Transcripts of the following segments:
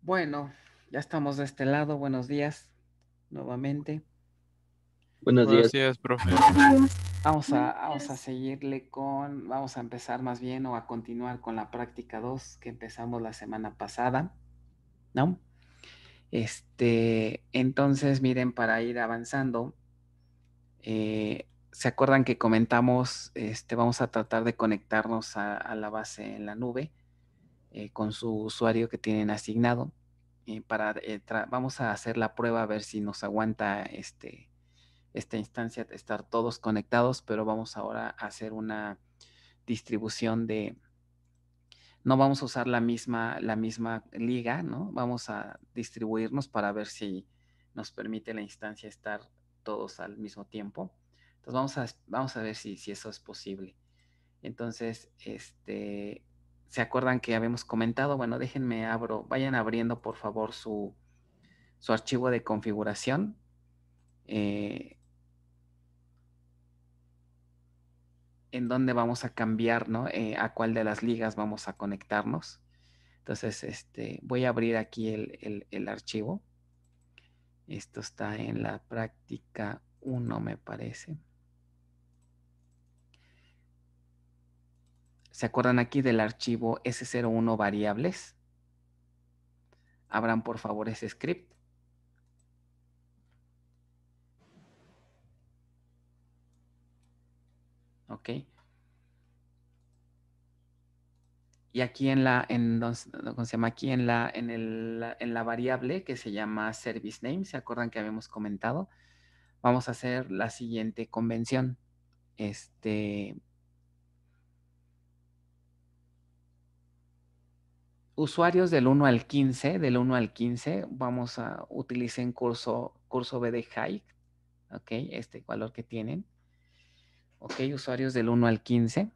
Bueno, ya estamos de este lado. Buenos días nuevamente. Buenos Buenos días. días, profe. Vamos a seguirle vamos a empezar más bien o a continuar con la práctica 2 que empezamos la semana pasada, ¿no? Entonces, miren, para ir avanzando, ¿se acuerdan que comentamos, vamos a tratar de conectarnos a la base en la nube con su usuario que tienen asignado? Vamos a hacer la prueba a ver si nos aguanta esta instancia de estar todos conectados, pero vamos ahora a hacer una distribución no vamos a usar la misma liga, ¿no? Vamos a distribuirnos para ver si nos permite la instancia estar todos al mismo tiempo. Entonces vamos a ver si eso es posible. Entonces, ¿se acuerdan que habíamos comentado? Bueno, vayan abriendo por favor su archivo de configuración. En dónde vamos a cambiar, ¿no? A cuál de las ligas vamos a conectarnos. Entonces, voy a abrir aquí el archivo. Esto está en la práctica 1, me parece. ¿Se acuerdan aquí del archivo S01 variables? Abran por favor ese script. Ok. Y aquí en ¿cómo se llama? Aquí en la variable que se llama service name, ¿se acuerdan que habíamos comentado? Vamos a hacer la siguiente convención. Usuarios del 1 al 15, vamos a utilizar curso B de height, ok, este valor que tienen. Ok, usuarios del 1 al 15.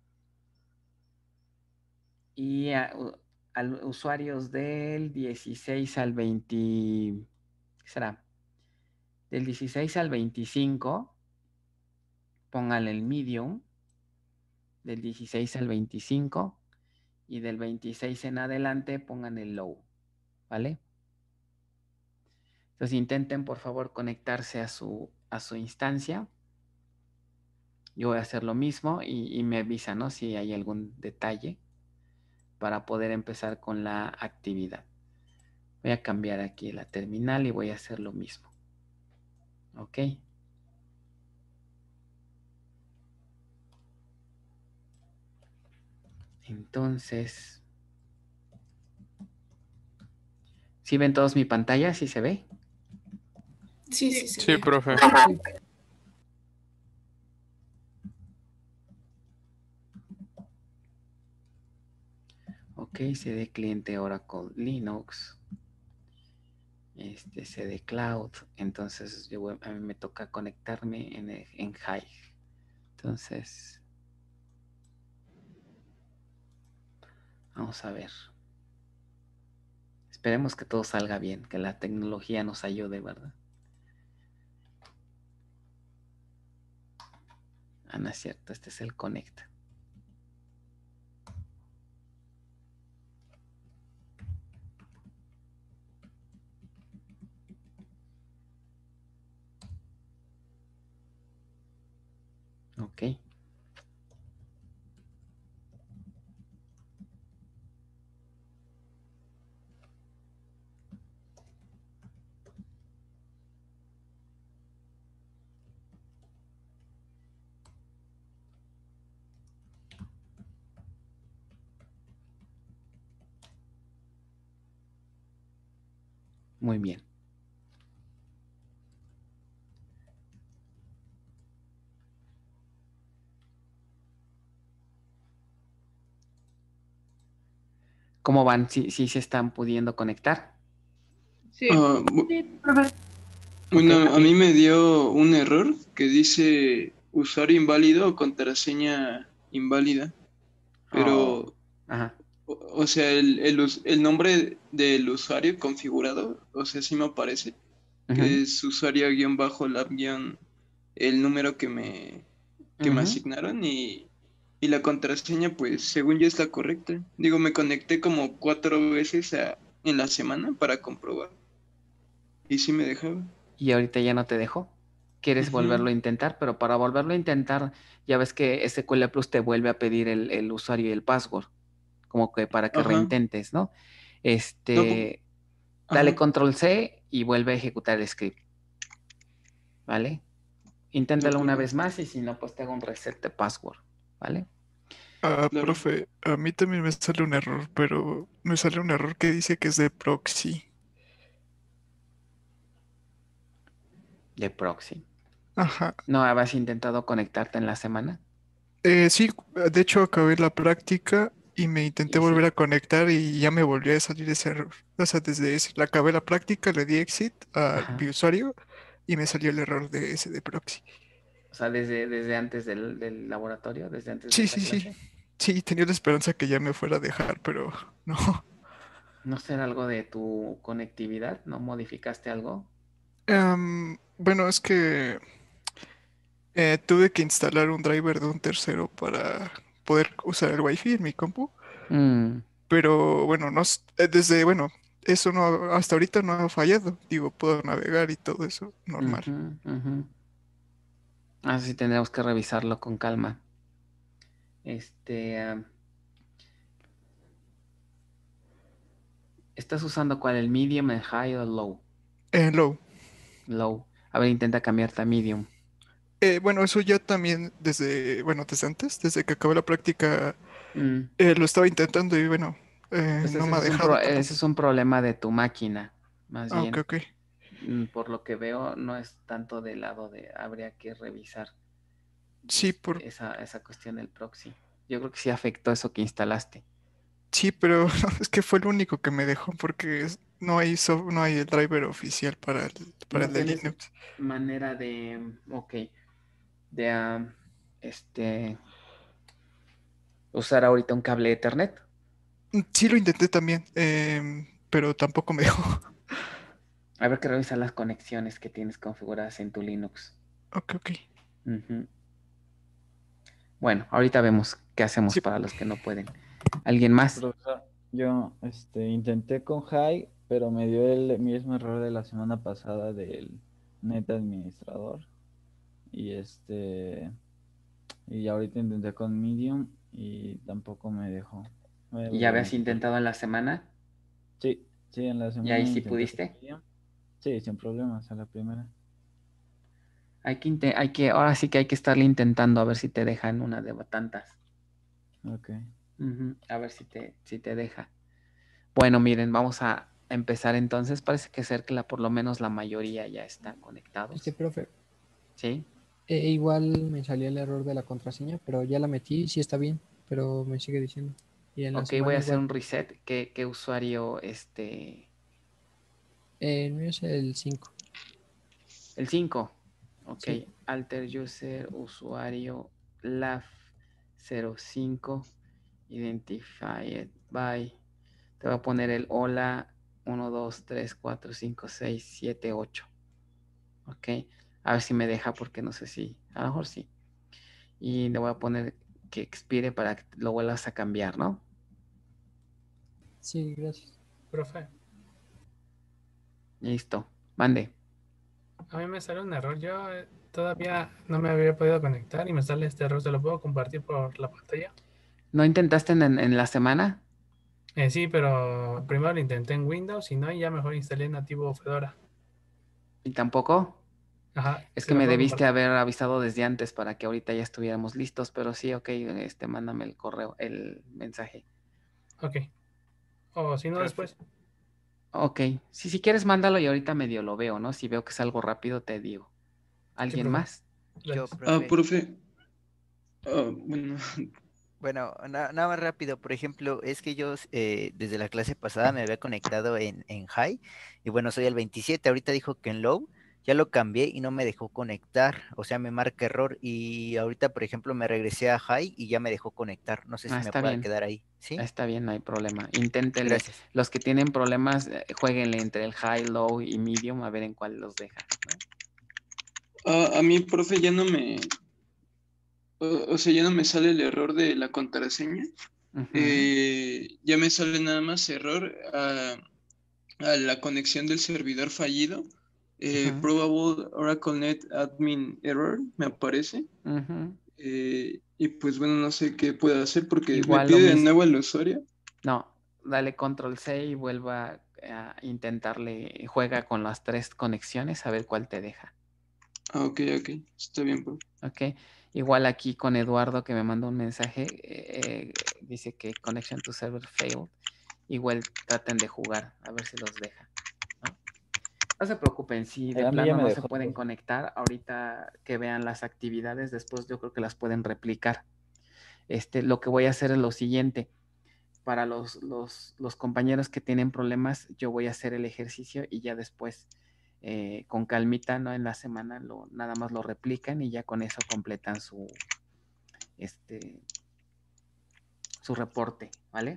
Y usuarios del 16 al 20, ¿qué será? Del 16 al 25, pónganle el medium, del 16 al 25, y del 26 en adelante pongan el low, ¿vale? Entonces intenten por favor conectarse a su instancia. Yo voy a hacer lo mismo y me avisan, ¿no? Si hay algún detalle para poder empezar con la actividad. Voy a cambiar aquí la terminal y voy a hacer lo mismo. ¿Ok? Entonces, ¿sí ven todos mi pantalla? ¿Sí se ve? Sí, Sí, profe. Ok, CD cliente Oracle Linux. CD Cloud. Entonces, a mí me toca conectarme en Hive. Entonces, vamos a ver. Esperemos que todo salga bien, que la tecnología nos ayude, ¿verdad? Ah, no es cierto, este es el Connect. Ok. Muy bien. ¿Cómo van? ¿Sí se están pudiendo conectar? sí. Bueno, Ok. a mí me dio un error que dice usuario inválido o contraseña inválida, Oh, pero, ajá. o sea, el nombre del usuario configurado, o sea, sí me aparece, Ujú, que es usuario-lab- el número que me ujú. asignaron y la contraseña, pues, según yo es la correcta. Digo, me conecté como 4 veces en la semana para comprobar. Y sí me dejaba. Y ahorita ya no te dejó. Quieres volverlo a intentar, pero para volverlo a intentar, ya ves que SQL Plus te vuelve a pedir el usuario y el password, como que para que Ajá. reintentes, ¿no? No, Dale ajá. control C y vuelve a ejecutar el script, ¿vale? De Inténtalo una acuerdo. vez más y si no, pues te hago un reset de password, ¿vale? Claro. Profe, a mí también me sale un error, pero me sale un error que dice que es de proxy. De proxy. Ajá. ¿No habías intentado conectarte en la semana? Sí, de hecho acabé la práctica y me intenté Y volver sí. a conectar y ya me volvió a salir ese error. O sea, desde ese, acabé la práctica, le di exit a Ajá. mi usuario y me salió el error de ese de proxy. O sea, desde antes del laboratorio, desde antes de Sí, esta sí, sí. clase. Sí, tenía la esperanza que ya me fuera a dejar, pero no. ¿No será algo de tu conectividad? ¿No modificaste algo? Bueno, es que tuve que instalar un driver de un tercero para poder usar el wifi en mi compu. Mm, Pero bueno, no, desde, bueno, eso no, hasta ahorita no ha fallado. Digo, puedo navegar y todo eso, normal. ujú, ujú. Así tendremos que revisarlo con calma. Este, ah, ¿Estás usando cuál? ¿El medium, el high o el low? Low. Low. A ver, intenta cambiarte a medium. Bueno, eso ya también desde, bueno, desde antes, desde que acabé la práctica, Mm, lo estaba intentando y bueno, Pues no ese me ha es dejado ese tampoco. es un problema de tu máquina, más Ah, ok, bien. ok. Por lo que veo, no es tanto del lado de habría que revisar Sí, esa cuestión del proxy. Yo creo que sí afectó eso que instalaste. sí, pero es que fue el único que me dejó porque no hay no hay el driver oficial para No el de tienes Linux. manera de, ok, de usar ahorita un cable Ethernet. Sí lo intenté también, pero tampoco me dejó. A ver que revisa las conexiones que tienes configuradas en tu Linux. Ok, ok. Ujú. Bueno, ahorita vemos qué hacemos Sí, para los que no pueden. ¿Alguien más? Profesor, yo intenté con High, pero me dio el mismo error de la semana pasada del net administrador. Y y ahorita intenté con Medium y tampoco me dejó. Voy a ¿Y ya volver a habías intentar. intentado en la semana? Sí, sí, en la ¿Y ahí semana sí intenté con pudiste? Medium. Sí, sin problemas, a la primera. Ahora sí que hay que estarle intentando a ver si te dejan una de tantas. Ok. Ujú, a ver si te deja. Bueno, miren, vamos a empezar entonces. Parece que ser que por lo menos la mayoría ya están conectados. Profe, ¿Sí? igual me salió el error de la contraseña, pero ya la metí, sí está bien, pero me sigue diciendo. Y en la Ok, voy semana a hacer igual. un reset. ¿Qué usuario, El mío es el 5. el 5? Ok, Sí, alter user, usuario, LAF05, identified by. Te voy a poner el hola 1, 2, 3, 4, 5, 6, 7, 8. Ok, a ver si me deja porque no sé si, a lo mejor sí. Y le voy a poner que expire para que lo vuelvas a cambiar, ¿no? sí, gracias. Profe, Listo, mande. a mí me sale un error. Yo todavía no me había podido conectar y me sale este error. ¿Se lo puedo compartir por la pantalla? ¿No intentaste en la semana? Sí, pero primero lo intenté en Windows y no, y ya mejor instalé nativo Fedora. ¿Y tampoco? Ajá, Es que ¿se lo me puedo debiste compartir? haber avisado desde antes para que ahorita ya estuviéramos listos, pero sí, ok, mándame el correo, el mensaje. Ok. O si no, Perfecto. después. Ok, si quieres mándalo y ahorita medio lo veo, ¿no? Si veo que es algo rápido, te digo. Sí, ¿Alguien profe. más? Yo, Gracias. profe. Profe. Bueno, Bueno, nada más rápido, por ejemplo, es que yo desde la clase pasada me había conectado en High y bueno, soy el 27, ahorita dijo que en Low, ya lo cambié y no me dejó conectar, o sea, me marca error y ahorita, por ejemplo, me regresé a High y ya me dejó conectar, no sé si me pueda quedar ahí, ¿sí? Está bien, no hay problema. Inténtenle. Gracias. Los que tienen problemas, jueguenle entre el high, low y medium a ver en cuál los deja, ¿no? a mí, profe, ya no me, o sea, ya no me sale el error de la contraseña. Ujú. Ya me sale nada más error. a la conexión del servidor fallido. Ujú. Probable OracleNet Admin Error, me aparece. Ujú. Y pues bueno, no sé qué puedo hacer porque me Igual lo pide de mismo. nuevo el usuario. No, dale control C y vuelva a intentarle, juega con las 3 conexiones a ver cuál te deja. Ah, ok, está bien, profe. Ok, igual aquí con Eduardo que me mandó un mensaje, dice que connection to server failed. Igual traten de jugar, a ver si los deja, ¿no? No se preocupen, si de A mí ya plano me no se dejó. pueden conectar, ahorita que vean las actividades, después yo creo que las pueden replicar. Lo que voy a hacer es lo siguiente. Para los compañeros que tienen problemas, yo voy a hacer el ejercicio y ya después, con calmita, ¿no? En la semana nada más lo replican y ya con eso completan su reporte, ¿vale?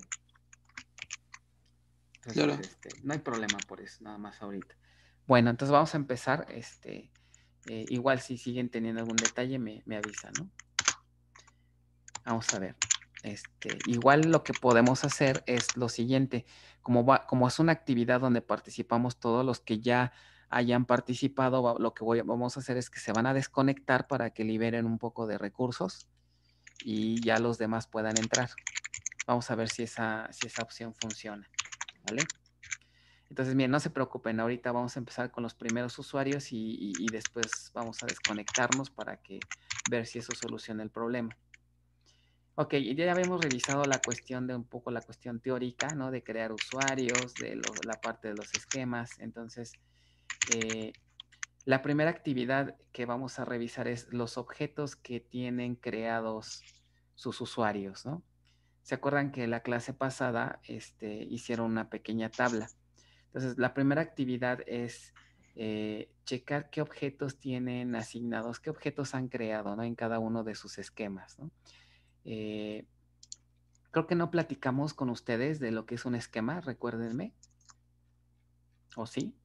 Claro. Entonces, no hay problema por eso, nada más ahorita. Bueno, entonces vamos a empezar. Igual si siguen teniendo algún detalle, me avisan, ¿no? Vamos a ver. Igual lo que podemos hacer es lo siguiente. Como es una actividad donde participamos todos los que ya hayan participado, lo que vamos a hacer es que se van a desconectar para que liberen un poco de recursos y ya los demás puedan entrar. Vamos a ver si esa opción funciona, ¿vale? Entonces, bien, no se preocupen, ahorita vamos a empezar con los primeros usuarios y después vamos a desconectarnos para ver si eso soluciona el problema. Ok, ya habíamos revisado la cuestión de un poco la cuestión teórica, ¿no? De crear usuarios, de la parte de los esquemas. Entonces, la primera actividad que vamos a revisar es los objetos que tienen creados sus usuarios, ¿no? ¿Se acuerdan que la clase pasada hicieron una pequeña tabla? Entonces, la primera actividad es checar qué objetos tienen asignados, qué objetos han creado, ¿no? En cada uno de sus esquemas, ¿no? Creo que no platicamos con ustedes de lo que es un esquema, recuérdenme. ¿O sí?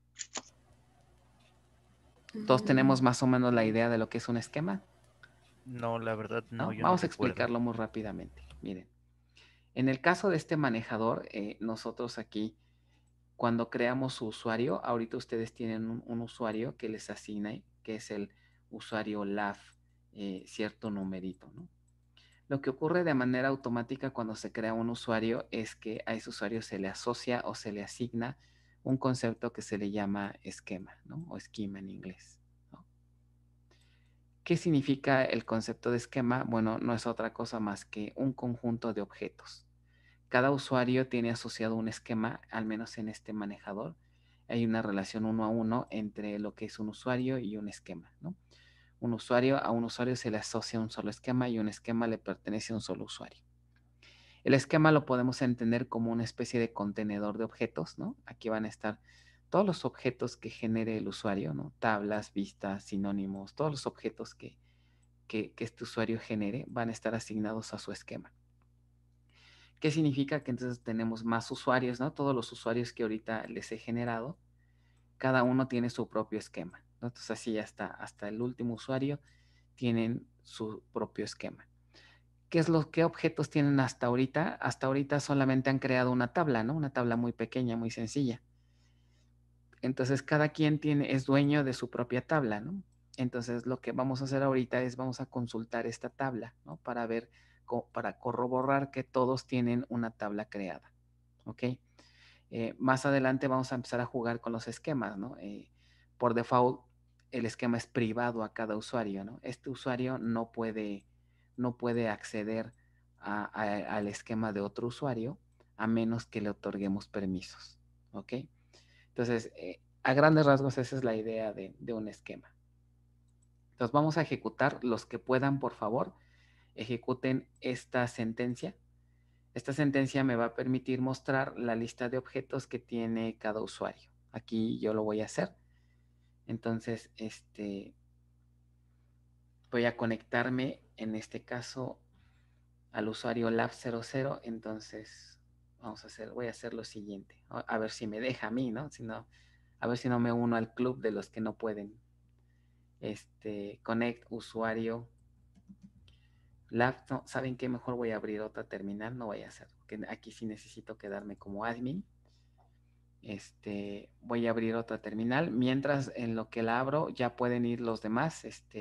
Todos tenemos más o menos la idea de lo que es un esquema, No, la verdad no, ¿no? yo no Vamos a recuerdo. explicarlo muy rápidamente. Miren, en el caso de este manejador, nosotros aquí, cuando creamos su usuario, ahorita ustedes tienen un usuario que les asigna, que es el usuario LAF, cierto numerito, ¿no? Lo que ocurre de manera automática cuando se crea un usuario es que a ese usuario se le asocia o se le asigna un concepto que se le llama esquema, ¿no? O esquema en inglés, ¿no? ¿Qué significa el concepto de esquema? Bueno, no es otra cosa más que un conjunto de objetos. Cada usuario tiene asociado un esquema, al menos en este manejador. Hay una relación 1 a 1 entre lo que es un usuario y un esquema, ¿no? A un usuario se le asocia un solo esquema y un esquema le pertenece a un solo usuario. El esquema lo podemos entender como una especie de contenedor de objetos, ¿no? Aquí van a estar todos los objetos que genere el usuario, ¿no? Tablas, vistas, sinónimos, todos los objetos que este usuario genere van a estar asignados a su esquema. ¿Qué significa? Que entonces tenemos más usuarios, ¿no? Todos los usuarios que ahorita les he generado, cada uno tiene su propio esquema, ¿no? Entonces así hasta el último usuario tienen su propio esquema. ¿Qué objetos tienen hasta ahorita? Hasta ahorita solamente han creado una tabla, ¿no? Una tabla muy pequeña, muy sencilla. Entonces cada quien es dueño de su propia tabla, ¿no? Entonces lo que vamos a hacer ahorita es vamos a consultar esta tabla, ¿no? Para corroborar que todos tienen una tabla creada, ¿ok? Más adelante vamos a empezar a jugar con los esquemas, ¿no? Por default, el esquema es privado a cada usuario, ¿no? Este usuario no puede acceder al esquema de otro usuario a menos que le otorguemos permisos, ¿ok? Entonces, a grandes rasgos, esa es la idea de un esquema. Entonces, vamos a ejecutar. Los que puedan, por favor, ejecuten esta sentencia. Esta sentencia me va a permitir mostrar la lista de objetos que tiene cada usuario. Aquí yo lo voy a hacer. Entonces, voy a conectarme, en este caso, al usuario lab00. Entonces, voy a hacer lo siguiente. A ver si me deja a mí, ¿no? A ver si no me uno al club de los que no pueden. Connect usuario lab. No, ¿saben qué? Mejor voy a abrir otra terminal. No voy a hacer, porque aquí sí necesito quedarme como admin. Voy a abrir otra terminal. Mientras en lo que la abro, ya pueden ir los demás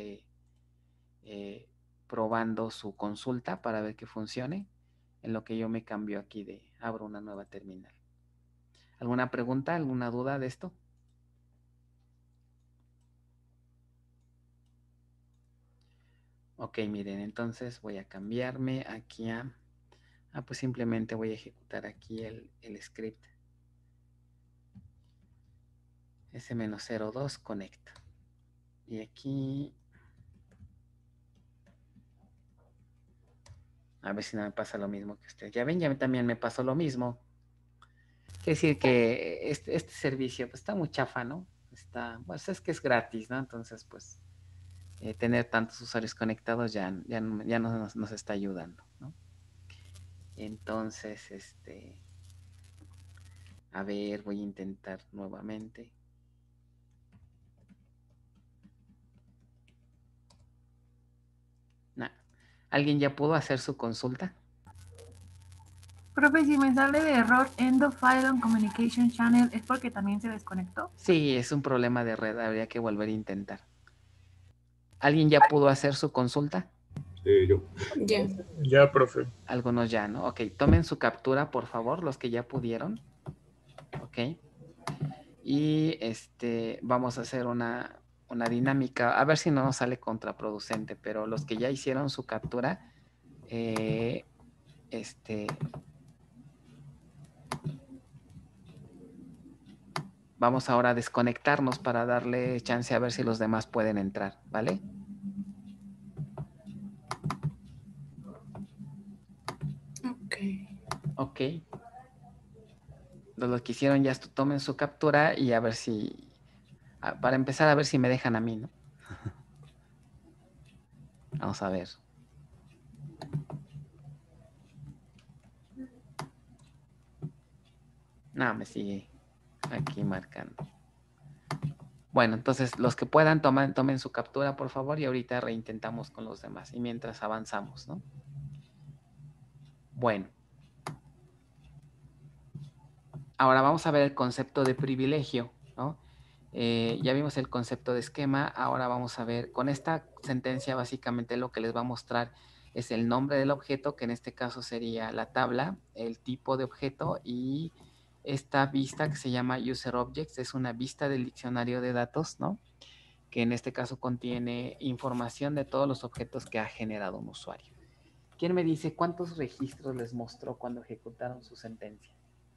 probando su consulta para ver que funcione. En lo que yo me cambio aquí abro una nueva terminal. ¿Alguna pregunta, alguna duda de esto? Ok, miren, entonces voy a cambiarme aquí pues simplemente voy a ejecutar aquí el script. S-02 conecta. Y aquí, a ver si no me pasa lo mismo que usted. Ya ven, ya también me pasó lo mismo. Quiere decir que este servicio pues, está muy chafa, ¿no? Pues es que es gratis, ¿no? Entonces, pues, tener tantos usuarios conectados ya no nos está ayudando, ¿no? Entonces, a ver, voy a intentar nuevamente. Nah. ¿Alguien ya pudo hacer su consulta? Profe, si me sale de error End of File on Communication Channel, ¿es porque también se desconectó? Sí, es un problema de red, habría que volver a intentar. ¿Alguien ya pudo hacer su consulta? Yo. Ya. Ya, profe. Algunos ya, ¿no? Ok, tomen su captura, por favor, los que ya pudieron. Ok. Y vamos a hacer una dinámica, a ver si no nos sale contraproducente, pero los que ya hicieron su captura, vamos ahora a desconectarnos para darle chance a ver si los demás pueden entrar, ¿vale? Ok. Los que hicieron ya tomen su captura y a ver si, para empezar a ver si me dejan a mí, ¿no? Vamos a ver. No, me sigue aquí marcando. Bueno, entonces los que puedan tomen su captura, por favor, y ahorita reintentamos con los demás. Y mientras avanzamos, ¿no? Bueno. Ahora vamos a ver el concepto de privilegio, ¿no? Ya vimos el concepto de esquema, ahora vamos a ver, con esta sentencia básicamente lo que les va a mostrar es el nombre del objeto, que en este caso sería la tabla, el tipo de objeto y esta vista que se llama User Objects, es una vista del diccionario de datos, ¿no? Que en este caso contiene información de todos los objetos que ha generado un usuario. ¿Quién me dice cuántos registros les mostró cuando ejecutaron su sentencia?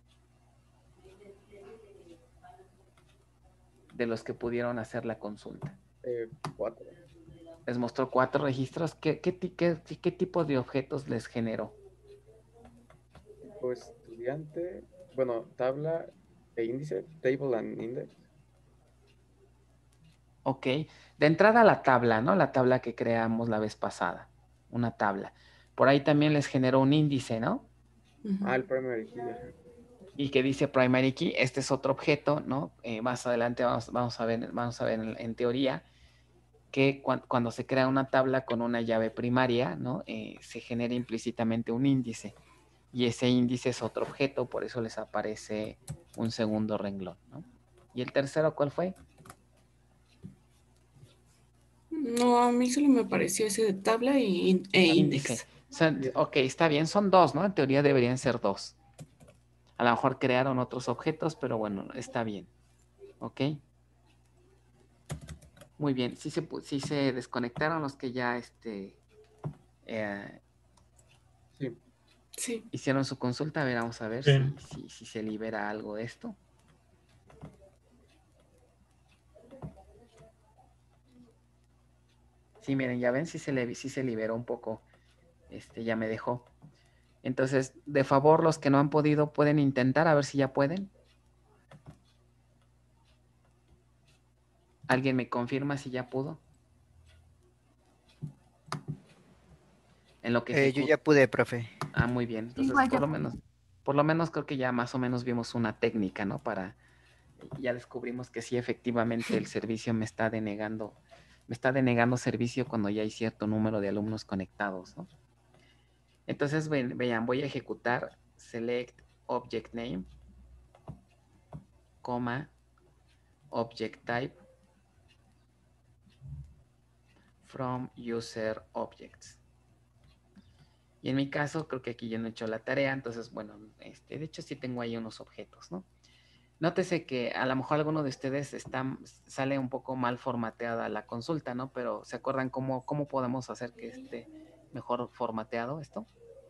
De los que pudieron hacer la consulta. 4. Les mostró 4 registros. ¿Qué tipo de objetos les generó? Pues estudiante, bueno, tabla e índice, table and index. Ok. De entrada la tabla, ¿no? La tabla que creamos la vez pasada. Una tabla. Por ahí también les generó un índice, ¿no? El primary key. Y que dice primary key, este es otro objeto, ¿no? Más adelante vamos a ver en teoría que cuando se crea una tabla con una llave primaria, ¿no? Se genera implícitamente un índice. Y ese índice es otro objeto, por eso les aparece un segundo renglón, ¿no? ¿Y el tercero cuál fue? No, a mí solo me apareció ese de tabla e index. Ok, está bien, son 2, ¿no? En teoría deberían ser 2. A lo mejor crearon otros objetos, pero bueno, está bien. ¿Ok? Muy bien. Sí se desconectaron los que ya sí. Hicieron su consulta. A ver, vamos a ver si se libera algo de esto. Sí, miren, ya ven, sí se liberó un poco. Ya me dejó. Entonces, de favor, los que no han podido, pueden intentar a ver si ya pueden. ¿Alguien me confirma si ya pudo? En lo que yo ya pude, profe. muy bien. Entonces, por lo menos creo que ya más o menos vimos una técnica, ¿no? Ya descubrimos que sí, efectivamente, el servicio me está denegando servicio cuando ya hay cierto número de alumnos conectados, ¿no? Entonces, vean, voy a ejecutar select object name coma, object type from user objects. Y en mi caso, creo que aquí yo no he hecho la tarea, entonces, bueno, de hecho sí tengo ahí unos objetos, ¿no? Nótese que a lo mejor alguno de ustedes sale un poco mal formateada la consulta, ¿no? Pero ¿se acuerdan cómo podemos hacer que esté mejor formateado esto?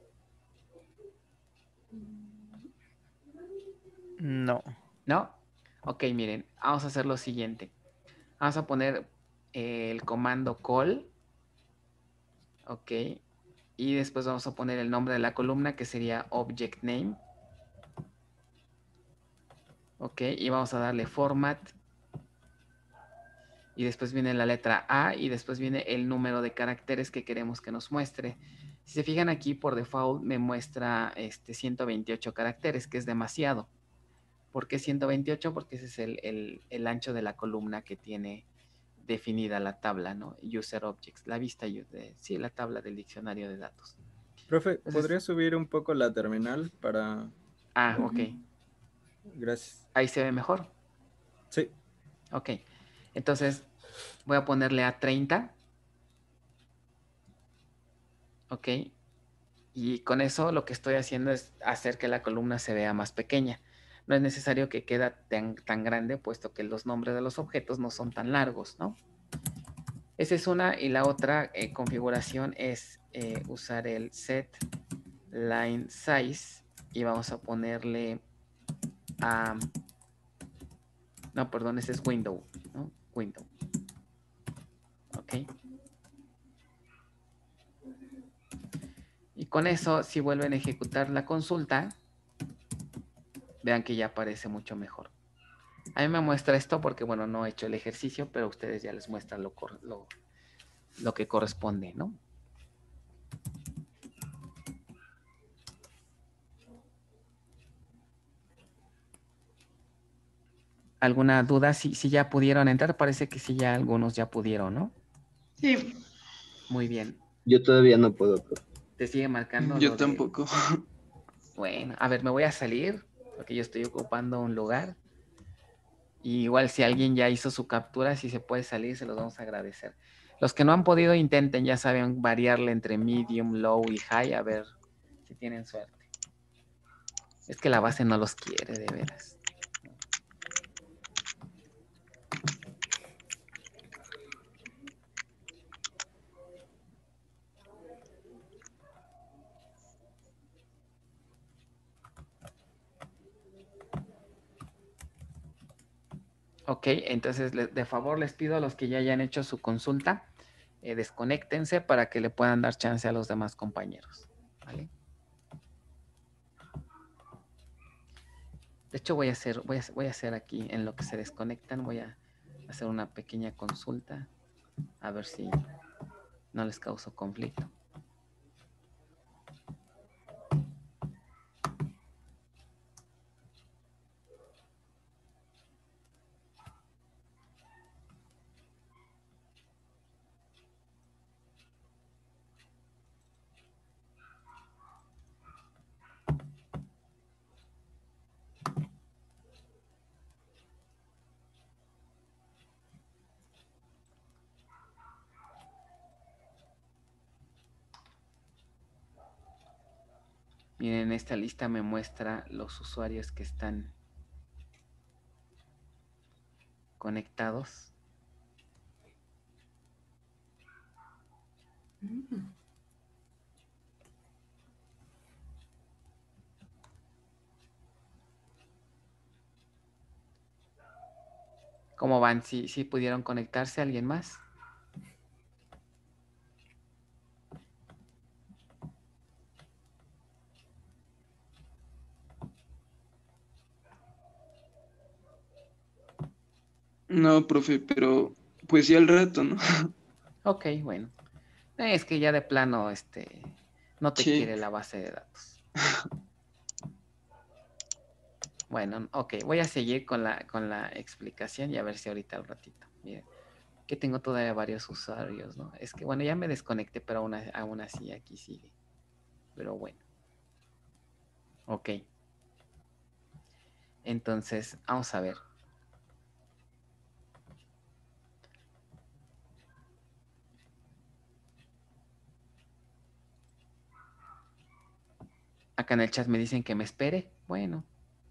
No. ¿No? Ok, miren, vamos a hacer lo siguiente. Vamos a poner el comando call, ok, y después vamos a poner el nombre de la columna que sería object name, ok, y vamos a darle format, y después viene la letra A y después viene el número de caracteres que queremos que nos muestre. Si se fijan aquí, por default me muestra 128 caracteres, que es demasiado. ¿Por qué 128? Porque ese es el ancho de la columna que tiene definida la tabla, ¿no? User Objects, la vista, sí, la tabla del diccionario de datos. Profe, Entonces, ¿podría subir un poco la terminal para...? Ah, ok. Gracias. ¿Ahí se ve mejor? Sí. Ok. Entonces, voy a ponerle a 30. Ok. Y con eso lo que estoy haciendo es hacer que la columna se vea más pequeña. No es necesario que quede tan grande, puesto que los nombres de los objetos no son tan largos, ¿no? Esa es una. Y la otra configuración es usar el set line size y vamos a ponerle no, perdón, ese es window, ¿no? Window. Ok. Y con eso, si vuelven a ejecutar la consulta, vean que ya aparece mucho mejor. A mí me muestra esto porque, bueno, no he hecho el ejercicio, pero a ustedes ya les muestra lo que corresponde, ¿no? ¿Alguna duda? Si ya pudieron entrar, parece que sí, ya algunos ya pudieron, ¿no? Sí. Muy bien. Yo todavía no puedo, profe. ¿Te sigue marcando? Yo tampoco. Bueno, a ver, me voy a salir porque yo estoy ocupando un lugar. Y igual si alguien ya hizo su captura, si se puede salir, se los vamos a agradecer. Los que no han podido, intenten, ya saben, variarle entre medium, low y high, a ver si tienen suerte. Es que la base no los quiere, de veras. Ok, entonces de favor les pido a los que ya hayan hecho su consulta, desconéctense para que le puedan dar chance a los demás compañeros. ¿Vale? De hecho voy a hacer aquí, en lo que se desconectan, voy a hacer una pequeña consulta, a ver si no les causo conflicto. Miren, esta lista me muestra los usuarios que están conectados. ¿Cómo van? ¿Sí pudieron conectarse? ¿Alguien más? No, profe, pero pues ya al rato, ¿no? Ok, bueno. Es que ya de plano, no te Sí. quiere la base de datos. Bueno, ok, voy a seguir con la explicación y a ver si ahorita al ratito. Miren, que tengo todavía varios usuarios, ¿no? Es que, bueno, ya me desconecté, pero aún así aquí sigue. Pero bueno. Ok. Entonces, vamos a ver. Acá en el chat me dicen que me espere. Bueno.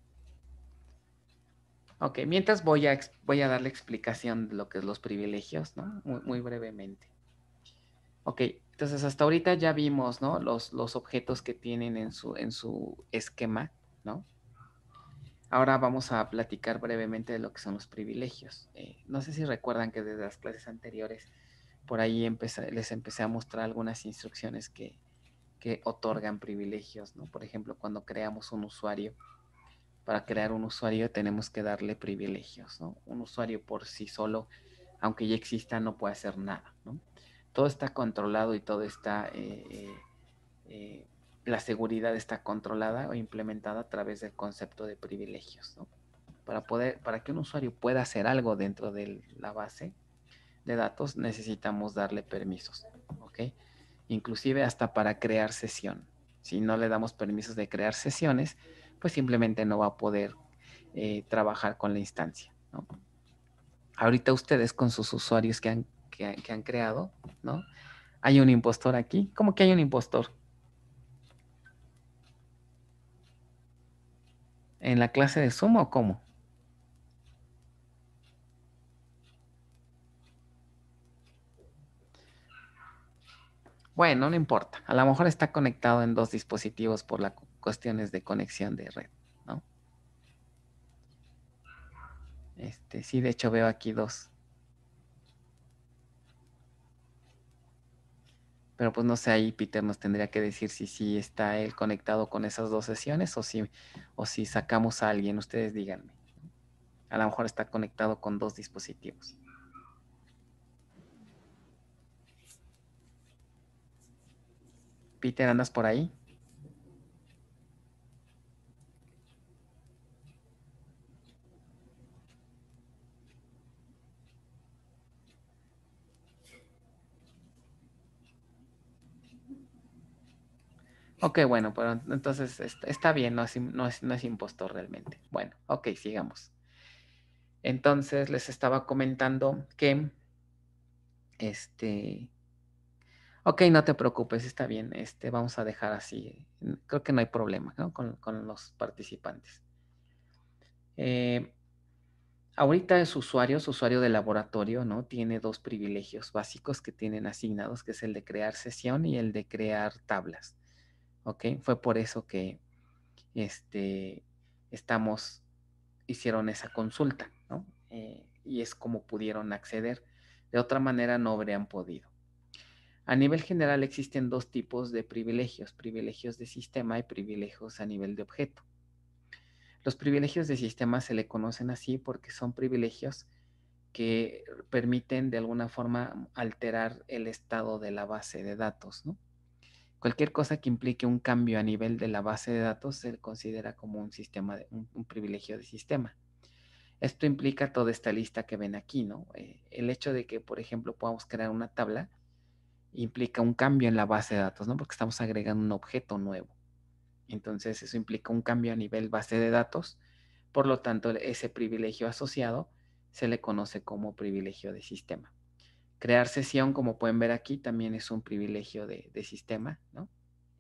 Ok, mientras voy a dar la explicación de lo que es los privilegios, ¿no? Muy brevemente. Ok, entonces hasta ahorita ya vimos, ¿no? Los objetos que tienen en su esquema, ¿no? Ahora vamos a platicar brevemente de lo que son los privilegios. No sé si recuerdan que desde las clases anteriores por ahí les empecé a mostrar algunas instrucciones que otorgan privilegios, ¿no? Por ejemplo, cuando creamos un usuario, para crear un usuario tenemos que darle privilegios, ¿no? Un usuario por sí solo, aunque ya exista, no puede hacer nada, ¿no? Todo está controlado y todo está, la seguridad está controlada o implementada a través del concepto de privilegios, ¿no? Para que un usuario pueda hacer algo dentro de la base de datos, necesitamos darle permisos, ¿ok? Inclusive hasta para crear sesión. Si no le damos permisos de crear sesiones, pues simplemente no va a poder trabajar con la instancia, ¿no? Ahorita ustedes con sus usuarios que han creado, ¿no? Hay un impostor aquí. ¿Cómo que hay un impostor? ¿En la clase de Zoom o cómo? Bueno, no importa. A lo mejor está conectado en dos dispositivos por las cuestiones de conexión de red, ¿no? Sí, de hecho veo aquí dos. Pero pues no sé, ahí Peter nos tendría que decir si sí está él conectado con esas dos sesiones o si sacamos a alguien. Ustedes díganme. A lo mejor está conectado con dos dispositivos. Peter, ¿andas por ahí? Ok, bueno, pero entonces está bien, no es impostor realmente. Bueno, ok, sigamos. Entonces les estaba comentando que, ok, no te preocupes, está bien, vamos a dejar así. Creo que no hay problema, ¿no? Con los participantes. Ahorita su usuario de laboratorio, ¿no? Tiene dos privilegios básicos que tienen asignados, que es el de crear sesión y el de crear tablas. ¿Ok? Fue por eso que hicieron esa consulta, ¿no? Y es como pudieron acceder. De otra manera no habrían podido. A nivel general existen dos tipos de privilegios de sistema y privilegios a nivel de objeto. Los privilegios de sistema se le conocen así porque son privilegios que permiten de alguna forma alterar el estado de la base de datos, ¿no? Cualquier cosa que implique un cambio a nivel de la base de datos se considera como un privilegio de sistema. Esto implica toda esta lista que ven aquí, ¿no? El hecho de que, por ejemplo, podamos crear una tabla implica un cambio en la base de datos, ¿no? Porque estamos agregando un objeto nuevo. Entonces, eso implica un cambio a nivel base de datos. Por lo tanto, ese privilegio asociado se le conoce como privilegio de sistema. Crear sesión, como pueden ver aquí, también es un privilegio de sistema, ¿no?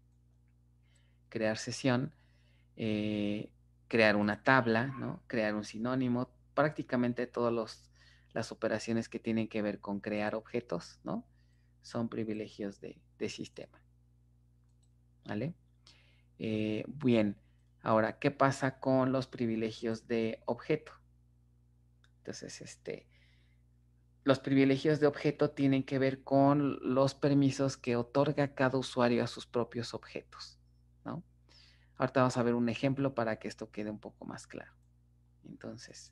Crear sesión, crear una tabla, ¿no? Crear un sinónimo, prácticamente todas las operaciones que tienen que ver con crear objetos, ¿no? Son privilegios de sistema. ¿Vale? Bien, ahora, ¿qué pasa con los privilegios de objeto? Entonces, los privilegios de objeto tienen que ver con los permisos que otorga cada usuario a sus propios objetos, ¿no? Ahorita vamos a ver un ejemplo para que esto quede un poco más claro. Entonces,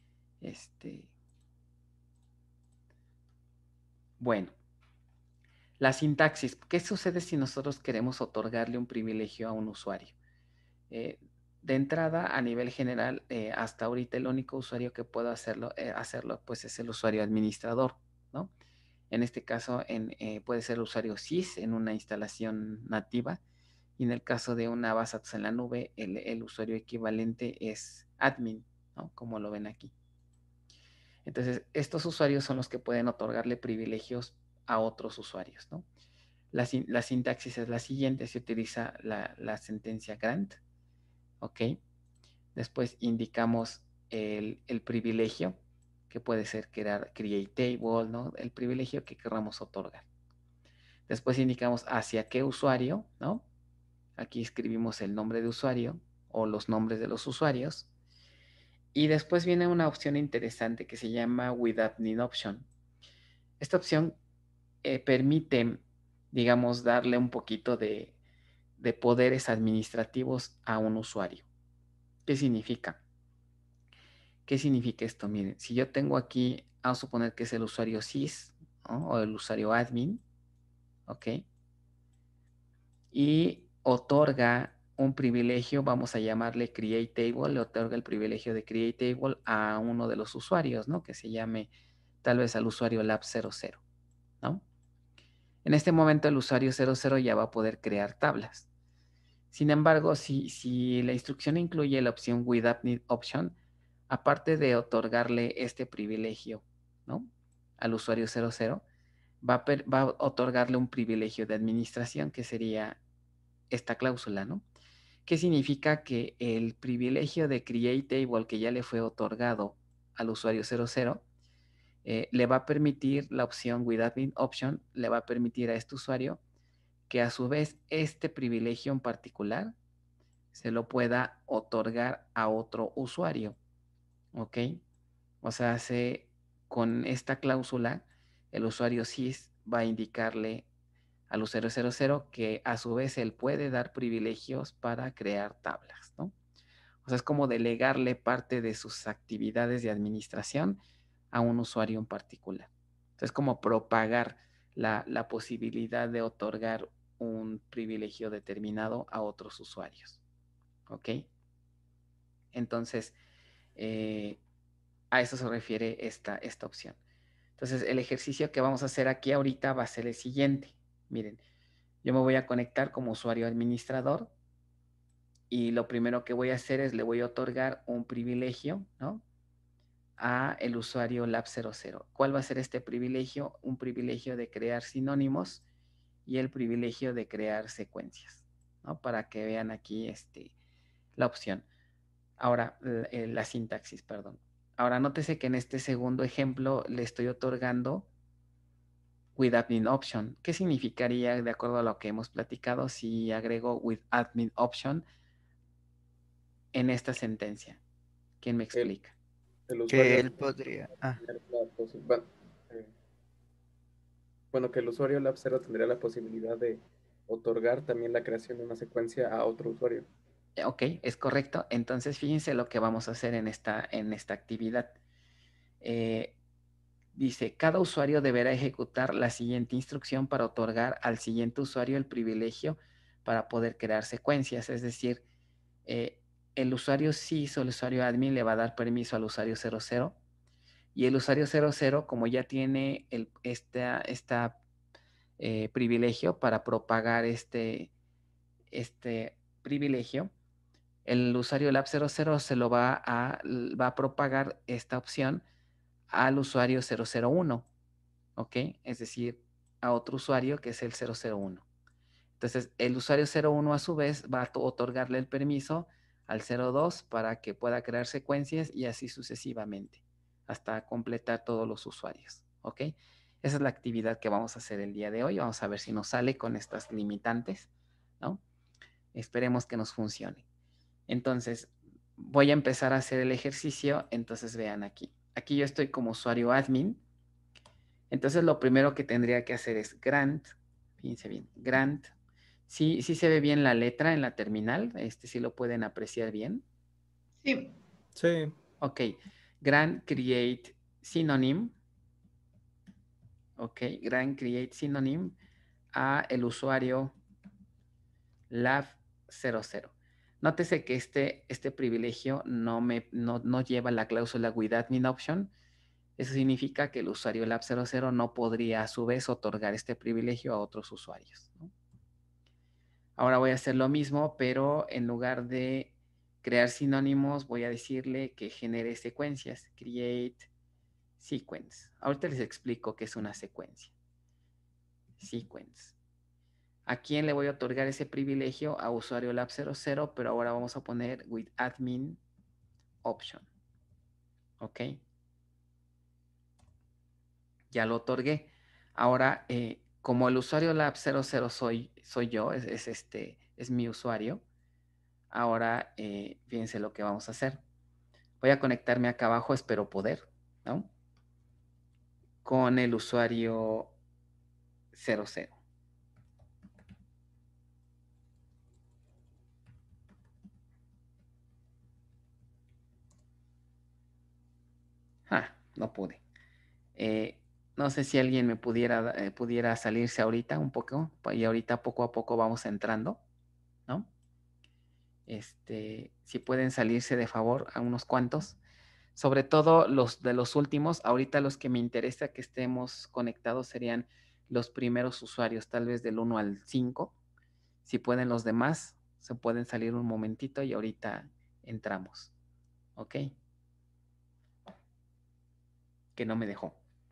bueno, la sintaxis. ¿Qué sucede si nosotros queremos otorgarle un privilegio a un usuario? De entrada, a nivel general, hasta ahorita el único usuario que puedo hacerlo pues es el usuario administrador, ¿no? En este caso, puede ser el usuario sys en una instalación nativa, y en el caso de una base de datos en la nube, el usuario equivalente es admin, ¿no? Como lo ven aquí. Entonces, estos usuarios son los que pueden otorgarle privilegios a otros usuarios, ¿no? La sintaxis es la siguiente, se utiliza la sentencia grant, ¿ok? Después indicamos el privilegio, que puede ser create table, ¿no? El privilegio que queramos otorgar. Después indicamos hacia qué usuario, ¿no? Aquí escribimos el nombre de usuario o los nombres de los usuarios. Y después viene una opción interesante que se llama with admin option. Esta opción permite, digamos, darle un poquito de poderes administrativos a un usuario. ¿Qué significa? ¿Qué significa esto? Miren, si yo tengo aquí, vamos a suponer que es el usuario sys, ¿no? O el usuario admin, ¿ok? Y otorga un privilegio, vamos a llamarle create table, le otorga el privilegio de create table a uno de los usuarios, ¿no? Que se llame tal vez al usuario lab00, ¿no? En este momento el usuario 00 ya va a poder crear tablas. Sin embargo, si la instrucción incluye la opción with admin option, aparte de otorgarle este privilegio, ¿no? Al usuario 00, va a otorgarle un privilegio de administración que sería esta cláusula, ¿no? ¿Qué significa? Que el privilegio de create table que ya le fue otorgado al usuario 00 le va a permitir la opción with admin option, le va a permitir a este usuario que a su vez este privilegio en particular se lo pueda otorgar a otro usuario, ¿ok? O sea, con esta cláusula, el usuario sys va a indicarle al usuario 00 que a su vez él puede dar privilegios para crear tablas, ¿no? O sea, es como delegarle parte de sus actividades de administración a un usuario en particular. Entonces, como propagar la posibilidad de otorgar un privilegio determinado a otros usuarios. ¿Ok? Entonces, a eso se refiere esta opción. Entonces, el ejercicio que vamos a hacer aquí ahorita va a ser el siguiente. Miren, yo me voy a conectar como usuario administrador y lo primero que voy a hacer es le voy a otorgar un privilegio, ¿no? A el usuario lab00. ¿Cuál va a ser este privilegio? Un privilegio de crear sinónimos y el privilegio de crear secuencias, ¿no? Para que vean aquí la opción. Ahora, la sintaxis, perdón. Ahora, nótese que en este segundo ejemplo le estoy otorgando with admin option. ¿Qué significaría, de acuerdo a lo que hemos platicado, si agrego with admin option en esta sentencia? ¿Quién me explica? El Que usuario él podría. tener bueno, que el usuario Lab0 tendría la posibilidad de otorgar también la creación de una secuencia a otro usuario. Ok, es correcto. Entonces, fíjense lo que vamos a hacer en esta actividad. Dice, cada usuario deberá ejecutar la siguiente instrucción para otorgar al siguiente usuario el privilegio para poder crear secuencias. Es decir, el usuario sys o el usuario admin le va a dar permiso al usuario 00 y el usuario 00, como ya tiene esta privilegio para propagar este privilegio, el usuario lab00 se lo va a propagar esta opción al usuario 001, ¿ok? Es decir, a otro usuario que es el 001. Entonces, el usuario 01 a su vez va a otorgarle el permiso al 02 para que pueda crear secuencias y así sucesivamente, hasta completar todos los usuarios, ¿ok? Esa es la actividad que vamos a hacer el día de hoy. Vamos a ver si nos sale con estas limitantes, ¿no? Esperemos que nos funcione. Entonces, voy a empezar a hacer el ejercicio. Entonces, vean aquí. Aquí yo estoy como usuario admin. Entonces, lo primero que tendría que hacer es grant. Fíjense bien, grant. Sí se ve bien la letra en la terminal. Sí lo pueden apreciar bien. Sí. Sí. Ok. Grant create synonym. Ok. Grant create synonym a el usuario lab00. Nótese que este privilegio no lleva la cláusula with admin option. Eso significa que el usuario lab00 no podría a su vez otorgar este privilegio a otros usuarios, ¿no? Ahora voy a hacer lo mismo, pero en lugar de crear sinónimos, voy a decirle que genere secuencias. Create sequence. Ahorita les explico qué es una secuencia. Sequence. ¿A quién le voy a otorgar ese privilegio? A usuario lab 00, pero ahora vamos a poner with admin option. ¿Ok? Ya lo otorgué. Ahora, como el usuario lab 00 soy yo, es mi usuario, ahora fíjense lo que vamos a hacer. Voy a conectarme acá abajo, espero poder, ¿no? Con el usuario 00. No pude. No sé si alguien me pudiera salirse ahorita un poco, y ahorita poco a poco vamos entrando, ¿no? Si pueden salirse de favor a unos cuantos, sobre todo los de los últimos. Ahorita los que me interesa que estemos conectados serían los primeros usuarios, tal vez del 1 al 5. Si pueden los demás, se pueden salir un momentito y ahorita entramos. ¿Ok? Que no me dejó.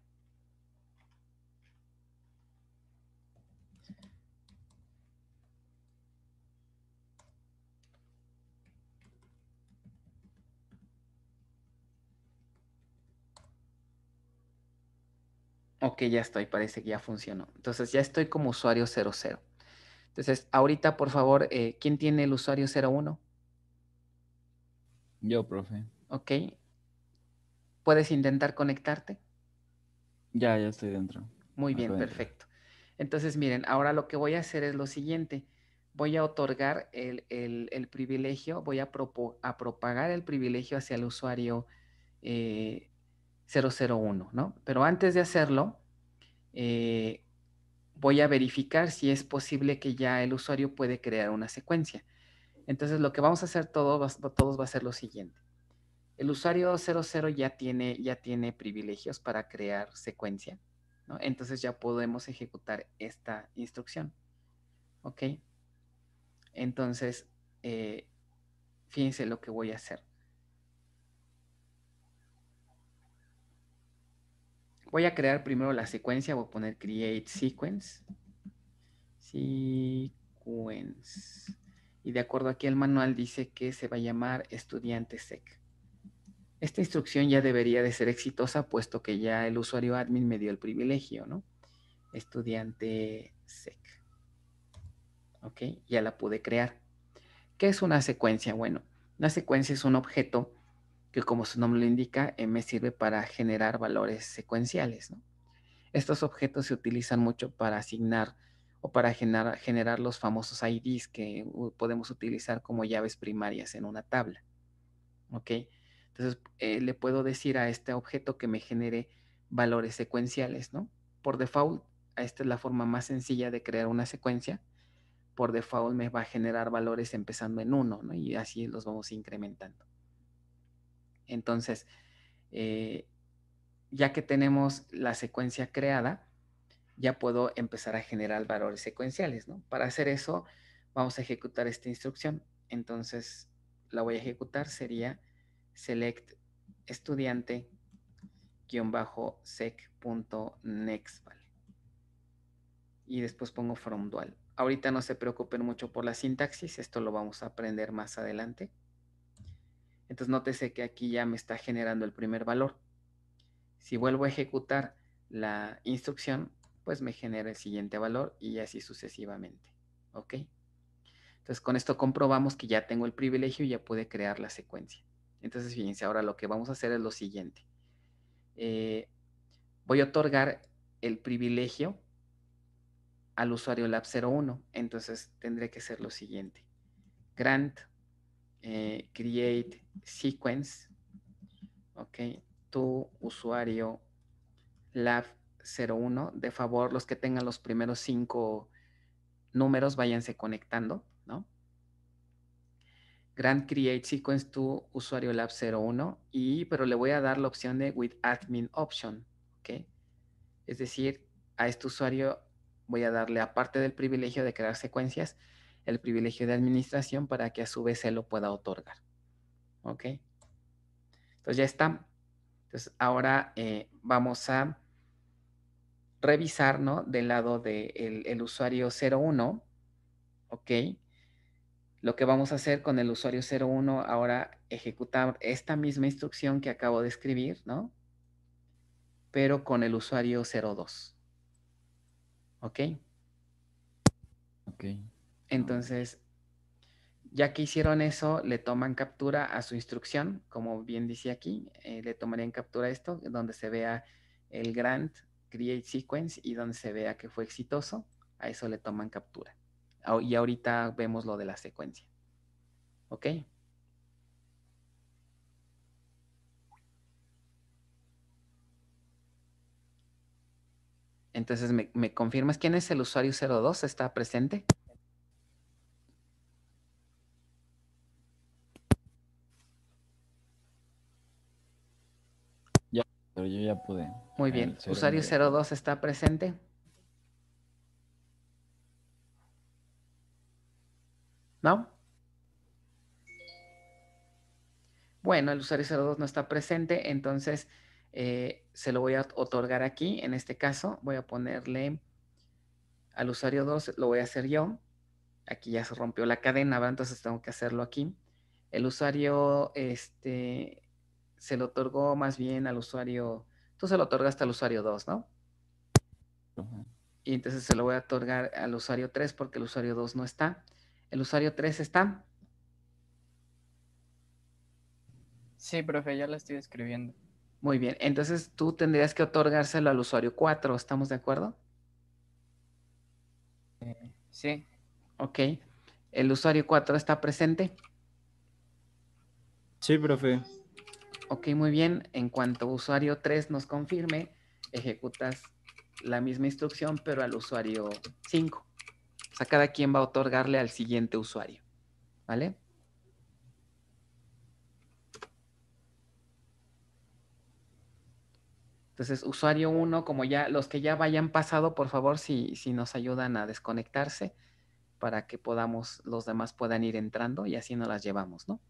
Ok, ya estoy, parece que ya funcionó. Entonces ya estoy como usuario 00. Entonces, ahorita, por favor, ¿quién tiene el usuario 01? Yo, profe. Ok. ¿Puedes intentar conectarte? Ya estoy dentro. Muy bien, Acabo de entrar. perfecto. Entonces, miren, ahora lo que voy a hacer es lo siguiente. Voy a otorgar el privilegio, voy a propagar el privilegio hacia el usuario 001, ¿no? Pero antes de hacerlo, voy a verificar si es posible que ya el usuario puede crear una secuencia. Entonces, lo que vamos a hacer todos va a ser lo siguiente. El usuario 00 ya tiene privilegios para crear secuencia, ¿no? Entonces ya podemos ejecutar esta instrucción. ¿Ok? Entonces, fíjense lo que voy a hacer. Voy a crear primero la secuencia, voy a poner create sequence. Sequence. Y de acuerdo aquí el manual dice que se va a llamar estudiante sec. Esta instrucción ya debería de ser exitosa, puesto que ya el usuario admin me dio el privilegio, ¿no? Estudiante sec. ¿Ok? Ya la pude crear. ¿Qué es una secuencia? Bueno, una secuencia es un objeto que, como su nombre lo indica, me sirve para generar valores secuenciales, ¿no? Estos objetos se utilizan mucho para asignar o para generar los famosos IDs que podemos utilizar como llaves primarias en una tabla. ¿Ok? Entonces, le puedo decir a este objeto que me genere valores secuenciales, ¿no? Por default, esta es la forma más sencilla de crear una secuencia. Por default me va a generar valores empezando en 1, ¿no? Y así los vamos incrementando. Entonces, ya que tenemos la secuencia creada, ya puedo empezar a generar valores secuenciales, ¿no? Para hacer eso, vamos a ejecutar esta instrucción. Entonces, la voy a ejecutar, sería select estudiante-sec.nextval. Y después pongo from dual. Ahorita no se preocupen mucho por la sintaxis, esto lo vamos a aprender más adelante. Entonces, nótese que aquí ya me está generando el primer valor. Si vuelvo a ejecutar la instrucción, pues me genera el siguiente valor y así sucesivamente. ¿Ok? Entonces, con esto comprobamos que ya tengo el privilegio y ya pude crear la secuencia. Entonces, fíjense, ahora lo que vamos a hacer es lo siguiente. Voy a otorgar el privilegio al usuario lab 01. Entonces, tendré que ser lo siguiente. Grant create sequence, ok, tu usuario lab 01. De favor, los que tengan los primeros 5 números, váyanse conectando, ¿no? Grant create sequence to usuario lab 01, pero le voy a dar la opción de with admin option, ¿ok? Es decir, a este usuario voy a darle, aparte del privilegio de crear secuencias, el privilegio de administración para que a su vez él lo pueda otorgar, ¿ok? Entonces ya está. Entonces ahora vamos a revisar, ¿no? Del lado del el usuario 01, ¿ok? Lo que vamos a hacer con el usuario 01 ahora, ejecutar esta misma instrucción que acabo de escribir, ¿no? Pero con el usuario 02, ¿ok? Ok. Entonces, ya que hicieron eso, le toman captura a su instrucción, como bien dice aquí, le tomarían captura a esto, donde se vea el grant create sequence y donde se vea que fue exitoso, a eso le toman captura. Y ahorita vemos lo de la secuencia. ¿Ok? Entonces, ¿me confirmas quién es el usuario 02? ¿Está presente? Ya, pero yo ya pude. Muy bien. El 01 ¿Usuario ya. 02 está presente? ¿No? Bueno, el usuario 02 no está presente, entonces se lo voy a otorgar aquí. En este caso, voy a ponerle al usuario 2, lo voy a hacer yo. Aquí ya se rompió la cadena, ¿verdad? Entonces tengo que hacerlo aquí. El usuario, se lo otorgó más bien al usuario, tú se lo otorgaste al usuario 2, ¿no? Ajá. Y entonces se lo voy a otorgar al usuario 3 porque el usuario 2 no está. ¿El usuario 3 está? Sí, profe, ya la estoy escribiendo. Muy bien, entonces tú tendrías que otorgárselo al usuario 4, ¿estamos de acuerdo? Sí. Ok. ¿El usuario 4 está presente? Sí, profe. Ok, muy bien. En cuanto usuario 3 nos confirme, ejecutas la misma instrucción, pero al usuario 5. O sea, cada quien va a otorgarle al siguiente usuario. ¿Vale? Entonces, usuario 1, como ya los que ya vayan pasado, por favor, si nos ayudan a desconectarse para que los demás puedan ir entrando y así nos las llevamos, ¿no?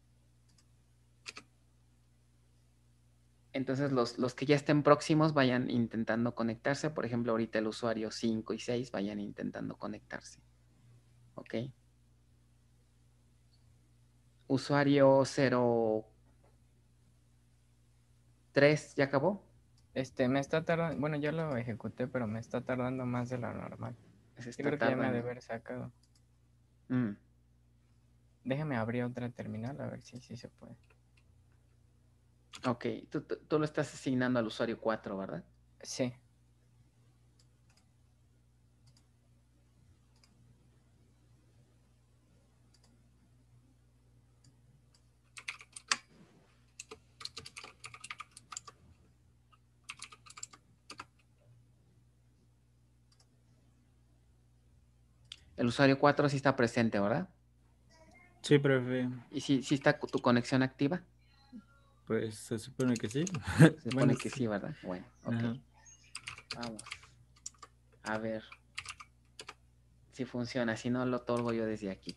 Entonces, los que ya estén próximos vayan intentando conectarse. Por ejemplo, ahorita el usuario 5 y 6 vayan intentando conectarse. ¿Ok? Usuario 03, ¿ya acabó? Me está tardando, bueno, ya lo ejecuté, pero me está tardando más de lo normal. Se Yo está creo que ya me ha de tardando. haber sacado. Mm. Déjame abrir otra terminal a ver si se puede. Ok, tú lo estás asignando al usuario 4, ¿verdad? Sí. El usuario 4 sí está presente, ¿verdad? Sí, profe. ¿Y sí está tu conexión activa? Pues se supone que sí. Se Bueno, supone que sí, ¿verdad? Bueno, ok. Ajá. Vamos. A ver si funciona. Si no, lo otorgo yo desde aquí.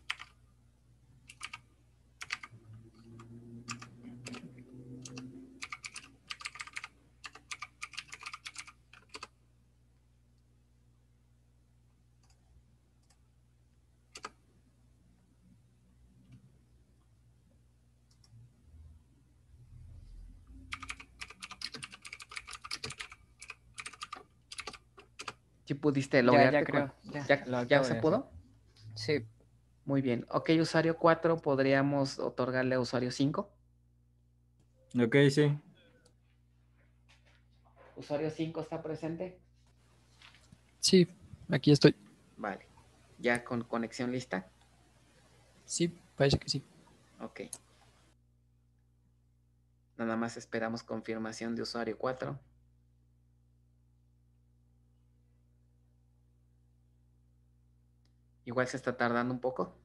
¿Sí pudiste loguearte? Ya creo. Lo ¿Ya acabo se de hacer. pudo? Sí. Muy bien. Ok, usuario 4, ¿podríamos otorgarle a usuario 5? Ok, sí. ¿Usuario 5 está presente? Sí, aquí estoy. Vale. ¿Ya con conexión lista? Sí, parece que sí. Ok. Nada más esperamos confirmación de usuario 4. Igual se está tardando un poco.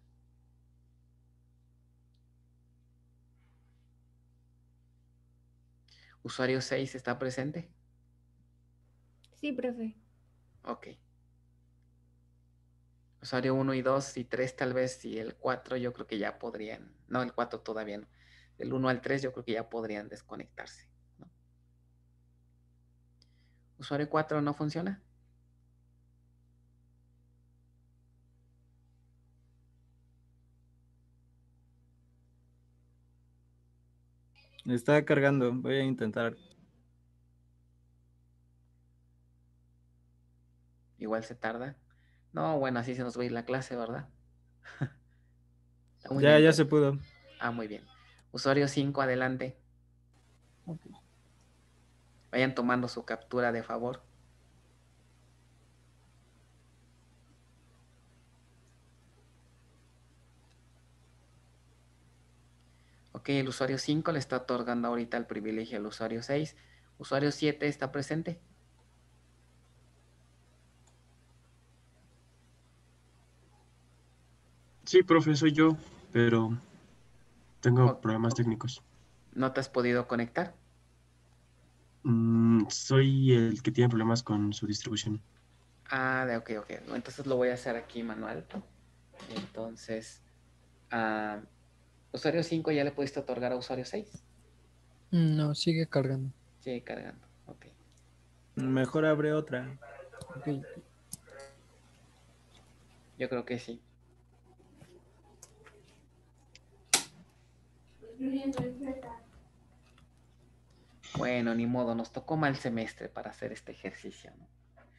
¿Usuario 6 está presente? Sí, profe. Ok. Usuario 1 y 2 y 3 tal vez, y el 4 yo creo que ya podrían. No, el 4 todavía no. Del 1 al 3 yo creo que ya podrían desconectarse, ¿no? ¿Usuario 4 no funciona? Está cargando. Voy a intentar. Igual se tarda. No, bueno, así se nos va a ir la clase, ¿verdad? Está muy Ya lento. se pudo. Ah, muy bien. Usuario 5, adelante. Ok. Vayan tomando su captura de favor. Ok, el usuario 5 le está otorgando ahorita el privilegio al usuario 6. Usuario 7 está presente. Sí, profe, soy yo, pero tengo Ok. problemas técnicos. ¿No te has podido conectar? Soy el que tiene problemas con su distribución. Ah, ok, ok. Entonces lo voy a hacer aquí manual. Entonces, usuario 5 ya le pudiste otorgar a usuario 6. No, sigue cargando. Sigue cargando. Ok. Mejor abre otra. Ok. Yo creo que sí. Bueno, ni modo, nos tocó mal semestre para hacer este ejercicio, ¿no?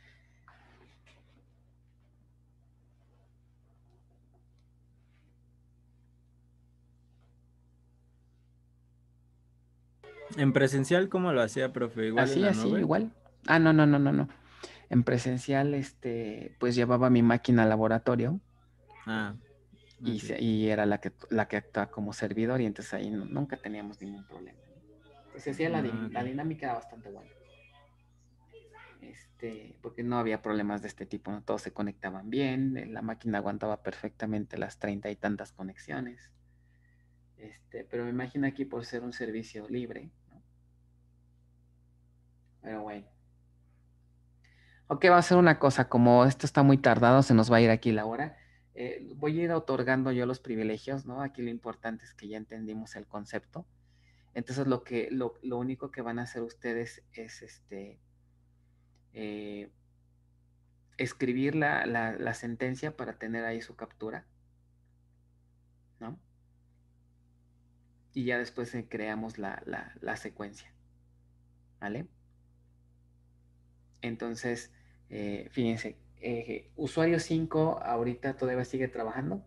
En presencial, ¿cómo lo hacía, profe? Igual en Así, la así, nube. igual. Ah, no, no, no, no, no. En presencial, pues llevaba mi máquina al laboratorio Ah, y, ok. y era la que actuaba como servidor y entonces ahí nunca teníamos ningún problema. Entonces hacía Ah, la ok. dinámica era bastante buena. Porque no había problemas de este tipo, ¿no? Todos se conectaban bien, la máquina aguantaba perfectamente las 30 y tantas conexiones. Pero me imagino aquí por ser un servicio libre, ¿no? Pero bueno. Ok, va a ser una cosa, como esto está muy tardado, se nos va a ir aquí la hora. Voy a ir otorgando yo los privilegios, ¿no? Aquí lo importante es que ya entendimos el concepto. Entonces lo único que van a hacer ustedes es eh, escribir la sentencia para tener ahí su captura, ¿no? Y ya después creamos la secuencia, ¿vale? Entonces, fíjense, usuario 5 ahorita todavía sigue trabajando.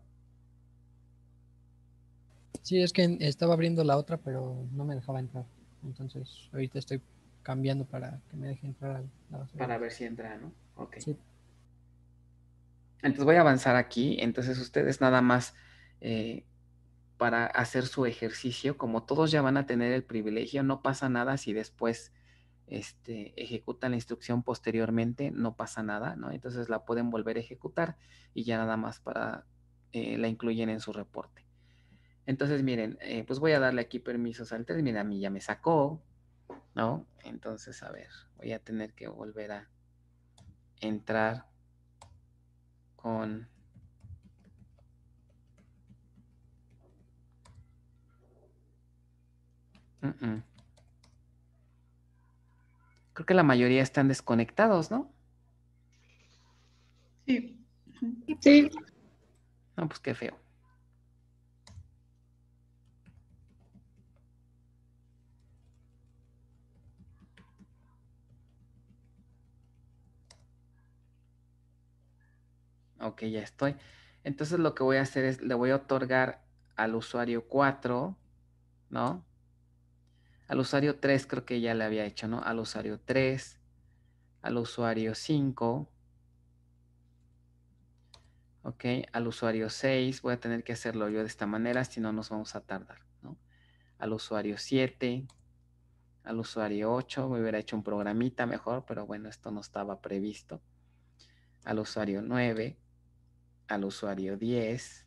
Sí, es que estaba abriendo la otra, pero no me dejaba entrar. Entonces, ahorita estoy cambiando para que me deje entrar a la base de Para datos. ver si entra, ¿no? Ok. Sí. Entonces voy a avanzar aquí. Entonces ustedes nada más para hacer su ejercicio, como todos ya van a tener el privilegio, no pasa nada si después ejecutan la instrucción posteriormente, no pasa nada, ¿no? Entonces la pueden volver a ejecutar y ya nada más para la incluyen en su reporte. Entonces, miren, pues voy a darle aquí permisos al 3. Mira, a mí ya me sacó, ¿no? Entonces, a ver, voy a tener que volver a entrar con... Creo que la mayoría están desconectados, ¿no? Sí. Sí. No, pues qué feo. Ok, ya estoy. Entonces lo que voy a hacer es, le voy a otorgar al usuario 4, ¿no? Al usuario 3 creo que ya le había hecho, ¿no? Al usuario 3, al usuario 5, ok, al usuario 6, voy a tener que hacerlo yo de esta manera, si no nos vamos a tardar, ¿no? Al usuario 7, al usuario 8, me hubiera hecho un programita mejor, pero bueno, esto no estaba previsto. Al usuario 9, al usuario 10,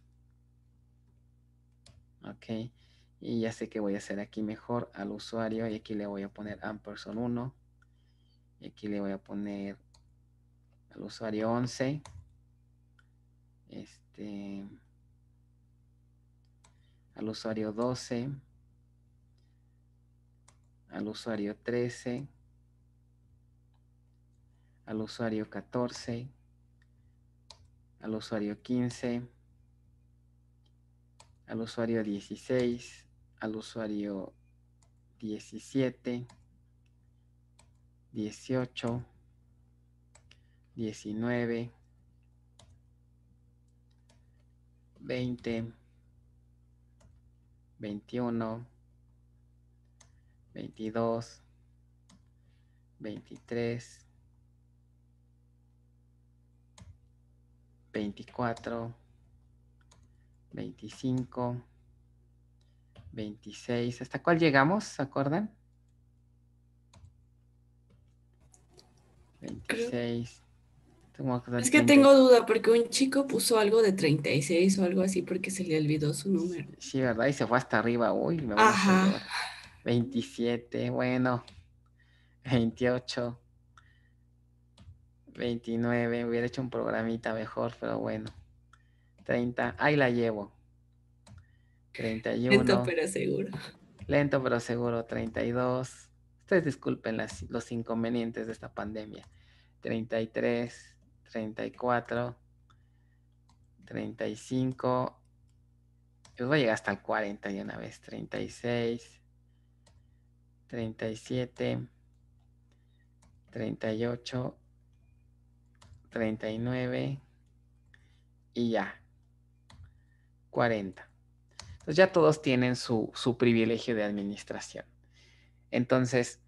ok, y ya sé que voy a hacer aquí mejor al usuario, y aquí le voy a poner ampersand 1, y aquí le voy a poner al usuario 11, al usuario 12, al usuario 13, al usuario 14, al usuario 15, al usuario 16, al usuario 17, 18, 19, 20, 21, 22, 23, 24, 25, 26. ¿Hasta cuál llegamos? ¿Se acuerdan? 26. Es que tengo duda porque un chico puso algo de 36 o algo así porque se le olvidó su número. Sí, ¿verdad? Y se fue hasta arriba. Uy, me van a hacer Ajá. llorar. 27, bueno. 28, 29. Hubiera hecho un programita mejor, pero bueno. 30. Ahí la llevo. 31. Lento pero seguro. Lento pero seguro. 32. Ustedes disculpen los inconvenientes de esta pandemia. 33, 34, 35. Yo voy a llegar hasta el 40 de una vez. 36, 37, 38, 39 y ya. 40. Entonces ya todos tienen su privilegio de administración. Entonces,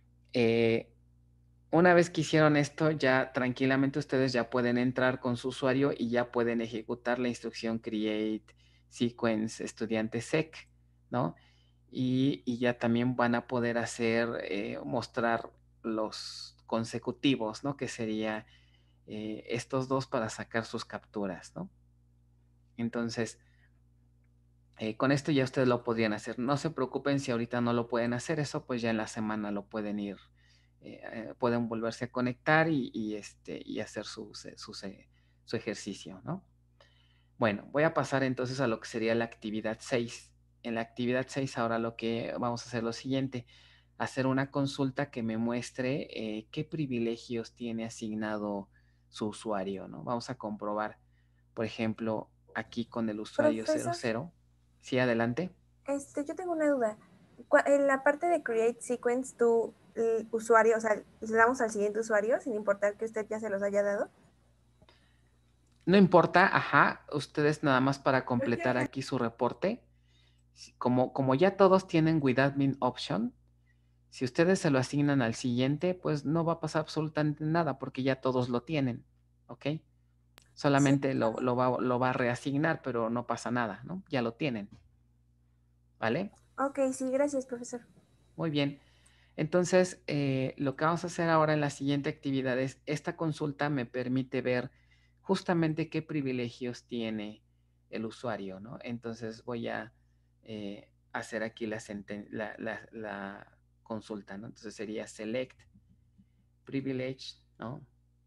una vez que hicieron esto, ya tranquilamente ustedes ya pueden entrar con su usuario y ya pueden ejecutar la instrucción create sequence estudiante sec, ¿no? Y ya también van a poder hacer, mostrar los consecutivos, ¿no? Que sería estos dos para sacar sus capturas, ¿no? Entonces, con esto ya ustedes lo podrían hacer. No se preocupen si ahorita no lo pueden hacer, eso pues ya en la semana lo pueden ir, pueden volverse a conectar y hacer su ejercicio, ¿no? Bueno, voy a pasar entonces a lo que sería la actividad 6. En la actividad 6 ahora lo que vamos a hacer lo siguiente, hacer una consulta que me muestre qué privilegios tiene asignado su usuario, ¿no? Vamos a comprobar, por ejemplo, aquí con el usuario Profesor. 00. Sí, adelante. Yo tengo una duda. En la parte de Create Sequence, el usuario, o sea, le damos al siguiente usuario, sin importar que usted ya se los haya dado. No importa, ajá, ustedes nada más para completar aquí su reporte, como ya todos tienen with admin option, si ustedes se lo asignan al siguiente, pues no va a pasar absolutamente nada porque ya todos lo tienen, ¿ok? Solamente Sí. lo va a reasignar, pero no pasa nada, ¿no? Ya lo tienen, ¿vale? Ok, sí, gracias, profesor. Muy bien. Entonces, lo que vamos a hacer ahora en la siguiente actividad es, esta consulta me permite ver justamente qué privilegios tiene el usuario, ¿no? Entonces voy a hacer aquí la consulta, ¿no? Entonces sería select privilege, ¿no?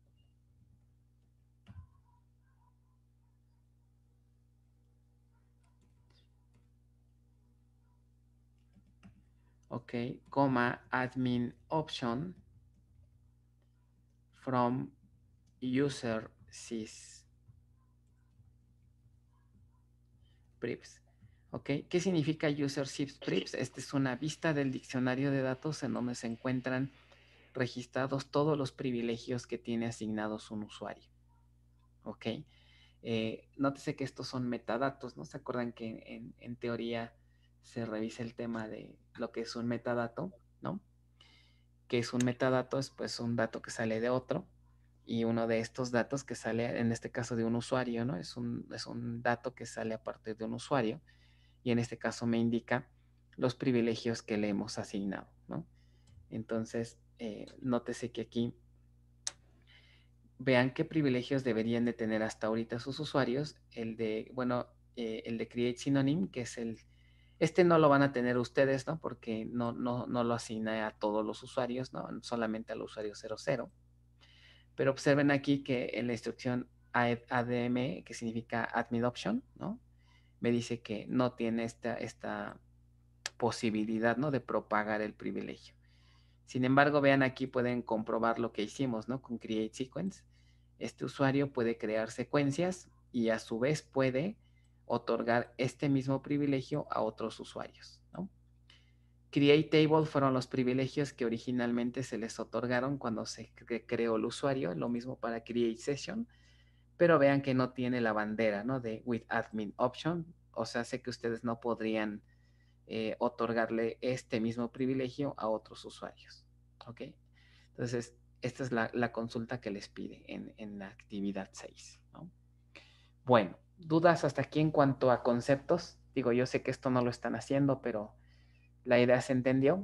Ok, coma, admin option from user sys prips. Ok, ¿qué significa user sys prips? Esta es una vista del diccionario de datos en donde se encuentran registrados todos los privilegios que tiene asignados un usuario. Ok, nótese que estos son metadatos, ¿no? ¿Se acuerdan que en teoría se revisa el tema de lo que es un metadato, ¿no? Que es un metadato, es pues un dato que sale de otro y uno de estos datos que sale, en este caso de un usuario, ¿no? Es un dato que sale a partir de un usuario y en este caso me indica los privilegios que le hemos asignado, ¿no? Entonces, nótese que aquí vean qué privilegios deberían de tener hasta ahorita sus usuarios. El de Create Synonym, que es este no lo van a tener ustedes, ¿no? Porque no lo asigna a todos los usuarios, ¿no? Solamente al usuario 00. Pero observen aquí que en la instrucción ADM, que significa Admin Option, ¿no? Me dice que no tiene esta posibilidad, ¿no? De propagar el privilegio. Sin embargo, vean aquí, pueden comprobar lo que hicimos, ¿no? Con Create Sequence. Este usuario puede crear secuencias y a su vez puede otorgar este mismo privilegio a otros usuarios, ¿no? Create Table fueron los privilegios que originalmente se les otorgaron cuando se creó el usuario, lo mismo para Create Session, pero vean que no tiene la bandera, ¿no? De With Admin Option, o sea, sé que ustedes no podrían otorgarle este mismo privilegio a otros usuarios, ¿ok? Entonces, esta es la consulta que les pide en la actividad 6, ¿no? Bueno, ¿dudas hasta aquí en cuanto a conceptos? Digo, yo sé que esto no lo están haciendo, pero la idea se entendió.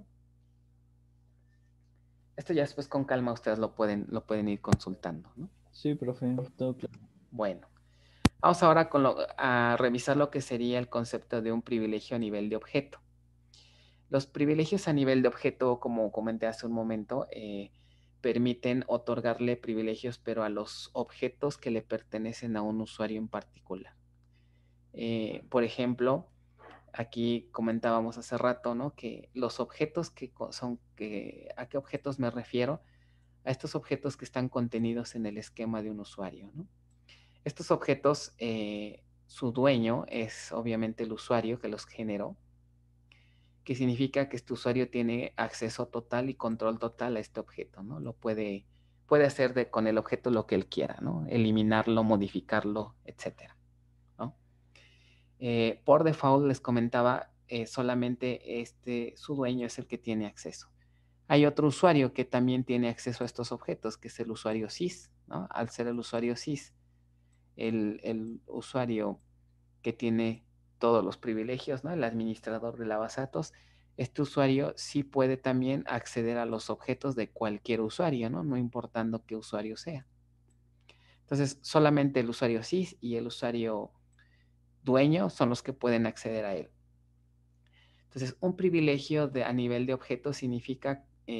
Esto ya después con calma ustedes lo pueden ir consultando, ¿no? Sí, profe, todo claro. Bueno, vamos ahora a revisar lo que sería el concepto de un privilegio a nivel de objeto. Los privilegios a nivel de objeto, como comenté hace un momento, permiten otorgarle privilegios, pero a los objetos que le pertenecen a un usuario en particular. Por ejemplo, aquí comentábamos hace rato, ¿no? Que los objetos ¿a qué objetos me refiero? A estos objetos que están contenidos en el esquema de un usuario, ¿no? Estos objetos, su dueño es obviamente el usuario que los generó, que significa que este usuario tiene acceso total y control total a este objeto, ¿no? Puede hacer con el objeto lo que él quiera, ¿no? Eliminarlo, modificarlo, etcétera, ¿no? Por default les comentaba, solamente su dueño es el que tiene acceso. Hay otro usuario que también tiene acceso a estos objetos, que es el usuario sys, ¿no? Al ser el usuario sys, el usuario que tiene todos los privilegios, ¿no? El administrador de la base de datos, este usuario sí puede también acceder a los objetos de cualquier usuario, ¿no? No importando qué usuario sea. Entonces, solamente el usuario sys y el usuario dueño son los que pueden acceder a él. Entonces, un privilegio a nivel de objeto significa,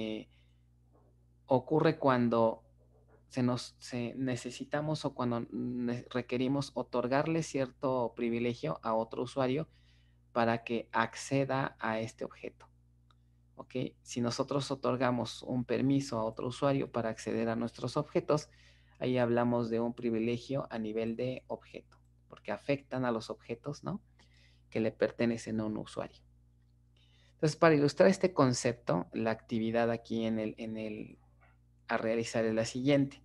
ocurre cuando necesitamos o cuando requerimos otorgarle cierto privilegio a otro usuario para que acceda a este objeto. ¿Ok? Si nosotros otorgamos un permiso a otro usuario para acceder a nuestros objetos, ahí hablamos de un privilegio a nivel de objeto, porque afectan a los objetos, ¿no? Que le pertenecen a un usuario. Entonces, para ilustrar este concepto, la actividad aquí a realizar es la siguiente.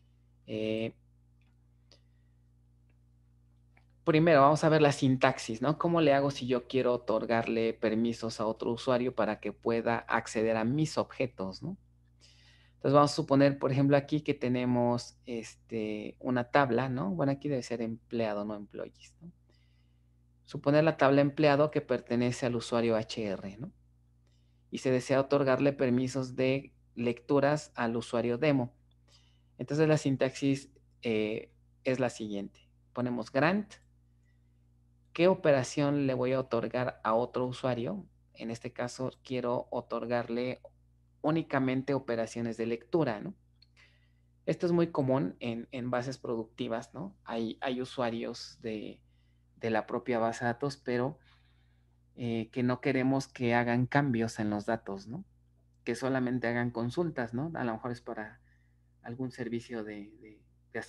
Primero vamos a ver la sintaxis, ¿no? ¿Cómo le hago si yo quiero otorgarle permisos a otro usuario para que pueda acceder a mis objetos, ¿no? Entonces vamos a suponer, por ejemplo, aquí que tenemos una tabla, ¿no? Bueno, aquí debe ser empleado, no employees, ¿no? Suponer la tabla empleado que pertenece al usuario HR, ¿no? Y se desea otorgarle permisos de lecturas al usuario demo. Entonces la sintaxis es la siguiente. Ponemos grant. ¿Qué operación le voy a otorgar a otro usuario? En este caso, quiero otorgarle únicamente operaciones de lectura, ¿no? Esto es muy común en bases productivas, ¿no? Hay usuarios de la propia base de datos, pero que no queremos que hagan cambios en los datos, ¿no? Que solamente hagan consultas, ¿no? A lo mejor es para algún servicio de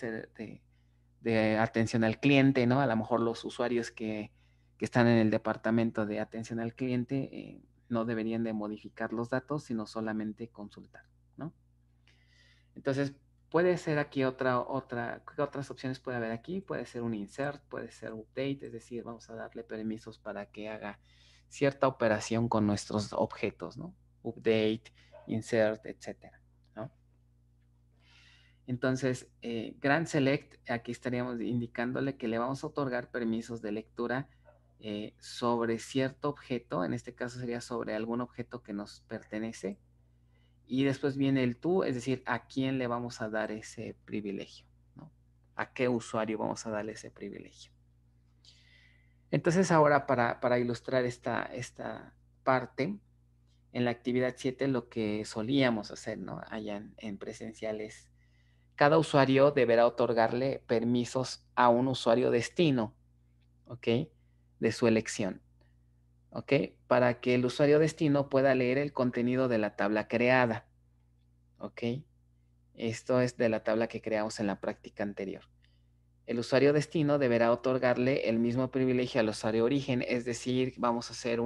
atención al cliente, ¿no? A lo mejor los usuarios que están en el departamento de atención al cliente no deberían de modificar los datos, sino solamente consultar, ¿no? Entonces, puede ser aquí ¿qué otras opciones puede haber aquí? Puede ser un insert, puede ser update, es decir, vamos a darle permisos para que haga cierta operación con nuestros objetos, ¿no? Update, insert, etcétera, ¿no? Entonces, grant select, aquí estaríamos indicándole que le vamos a otorgar permisos de lectura sobre cierto objeto, en este caso sería sobre algún objeto que nos pertenece, y después viene el tú, es decir, a quién le vamos a dar ese privilegio, ¿no? A qué usuario vamos a darle ese privilegio. Entonces ahora para ilustrar esta parte, en la actividad 7 lo que solíamos hacer, ¿no? Allá en presenciales, cada usuario deberá otorgarle permisos a un usuario destino, ¿ok? De su elección, ¿ok? para que el usuario destino pueda leer el contenido de la tabla creada. ¿Ok? Esto es de la tabla que creamos en la práctica anterior. El usuario destino deberá otorgarle el mismo privilegio al usuario origen, es decir, vamos a hacer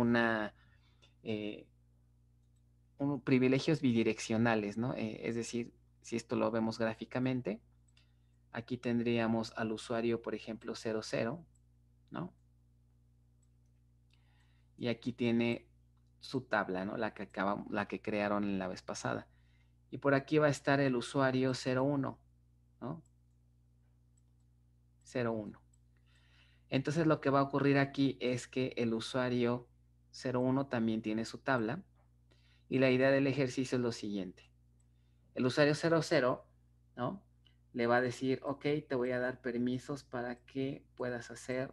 privilegios bidireccionales, ¿no? Es decir, si esto lo vemos gráficamente, aquí tendríamos al usuario, por ejemplo, 00, ¿no? Y aquí tiene su tabla, ¿no? La que crearon la vez pasada. Y por aquí va a estar el usuario 01, ¿no? 01. Entonces lo que va a ocurrir aquí es que el usuario 01 también tiene su tabla. Y la idea del ejercicio es lo siguiente. El usuario 00, ¿no? Le va a decir, ok, te voy a dar permisos para que puedas hacer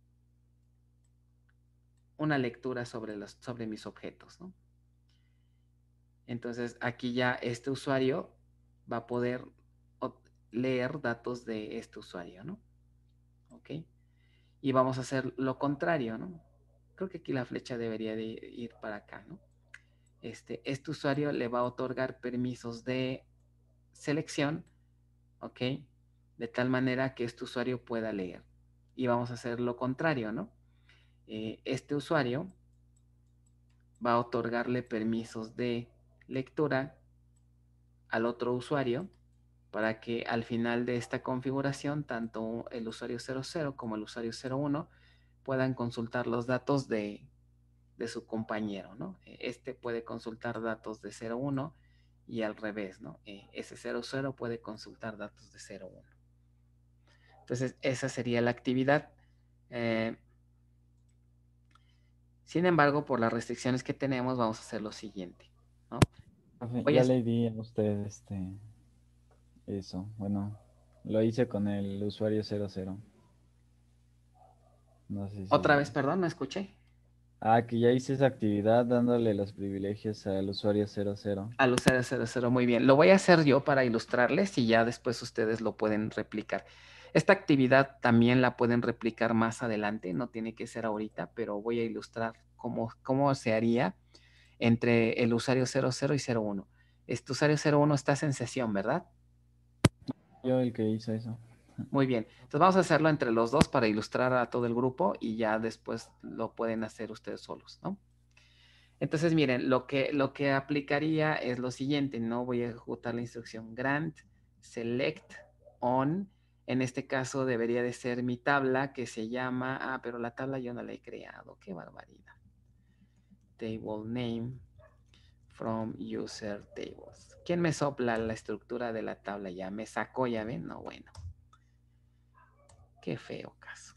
una lectura sobre mis objetos, ¿no? Entonces aquí ya este usuario va a poder leer datos de este usuario, ¿no? Ok. Y vamos a hacer lo contrario, ¿no? Creo que aquí la flecha debería de ir para acá, ¿no? Este usuario le va a otorgar permisos de selección, ¿ok? De tal manera que este usuario pueda leer. Y vamos a hacer lo contrario, ¿no? Este usuario va a otorgarle permisos de lectura al otro usuario para que al final de esta configuración, tanto el usuario 00 como el usuario 01 puedan consultar los datos de su compañero, ¿no? Este puede consultar datos de 01 y al revés, ¿no? Ese 00 puede consultar datos de 01. Entonces, esa sería la actividad. Sin embargo, por las restricciones que tenemos, vamos a hacer lo siguiente, ¿no? Ya le di a usted eso. Bueno, lo hice con el usuario 00. No sé si... Otra vez, perdón, no escuché. Que ya hice esa actividad dándole los privilegios al usuario 00. Al usuario 00, muy bien. Lo voy a hacer yo para ilustrarles y ya después ustedes lo pueden replicar. Esta actividad también la pueden replicar más adelante, no tiene que ser ahorita, pero voy a ilustrar cómo se haría entre el usuario 00 y 01. Este usuario 01 estás en sesión, ¿verdad? Yo el que hizo eso. Muy bien. Entonces vamos a hacerlo entre los dos para ilustrar a todo el grupo y ya después lo pueden hacer ustedes solos, ¿no? Entonces, miren, lo que aplicaría es lo siguiente, ¿no? Voy a ejecutar la instrucción grant select on. En este caso debería de ser mi tabla que se llama, pero la tabla yo no la he creado, qué barbaridad. Table name from user tables. ¿Quién me sopla la estructura de la tabla? Ya me sacó, ya ven, no, bueno. Qué feo caso.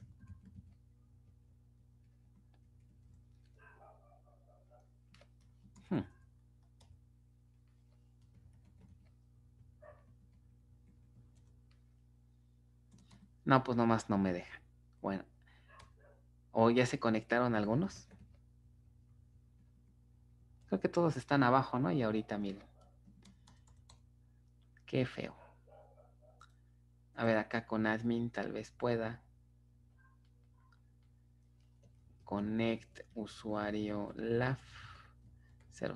No, pues nomás no me deja. Bueno. ¿O ya se conectaron algunos? Creo que todos están abajo, ¿no? Y ahorita miren. Qué feo. A ver, acá con admin tal vez pueda. Connect usuario LAF 00.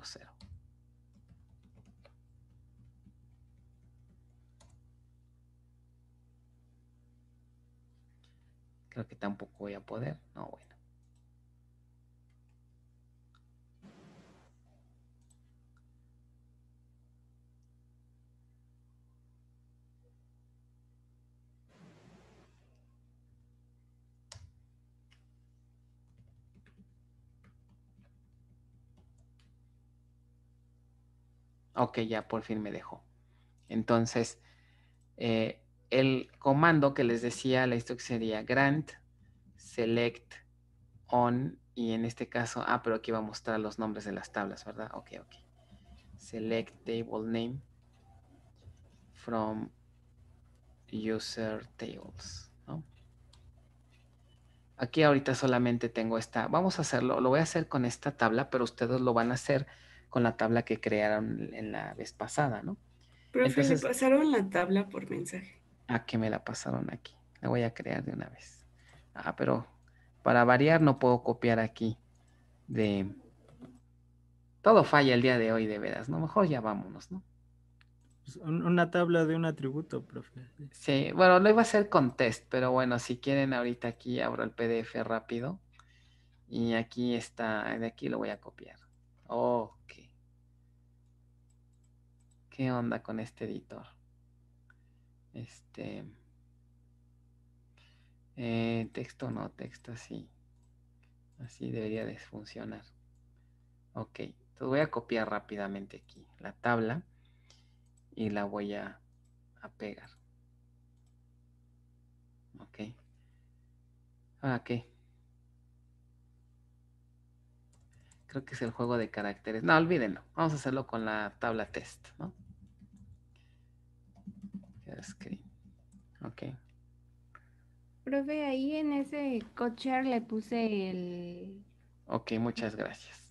Creo que tampoco voy a poder. No, bueno. Ok, ya por fin me dejó. Entonces, el comando que les decía, la instrucción sería grant select on, y en este caso, pero aquí va a mostrar los nombres de las tablas, ¿verdad? Ok. Select table name from user tables, ¿no? Aquí ahorita solamente tengo esta, vamos a hacerlo, lo voy a hacer con esta tabla, pero ustedes lo van a hacer con la tabla que crearon en la vez pasada, ¿no? Profe, Entonces, le pasaron la tabla por mensaje. Que me la pasaron aquí. La voy a crear de una vez. Pero para variar no puedo copiar aquí de Todo falla el día de hoy, de veras, ¿no? Mejor ya vámonos, ¿no? Pues, una tabla de un atributo, profe. Sí, bueno, lo iba a hacer con test, pero bueno, si quieren ahorita aquí abro el PDF rápido y aquí está, de aquí lo voy a copiar. Ok. ¿Qué onda con este editor? Texto no, texto así. Así debería de funcionar. Ok, entonces voy a copiar rápidamente aquí la tabla y la voy a pegar. Ok. Ok. Creo que es el juego de caracteres. No, olvídenlo. Vamos a hacerlo con la tabla test, ¿no? Screen. Ok. Profe, ahí en ese cocher le puse el... Ok, muchas gracias.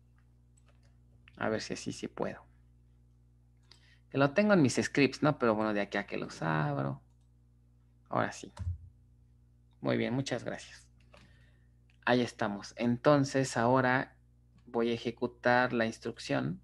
A ver si así sí puedo. Que lo tengo en mis scripts, ¿no? Pero bueno, de aquí a que los abro. Ahora sí. Muy bien, muchas gracias. Ahí estamos. Entonces ahora voy a ejecutar la instrucción.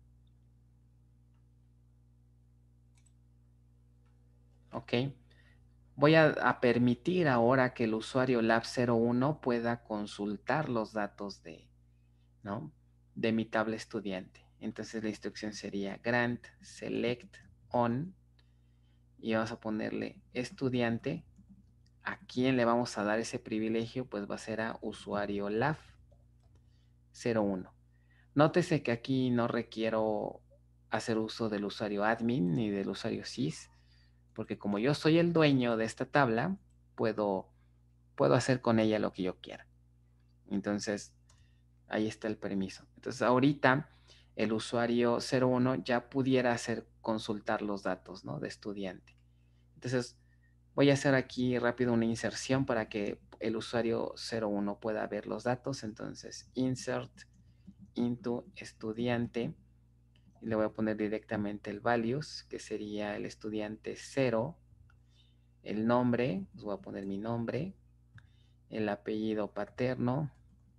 Ok. Voy a permitir ahora que el usuario Lab01 pueda consultar los datos ¿no? de mi tabla estudiante. Entonces la instrucción sería grant select on y vamos a ponerle estudiante. ¿A quién le vamos a dar ese privilegio? Pues va a ser a usuario Lab01. Nótese que aquí no requiero hacer uso del usuario admin ni del usuario sys, porque como yo soy el dueño de esta tabla, puedo hacer con ella lo que yo quiera. Entonces, ahí está el permiso. Entonces, ahorita el usuario 01 ya pudiera consultar los datos, ¿no? de estudiante. Entonces, voy a hacer aquí rápido una inserción para que el usuario 01 pueda ver los datos. Entonces, insert into estudiante. Y le voy a poner directamente el values, que sería el estudiante 0. El nombre, pues voy a poner mi nombre. El apellido paterno.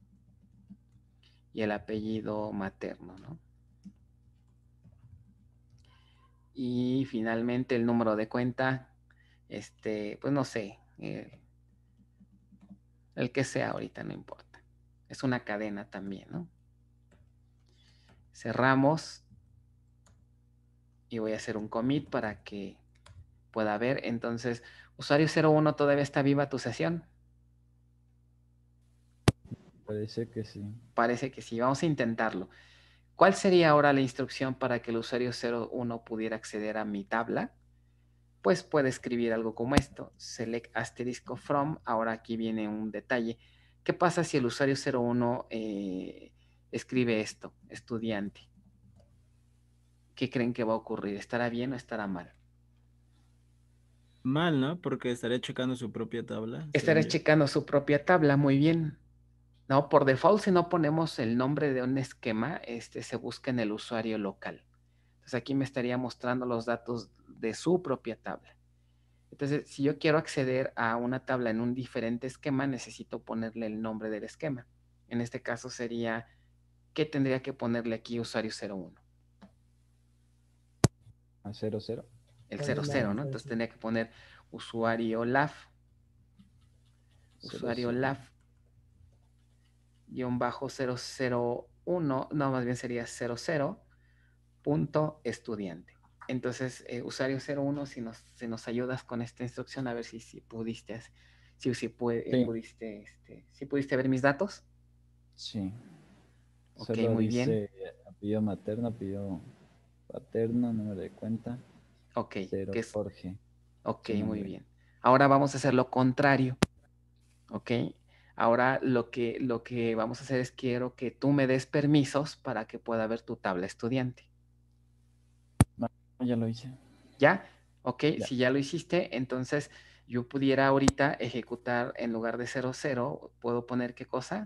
Y el apellido materno, ¿no? Y finalmente el número de cuenta, pues no sé, el que sea ahorita, no importa. Es una cadena también, ¿no? Cerramos y voy a hacer un commit para que pueda ver. Entonces, usuario 01, ¿todavía está viva tu sesión? Parece que sí. Parece que sí, vamos a intentarlo. ¿Cuál sería ahora la instrucción para que el usuario 01 pudiera acceder a mi tabla? Pues puede escribir algo como esto, select asterisco from. Ahora aquí viene un detalle. ¿Qué pasa si el usuario 01 escribe esto, estudiante? ¿Qué creen que va a ocurrir? ¿Estará bien o estará mal? Mal, ¿no? Porque estaré checando su propia tabla. Estaré checando su propia tabla, muy bien. No, por default, si no ponemos el nombre de un esquema, se busca en el usuario local. Entonces aquí me estaría mostrando los datos de su propia tabla. Entonces, si yo quiero acceder a una tabla en un diferente esquema, necesito ponerle el nombre del esquema. En este caso sería, ¿qué tendría que ponerle aquí usuario 01? ¿A 00? El 00, ¿no? Entonces tendría que poner usuario LAF. Usuario LAF. -001, no, más bien sería 00.estudiante. Entonces, usuario 01, si nos ayudas con esta instrucción, a ver si pudiste, si pudiste ver mis datos. Sí. Ok, Solo muy dice bien. apellido materno, apellido paterno, número de cuenta. Ok, Cero, Jorge. Ok, Su muy nombre. bien. Ahora vamos a hacer lo contrario. Ok. Ahora lo que vamos a hacer es quiero que tú me des permisos para que pueda ver tu tabla estudiante. Ya lo hice. ¿Ya? Ok, Ya. si ya lo hiciste, entonces yo pudiera ahorita ejecutar en lugar de 00, ¿puedo poner qué cosa?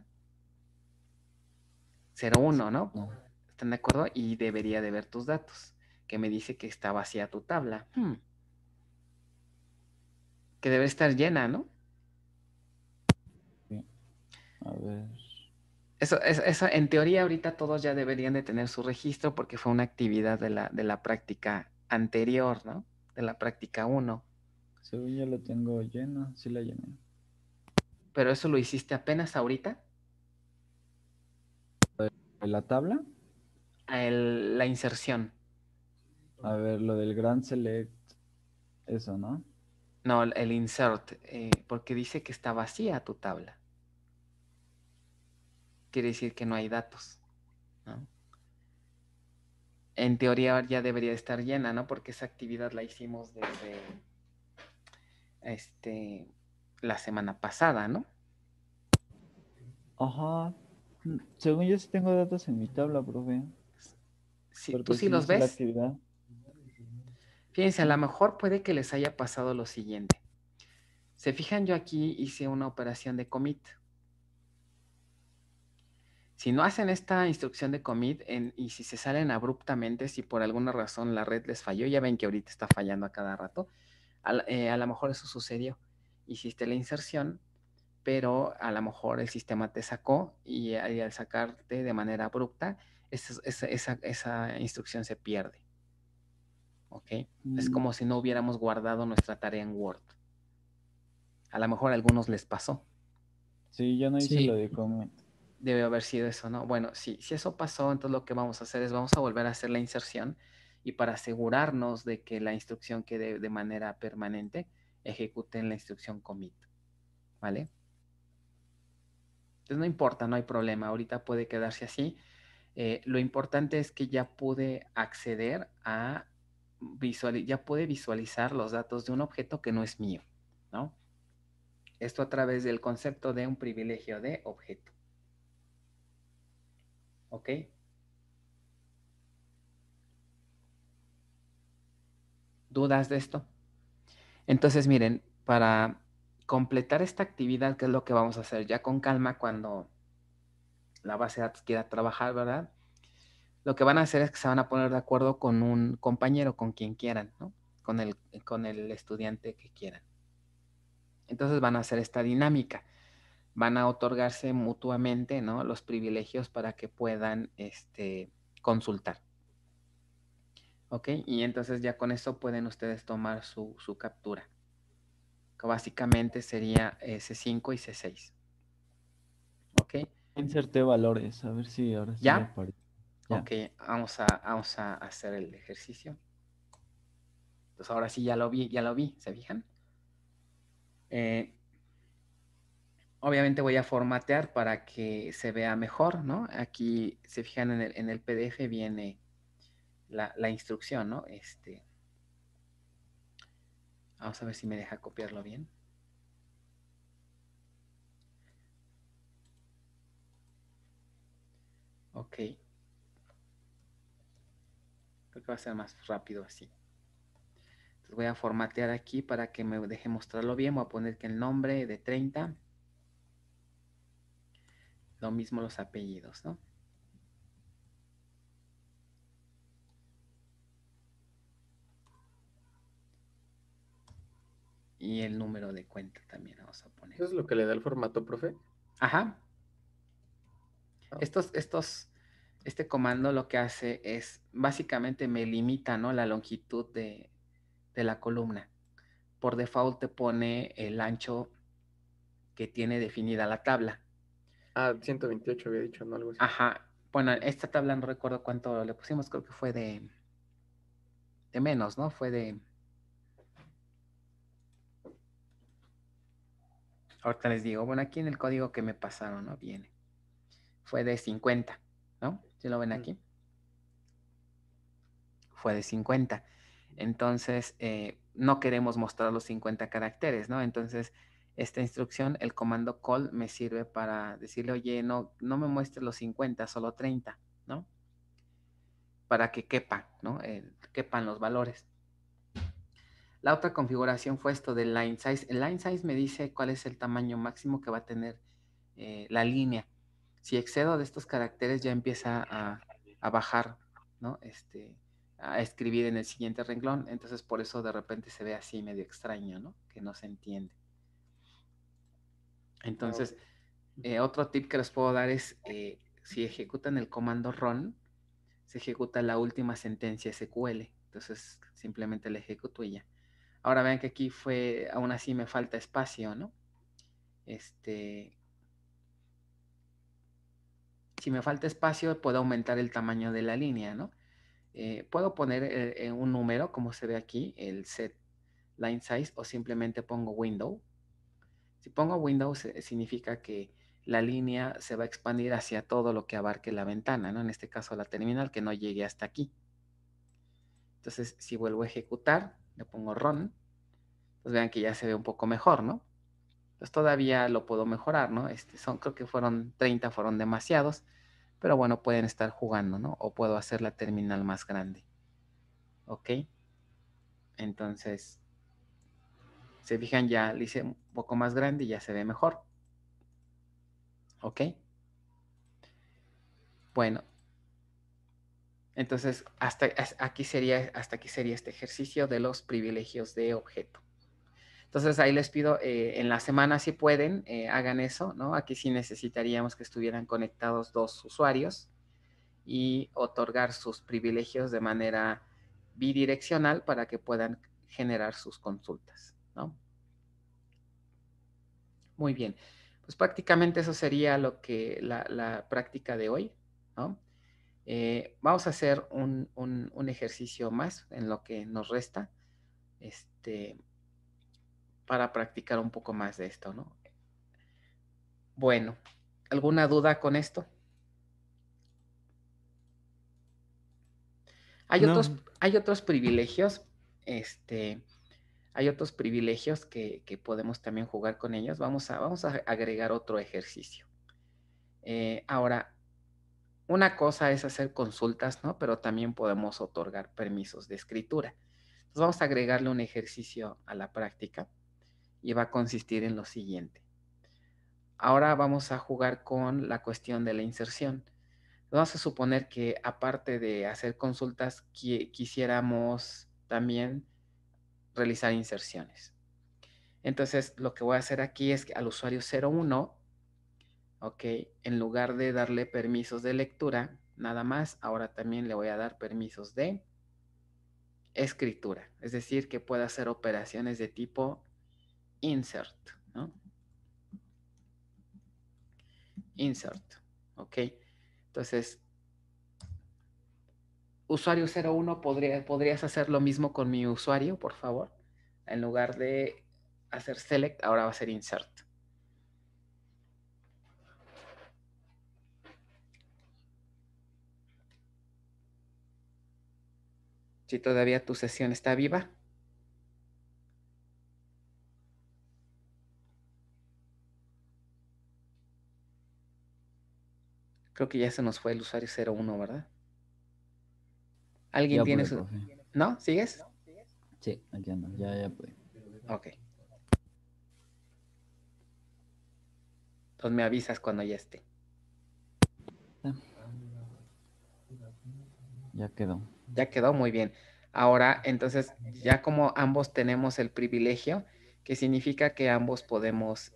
01, ¿no? ¿Están de acuerdo? Y debería de ver tus datos, que me dice que está vacía tu tabla. Que debe estar llena, ¿no? Sí. A ver. Eso, en teoría ahorita todos ya deberían de tener su registro porque fue una actividad de la práctica anterior, ¿no? De la práctica 1. Según yo lo tengo lleno, sí la llené. Pero eso lo hiciste apenas ahorita. ¿La tabla? La inserción. A ver, lo del Grand Select, eso, ¿no? No, el insert, porque dice que está vacía tu tabla. Quiere decir que no hay datos, ¿no? En teoría ya debería estar llena, ¿no? Porque esa actividad la hicimos desde la semana pasada, ¿no? Ajá. Según yo sí tengo datos en mi tabla, profe. Sí, ¿tú Porque sí sí los hice la ves? actividad. Fíjense, a lo mejor puede que les haya pasado lo siguiente. Se fijan, yo aquí hice una operación de commit. Si no hacen esta instrucción de commit y si se salen abruptamente, si por alguna razón la red les falló, ya ven que ahorita está fallando a cada rato, a lo mejor eso sucedió. Hiciste la inserción, pero a lo mejor el sistema te sacó y al sacarte de manera abrupta, esa instrucción se pierde. ¿Ok? Es como si no hubiéramos guardado nuestra tarea en Word. A lo mejor a algunos les pasó. Sí, yo no hice lo de commit. Debe haber sido eso, ¿no? Bueno, si eso pasó, entonces lo que vamos a hacer es vamos a volver a hacer la inserción y para asegurarnos de que la instrucción quede de manera permanente, ejecuten la instrucción commit, ¿vale? Entonces no importa, no hay problema, ahorita puede quedarse así. Lo importante es que ya pude acceder a ya pude visualizar los datos de un objeto que no es mío, ¿no? Esto a través del concepto de un privilegio de objeto. ¿Ok? ¿Dudas de esto? Entonces, miren, para completar esta actividad, que es lo que vamos a hacer ya con calma cuando la base de datos quiera trabajar, ¿verdad? Lo que van a hacer es que se van a poner de acuerdo con un compañero, con quien quieran, ¿no? Con el estudiante que quieran. Entonces van a hacer esta dinámica. Van a otorgarse mutuamente, ¿no? Los privilegios para que puedan consultar. ¿Ok? Y entonces ya con eso pueden ustedes tomar su captura. Que básicamente sería C5 y C6. ¿Ok? Inserté valores, a ver si ahora sí ¿Ya? aparece. Ya. Ok, vamos a hacer el ejercicio. Entonces ahora sí ya lo vi, ¿se fijan? Obviamente voy a formatear para que se vea mejor, ¿no? Aquí se fijan en el PDF viene la instrucción, ¿no? Vamos a ver si me deja copiarlo bien. Ok. Creo que va a ser más rápido así. Entonces voy a formatear aquí para que me deje mostrarlo bien. Voy a poner que el nombre de 30. Lo mismo los apellidos, ¿no? Y el número de cuenta también vamos a poner. ¿Eso es lo que le da el formato, profe? Ajá. Este comando lo que hace es, básicamente me limita, ¿no? La longitud de la columna. Por default te pone el ancho que tiene definida la tabla. 128 había dicho, ¿no? Algo así. Ajá. Bueno, esta tabla no recuerdo cuánto le pusimos, creo que fue de menos, ¿no? Fue de... Ahorita les digo, bueno, aquí en el código que me pasaron, ¿no? Viene. Fue de 50, ¿no? ¿Sí lo ven aquí? Fue de 50. Entonces, no queremos mostrar los 50 caracteres, ¿no? Entonces, esta instrucción, el comando call, me sirve para decirle, oye, no me muestres los 50, solo 30, ¿no? Para que quepan, ¿no? Quepan los valores. La otra configuración fue esto del line size. El line size me dice cuál es el tamaño máximo que va a tener la línea. Si excedo de estos caracteres ya empieza a bajar, ¿no? A escribir en el siguiente renglón. Entonces por eso de repente se ve así medio extraño, ¿no? Que no se entiende. Entonces, Otro tip que les puedo dar es, si ejecutan el comando run, se ejecuta la última sentencia SQL. Entonces, simplemente la ejecuto y ya. Ahora vean que aquí aún así me falta espacio, ¿no? Si me falta espacio, puedo aumentar el tamaño de la línea, ¿no? Puedo poner un número, como se ve aquí, el set line size, o simplemente pongo window. Si pongo window, significa que la línea se va a expandir hacia todo lo que abarque la ventana, ¿no? En este caso la terminal, que no llegue hasta aquí. Entonces, si vuelvo a ejecutar, le pongo run, pues vean que ya se ve un poco mejor, ¿no? Pues todavía lo puedo mejorar, ¿no? Creo que fueron 30, fueron demasiados, pero bueno, pueden estar jugando, ¿no? O puedo hacer la terminal más grande. ¿Ok? Entonces, se fijan, ya le hice un poco más grande y ya se ve mejor. ¿Ok? Bueno, entonces hasta aquí sería este ejercicio de los privilegios de objeto. Entonces ahí les pido, en la semana si pueden, hagan eso, ¿no? Aquí sí necesitaríamos que estuvieran conectados 2 usuarios y otorgar sus privilegios de manera bidireccional para que puedan generar sus consultas, ¿no? Muy bien, pues prácticamente eso sería la práctica de hoy, ¿no? Vamos a hacer un ejercicio más en lo que nos resta, para practicar un poco más de esto, ¿no? Bueno, ¿alguna duda con esto? Hay otros privilegios, hay otros privilegios que podemos también jugar con ellos. Vamos a agregar otro ejercicio. Ahora, una cosa es hacer consultas, ¿no? Pero también podemos otorgar permisos de escritura. Entonces vamos a agregarle un ejercicio a la práctica y va a consistir en lo siguiente. Ahora vamos a jugar con la cuestión de la inserción. Vamos a suponer que aparte de hacer consultas, quisiéramos también realizar inserciones. Entonces, lo que voy a hacer aquí es que al usuario 01, ok, en lugar de darle permisos de lectura, nada más, ahora también le voy a dar permisos de escritura. Es decir, que pueda hacer operaciones de tipo insert, ¿no? Insert, ok. Entonces, usuario 01, ¿podrías hacer lo mismo con mi usuario, por favor? En lugar de hacer select, ahora va a ser insert. Si todavía tu sesión está viva. Creo que ya se nos fue el usuario 01, ¿verdad? ¿Alguien tiene su...? ¿No? ¿Sigues? Sí, aquí ando, ya pude. Ok. Entonces me avisas cuando ya esté. Ya quedó. Ya quedó, muy bien. Ahora, entonces, ya como ambos tenemos el privilegio, que significa que ambos podemos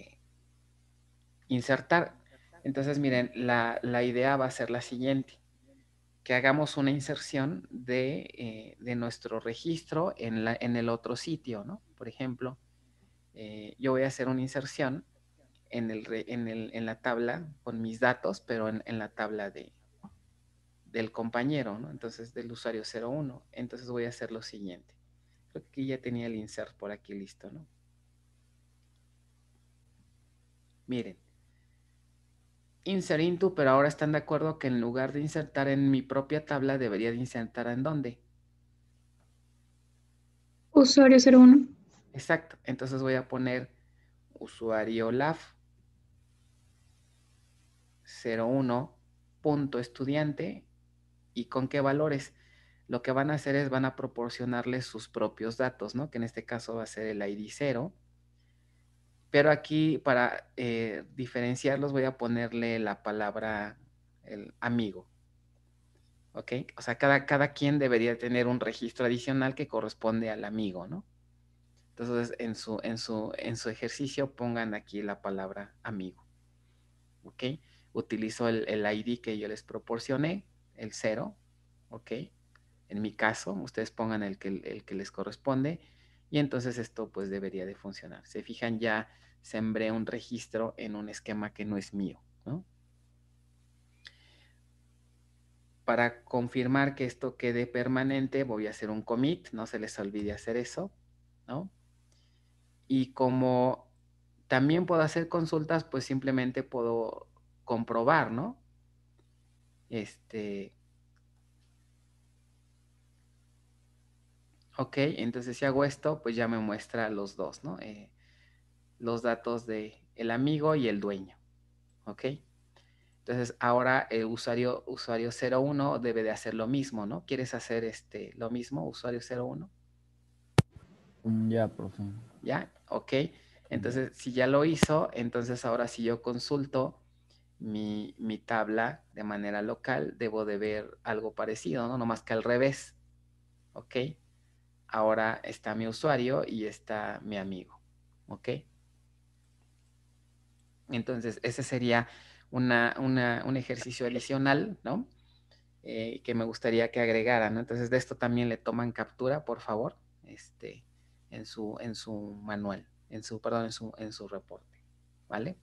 insertar. Entonces, miren, la idea va a ser la siguiente. Que hagamos una inserción de nuestro registro en el otro sitio, ¿no? Por ejemplo, yo voy a hacer una inserción en la tabla con mis datos, pero en la tabla del compañero, ¿no? Entonces, del usuario 01. Entonces voy a hacer lo siguiente. Creo que aquí ya tenía el insert por aquí listo, ¿no? Miren. Insert into, pero ahora están de acuerdo que en lugar de insertar en mi propia tabla, debería de insertar ¿en dónde? Usuario 01. Exacto. Entonces voy a poner usuario lab 01.estudiante y con qué valores. Lo que van a hacer es van a proporcionarles sus propios datos, ¿no? Que en este caso va a ser el ID 0. Pero aquí para diferenciarlos voy a ponerle la palabra el amigo. ¿Ok? O sea, cada quien debería tener un registro adicional que corresponde al amigo, ¿no? Entonces, en su ejercicio pongan aquí la palabra amigo. ¿ok? Utilizo el ID que yo les proporcioné, el 0, ¿ok? En mi caso, ustedes pongan el que les corresponde y entonces esto pues debería de funcionar. Se fijan, ya sembré un registro en un esquema que no es mío, ¿no? Para confirmar que esto quede permanente, voy a hacer un commit, no se les olvide hacer eso, ¿no? Y como también puedo hacer consultas, pues simplemente puedo comprobar, ¿no? Ok, entonces si hago esto, pues ya me muestra los dos, ¿no? Los datos de el amigo y el dueño, ¿ok? Entonces ahora el usuario 01 debe de hacer lo mismo, ¿no? ¿Quieres hacer lo mismo, usuario 01? Ya, profe. ¿Ya? Ok. Entonces, si ya lo hizo, entonces ahora si yo consulto mi tabla de manera local, debo de ver algo parecido, ¿no? No más que al revés. ¿Ok? Ahora está mi usuario y está mi amigo. ¿Ok? Entonces, ese sería un ejercicio adicional, ¿no? Que me gustaría que agregaran, ¿no? Entonces, de esto también le toman captura, por favor, en su manual, perdón, en su reporte, ¿vale?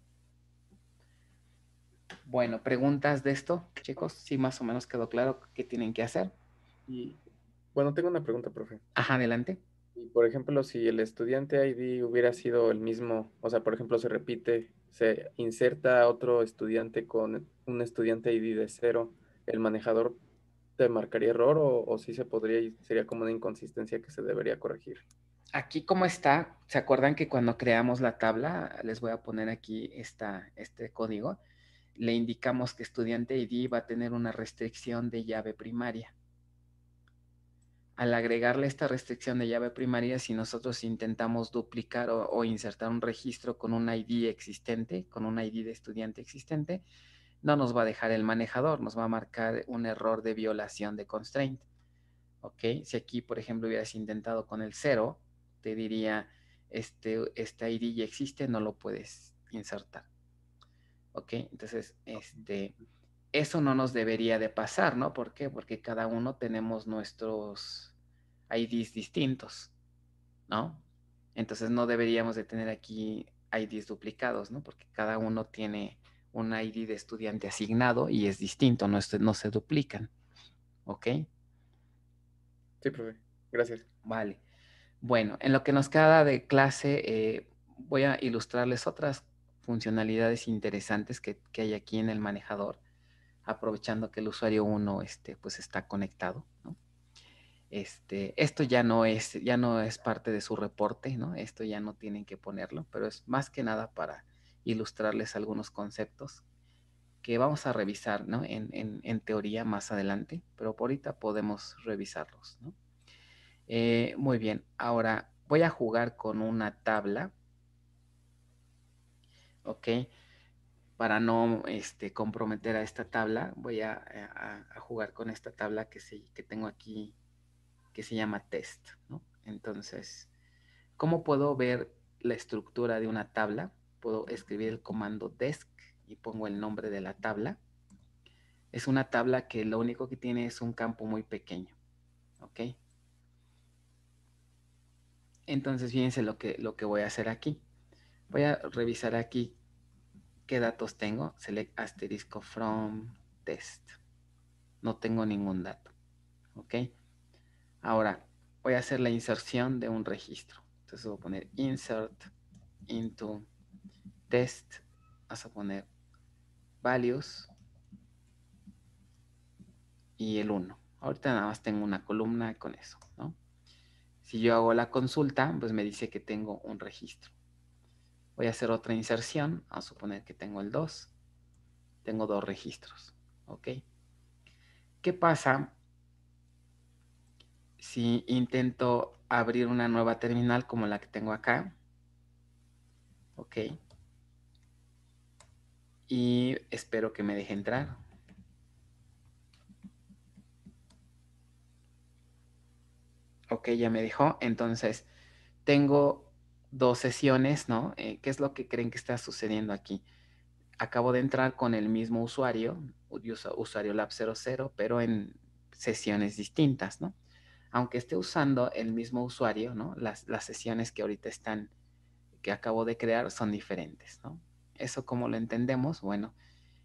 Bueno, ¿preguntas de esto, chicos? Sí, más o menos quedó claro qué tienen que hacer. Y bueno, tengo una pregunta, profe. Ajá, adelante. Y por ejemplo, si el estudiante ID hubiera sido el mismo, o sea, por ejemplo, se repite, se inserta otro estudiante con un estudiante ID de 0, ¿el manejador te marcaría error o sí se podría y sería como una inconsistencia que se debería corregir? Aquí como está, ¿se acuerdan que cuando creamos la tabla, les voy a poner aquí este código, le indicamos que estudiante ID va a tener una restricción de llave primaria? Al agregarle esta restricción de llave primaria, si nosotros intentamos duplicar o insertar un registro con un ID existente, con un ID de estudiante existente, no nos va a dejar el manejador, nos va a marcar un error de violación de constraint. ¿Ok? Si aquí, por ejemplo, hubieras intentado con el 0, te diría, este ID ya existe, no lo puedes insertar. ¿Ok? Entonces, eso no nos debería de pasar, ¿no? ¿Por qué? Porque cada uno tenemos nuestros IDs distintos, ¿no? Entonces no deberíamos de tener aquí IDs duplicados, ¿no? Porque cada uno tiene un ID de estudiante asignado y es distinto, no se duplican, ¿ok? Sí, profe. Gracias. Vale. Bueno, en lo que nos queda de clase, voy a ilustrarles otras funcionalidades interesantes que hay aquí en el manejador, aprovechando que el usuario 1 pues está conectado, ¿no? Esto ya no es parte de su reporte, ¿no? Esto ya no tienen que ponerlo, pero es más que nada para ilustrarles algunos conceptos que vamos a revisar, ¿no? En teoría más adelante, pero por ahorita podemos revisarlos, ¿no? Muy bien, ahora voy a jugar con una tabla, ¿ok? Para no comprometer a esta tabla, voy a jugar con esta tabla que tengo aquí, que se llama test, ¿no? Entonces, ¿cómo puedo ver la estructura de una tabla? Puedo escribir el comando desc y pongo el nombre de la tabla. Es una tabla que lo único que tiene es un campo muy pequeño, ¿ok? Entonces, fíjense lo que voy a hacer aquí. Voy a revisar aquí qué datos tengo. Select asterisco from test. No tengo ningún dato, ¿ok? Ahora, voy a hacer la inserción de un registro. Entonces voy a poner insert into test. Vas a poner values y el 1. Ahorita nada más tengo una columna con eso, ¿no? Si yo hago la consulta, pues me dice que tengo un registro. Voy a hacer otra inserción. Vamos a suponer que tengo el 2. Tengo 2 registros, ¿ok? ¿Qué pasa si intento abrir una nueva terminal como la que tengo acá? ¿Ok? Y espero que me deje entrar. Ok, ya me dejó. Entonces, tengo 2 sesiones, ¿no? ¿Qué es lo que creen que está sucediendo aquí? acabo de entrar con el mismo usuario, usuario lab 00, pero en sesiones distintas, ¿no? Aunque esté usando el mismo usuario, ¿no? Las sesiones que ahorita están, que acabo de crear son diferentes, ¿no? Eso como lo entendemos, bueno,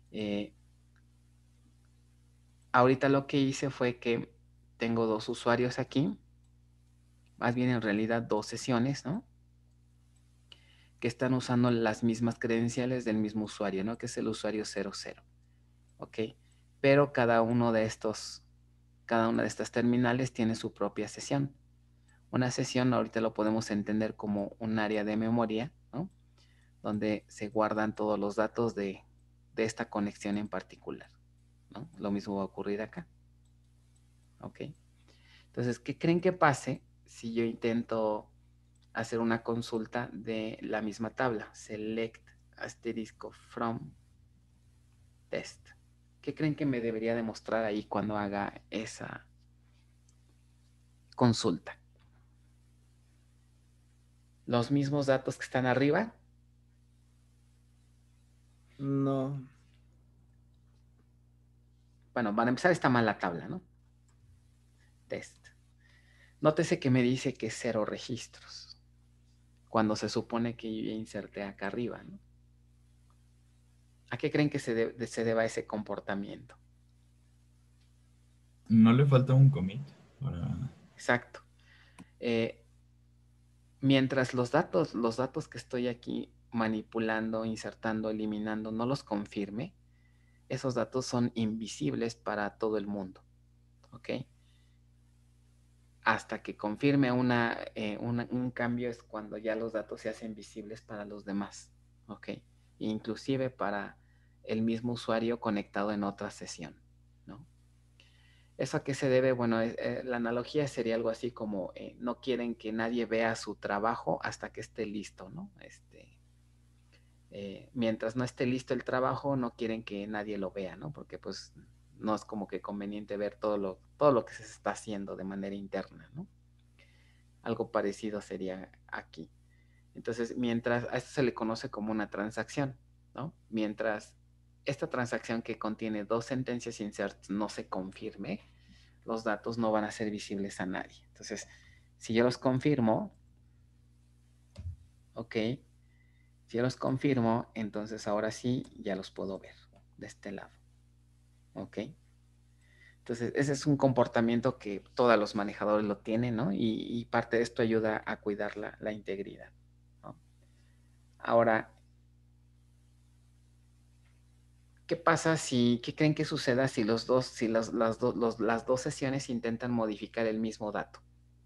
ahorita lo que hice fue que tengo 2 usuarios aquí, más bien en realidad 2 sesiones, ¿no? Que están usando las mismas credenciales del mismo usuario, ¿no? Que es el usuario 00, ¿ok? Pero cada una de estas terminales tiene su propia sesión. Una sesión ahorita lo podemos entender como un área de memoria, ¿no? Donde se guardan todos los datos de esta conexión en particular, ¿no? Lo mismo va a ocurrir acá, ¿ok? Entonces, ¿qué creen que pase si yo intento hacer una consulta de la misma tabla? Select asterisco from test. ¿Qué creen que me debería demostrar ahí cuando haga esa consulta? ¿Los mismos datos que están arriba? No. Bueno, para empezar está mal la tabla, ¿no? Test. Nótese que me dice que 0 registros, cuando se supone que yo ya inserté acá arriba, ¿no? ¿A qué creen que se deba ese comportamiento? ¿No le falta un commit? Exacto. Mientras los datos que estoy aquí manipulando, insertando, eliminando, no los confirme, esos datos son invisibles para todo el mundo, ¿ok? Hasta que confirme un cambio es cuando ya los datos se hacen visibles para los demás, ¿ok? Inclusive para el mismo usuario conectado en otra sesión, ¿no? ¿Eso a qué se debe? Bueno, la analogía sería algo así como no quieren que nadie vea su trabajo hasta que esté listo, ¿no? Mientras no esté listo el trabajo, no quieren que nadie lo vea, ¿no? Porque pues no es como que conveniente ver todo lo que se está haciendo de manera interna, ¿no? Algo parecido sería aquí. Entonces, a esto se le conoce como una transacción, ¿no? Mientras esta transacción que contiene 2 sentencias insert no se confirme, los datos no van a ser visibles a nadie. Entonces, si yo los confirmo, ok, si yo los confirmo, entonces ahora sí ya los puedo ver de este lado, ok. Entonces, ese es un comportamiento que todos los manejadores lo tienen, ¿no? Y parte de esto ayuda a cuidar la integridad, ¿no? Ahora, ¿qué pasa qué creen que suceda si las dos sesiones intentan modificar el mismo dato?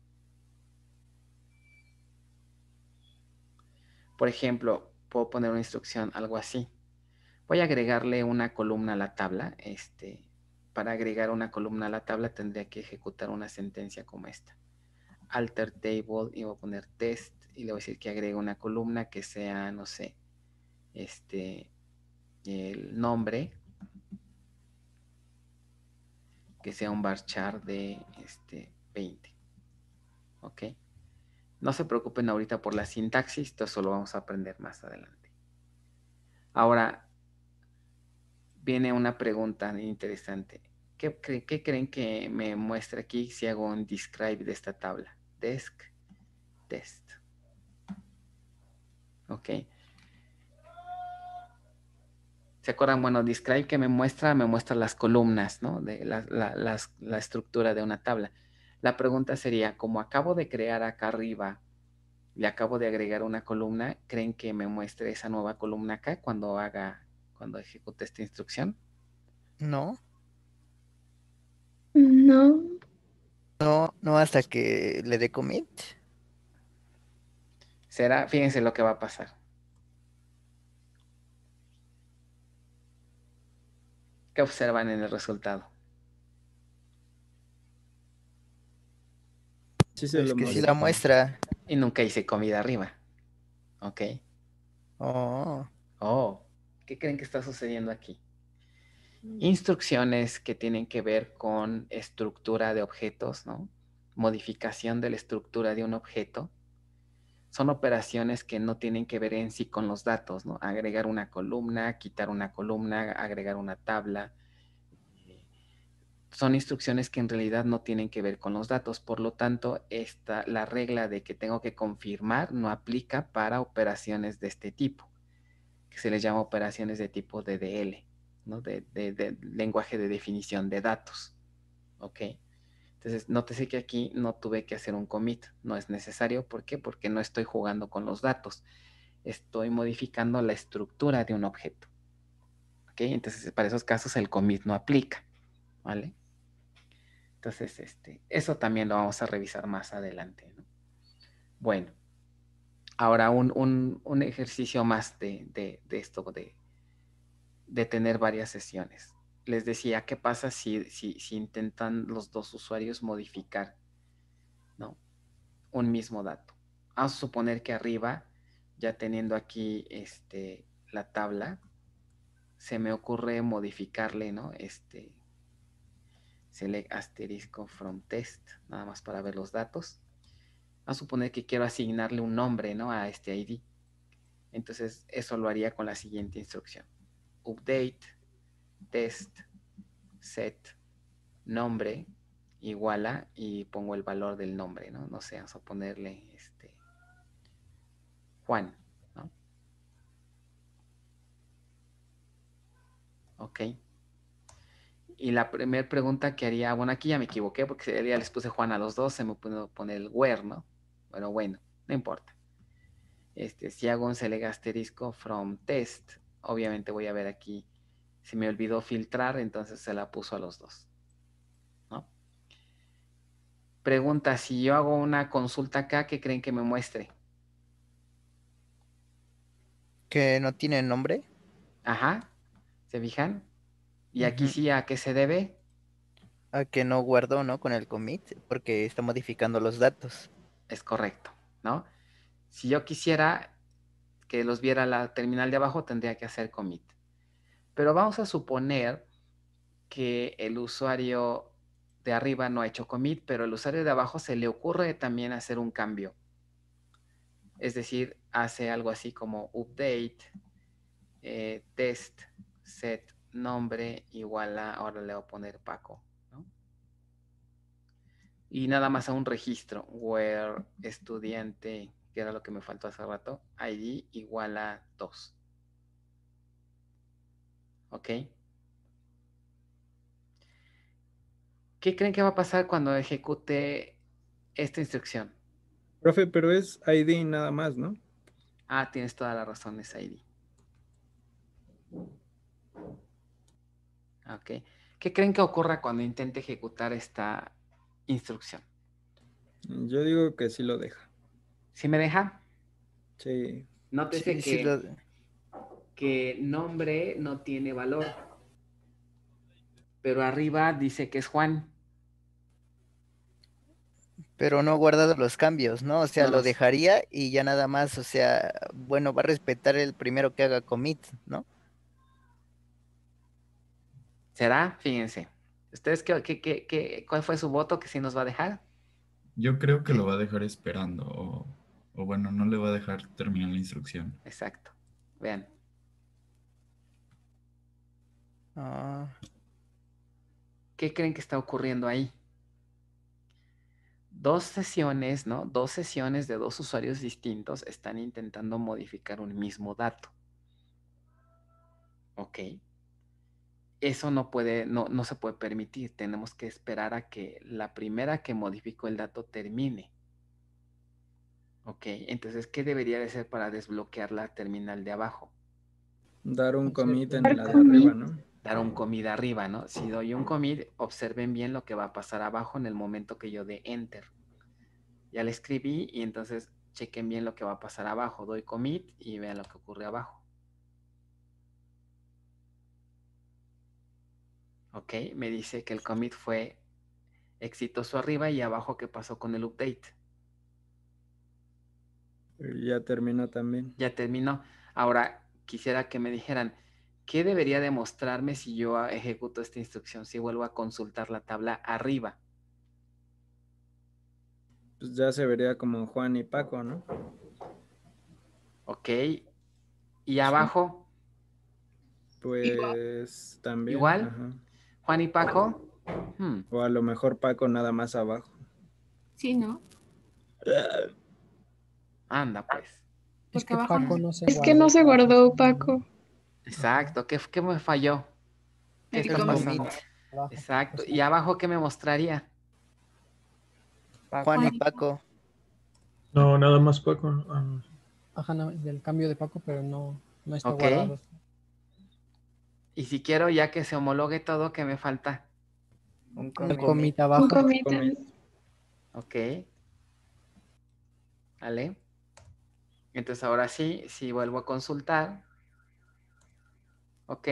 Por ejemplo, puedo poner una instrucción, algo así. Voy a agregarle una columna a la tabla. Para agregar una columna a la tabla tendría que ejecutar una sentencia como esta. Alter table y voy a poner test y le voy a decir que agregue una columna que sea, no sé, el nombre, que sea un varchar de 20. ¿Ok? No se preocupen ahorita por la sintaxis, esto solo vamos a aprender más adelante. Ahora, viene una pregunta interesante. ¿Qué creen que me muestra aquí si hago un describe de esta tabla? Desk, test. ¿Ok? ¿Se acuerdan? Bueno, describe que me muestra las columnas, ¿no? De la estructura de una tabla. La pregunta sería, como acabo de crear acá arriba, le acabo de agregar una columna, ¿creen que me muestre esa nueva columna acá cuando ejecute esta instrucción? No. No. No hasta que le dé commit. Fíjense lo que va a pasar. ¿Qué observan en el resultado? Sí se lo que sí muestra. la muestra. Y nunca hice comida arriba. ¿Ok? Oh, ¿qué creen que está sucediendo aquí? Instrucciones que tienen que ver con estructura de objetos, ¿no? Modificación de la estructura de un objeto. son operaciones que no tienen que ver en sí con los datos, ¿no? Agregar una columna, quitar una columna, agregar una tabla. Son instrucciones que en realidad no tienen que ver con los datos. Por lo tanto, la regla de que tengo que confirmar no aplica para operaciones de este tipo, que se les llama operaciones de tipo DDL, ¿no? De lenguaje de definición de datos. ¿Ok? Entonces, nótese que aquí no tuve que hacer un commit. No es necesario. ¿Por qué? Porque no estoy jugando con los datos. Estoy modificando la estructura de un objeto. ¿Ok? Entonces, para esos casos el commit no aplica. ¿Vale? Entonces, eso también lo vamos a revisar más adelante, ¿no? Bueno, ahora un ejercicio más de esto, de tener varias sesiones. Les decía, ¿qué pasa si intentan los dos usuarios modificar, ¿no? Un mismo dato? Vamos a suponer que arriba, ya teniendo aquí la tabla, se me ocurre modificarle, ¿no? Select asterisco from test, nada más para ver los datos. Vamos a suponer que quiero asignarle un nombre, ¿no? A este ID. Entonces, eso lo haría con la siguiente instrucción. Update, test, set, nombre, igual a, y pongo el valor del nombre, ¿no? No sé, vamos a ponerle Juan, ¿no? Ok. Y la primera pregunta que haría, bueno, aquí ya me equivoqué porque ya les puse Juan a los dos, se me pudo poner el where, ¿no? Pero bueno, no importa. Si hago un select asterisco from test, obviamente voy a ver aquí, si me olvidó filtrar, entonces se la puso a los dos, ¿no? Pregunta, si yo hago una consulta acá, ¿qué creen que me muestre? Que no tiene nombre. Ajá, ¿se fijan? Y aquí sí, ¿a qué se debe? A que no guardó, ¿no? Con el commit, porque está modificando los datos. Es correcto, ¿no? Si yo quisiera que los viera la terminal de abajo, tendría que hacer commit. Pero vamos a suponer que el usuario de arriba no ha hecho commit, pero el usuario de abajo se le ocurre también hacer un cambio. Es decir, hace algo así como update, test, set, nombre, igual a, ahora le voy a poner Paco, ¿no? Y nada más a un registro, where estudiante, que era lo que me faltó hace rato, ID igual a 2. ¿Ok? ¿Qué creen que va a pasar cuando ejecute esta instrucción? Profe, pero es ID nada más, ¿no? Ah, tienes toda la razón, es ID. Ok. ¿Qué creen que ocurra cuando intente ejecutar esta instrucción? Yo digo que sí lo deja. ¿Sí me deja? Sí. Nótese Sí, que nombre no tiene valor. Pero arriba dice que es Juan. Pero no ha guardado los cambios, ¿no? O sea, No lo los- dejaría y ya nada más, o sea, bueno, va a respetar el primero que haga commit, ¿no? ¿Será? Fíjense. ¿Ustedes cuál fue su voto que sí nos va a dejar? Yo creo que lo va a dejar esperando, o bueno, no le va a dejar terminar la instrucción. Exacto. Vean. ¿Qué creen que está ocurriendo ahí? Dos sesiones, ¿no? Dos sesiones de dos usuarios distintos están intentando modificar un mismo dato. ¿Ok? Eso no se puede permitir. Tenemos que esperar a que la primera que modificó el dato termine. ¿Ok? Entonces, ¿qué debería de ser para desbloquear la terminal de abajo? Dar un commit en la de arriba, ¿no? Dar un commit arriba, ¿no? Si doy un commit, observen bien lo que va a pasar abajo en el momento que yo dé enter. Ya le escribí y entonces chequen bien lo que va a pasar abajo. Doy commit y vean lo que ocurre abajo. Ok, me dice que el commit fue exitoso arriba y abajo qué pasó con el update. Ya terminó también. Ya terminó. Ahora quisiera que me dijeran, ¿qué debería demostrarme si yo ejecuto esta instrucción? Si vuelvo a consultar la tabla arriba. Pues ya se vería como Juan y Paco, ¿no? Ok. ¿Y abajo? Pues también. ¿Igual? Ajá. ¿Juan y Paco? O a lo mejor Paco nada más abajo. Sí, ¿no? Anda, pues. Es Porque que abajo Paco no. no se Es que no se guardó Paco. Exacto. ¿Qué me falló? ¿Qué El está commit. pasando? Exacto. ¿Y abajo qué me mostraría? Juan y Paco. No, nada más Paco. Ajá, no, del cambio de Paco, pero no está Ok. guardado. Y si quiero ya que se homologue todo, ¿qué me falta? Un El commit abajo. Un commit. Ok. ¿Vale? Entonces ahora sí, si vuelvo a consultar. Ok.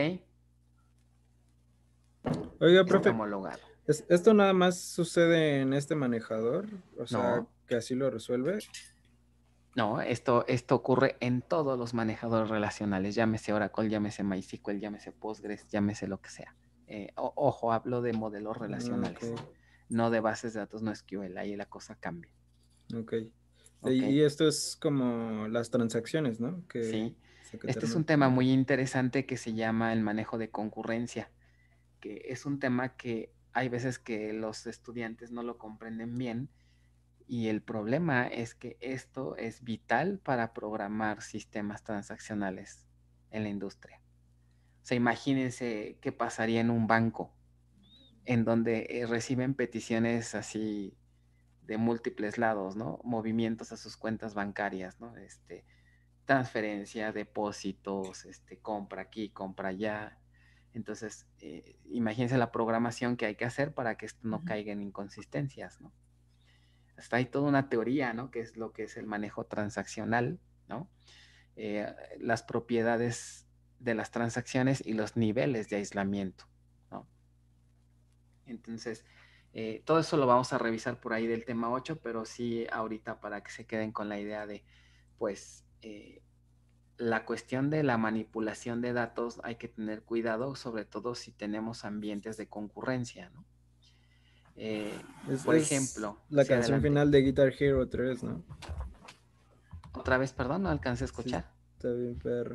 Oiga, Está profe, homologado. ¿esto nada más sucede en este manejador? O sea, No. que así lo resuelve. No, esto ocurre en todos los manejadores relacionales, llámese Oracle, llámese MySQL, llámese Postgres, llámese lo que sea. Ojo, hablo de modelos relacionales, Ok. no de bases de datos no SQL, ahí la cosa cambia. Ok. Ok. Y esto es como las transacciones, ¿no? Sí. se Este es terminan. un tema muy interesante que se llama el manejo de concurrencia, que es un tema que hay veces que los estudiantes no lo comprenden bien. Y el problema es que esto es vital para programar sistemas transaccionales en la industria. O sea, imagínense qué pasaría en un banco en donde reciben peticiones así de múltiples lados, ¿no? Movimientos a sus cuentas bancarias, ¿no? Transferencia, depósitos, compra aquí, compra allá. Entonces, imagínense la programación que hay que hacer para que esto no caiga en inconsistencias, ¿no? Hasta hay toda una teoría, ¿no? Que es lo que es el manejo transaccional, ¿no? Las propiedades de las transacciones y los niveles de aislamiento, ¿no? Entonces, todo eso lo vamos a revisar por ahí del tema 8, pero sí ahorita para que se queden con la idea de, pues, la cuestión de la manipulación de datos hay que tener cuidado, sobre todo si tenemos ambientes de concurrencia, ¿no? Por ejemplo, la sí, canción adelante. final de Guitar Hero 3, ¿no? Otra vez, perdón, no alcancé a escuchar. Sí, está bien, perro.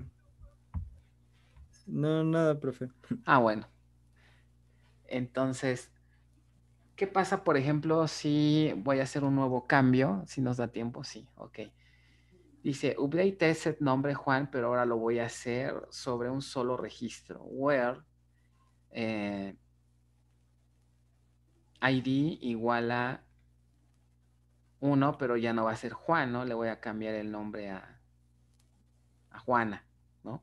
No, nada, profe. Ah, bueno. Entonces, ¿qué pasa, por ejemplo, si voy a hacer un nuevo cambio? Si nos da tiempo, sí, ok. Dice, update set nombre Juan, pero ahora lo voy a hacer sobre un solo registro. Where ID igual a 1, pero ya no va a ser Juan, ¿no? Le voy a cambiar el nombre a Juana, ¿no?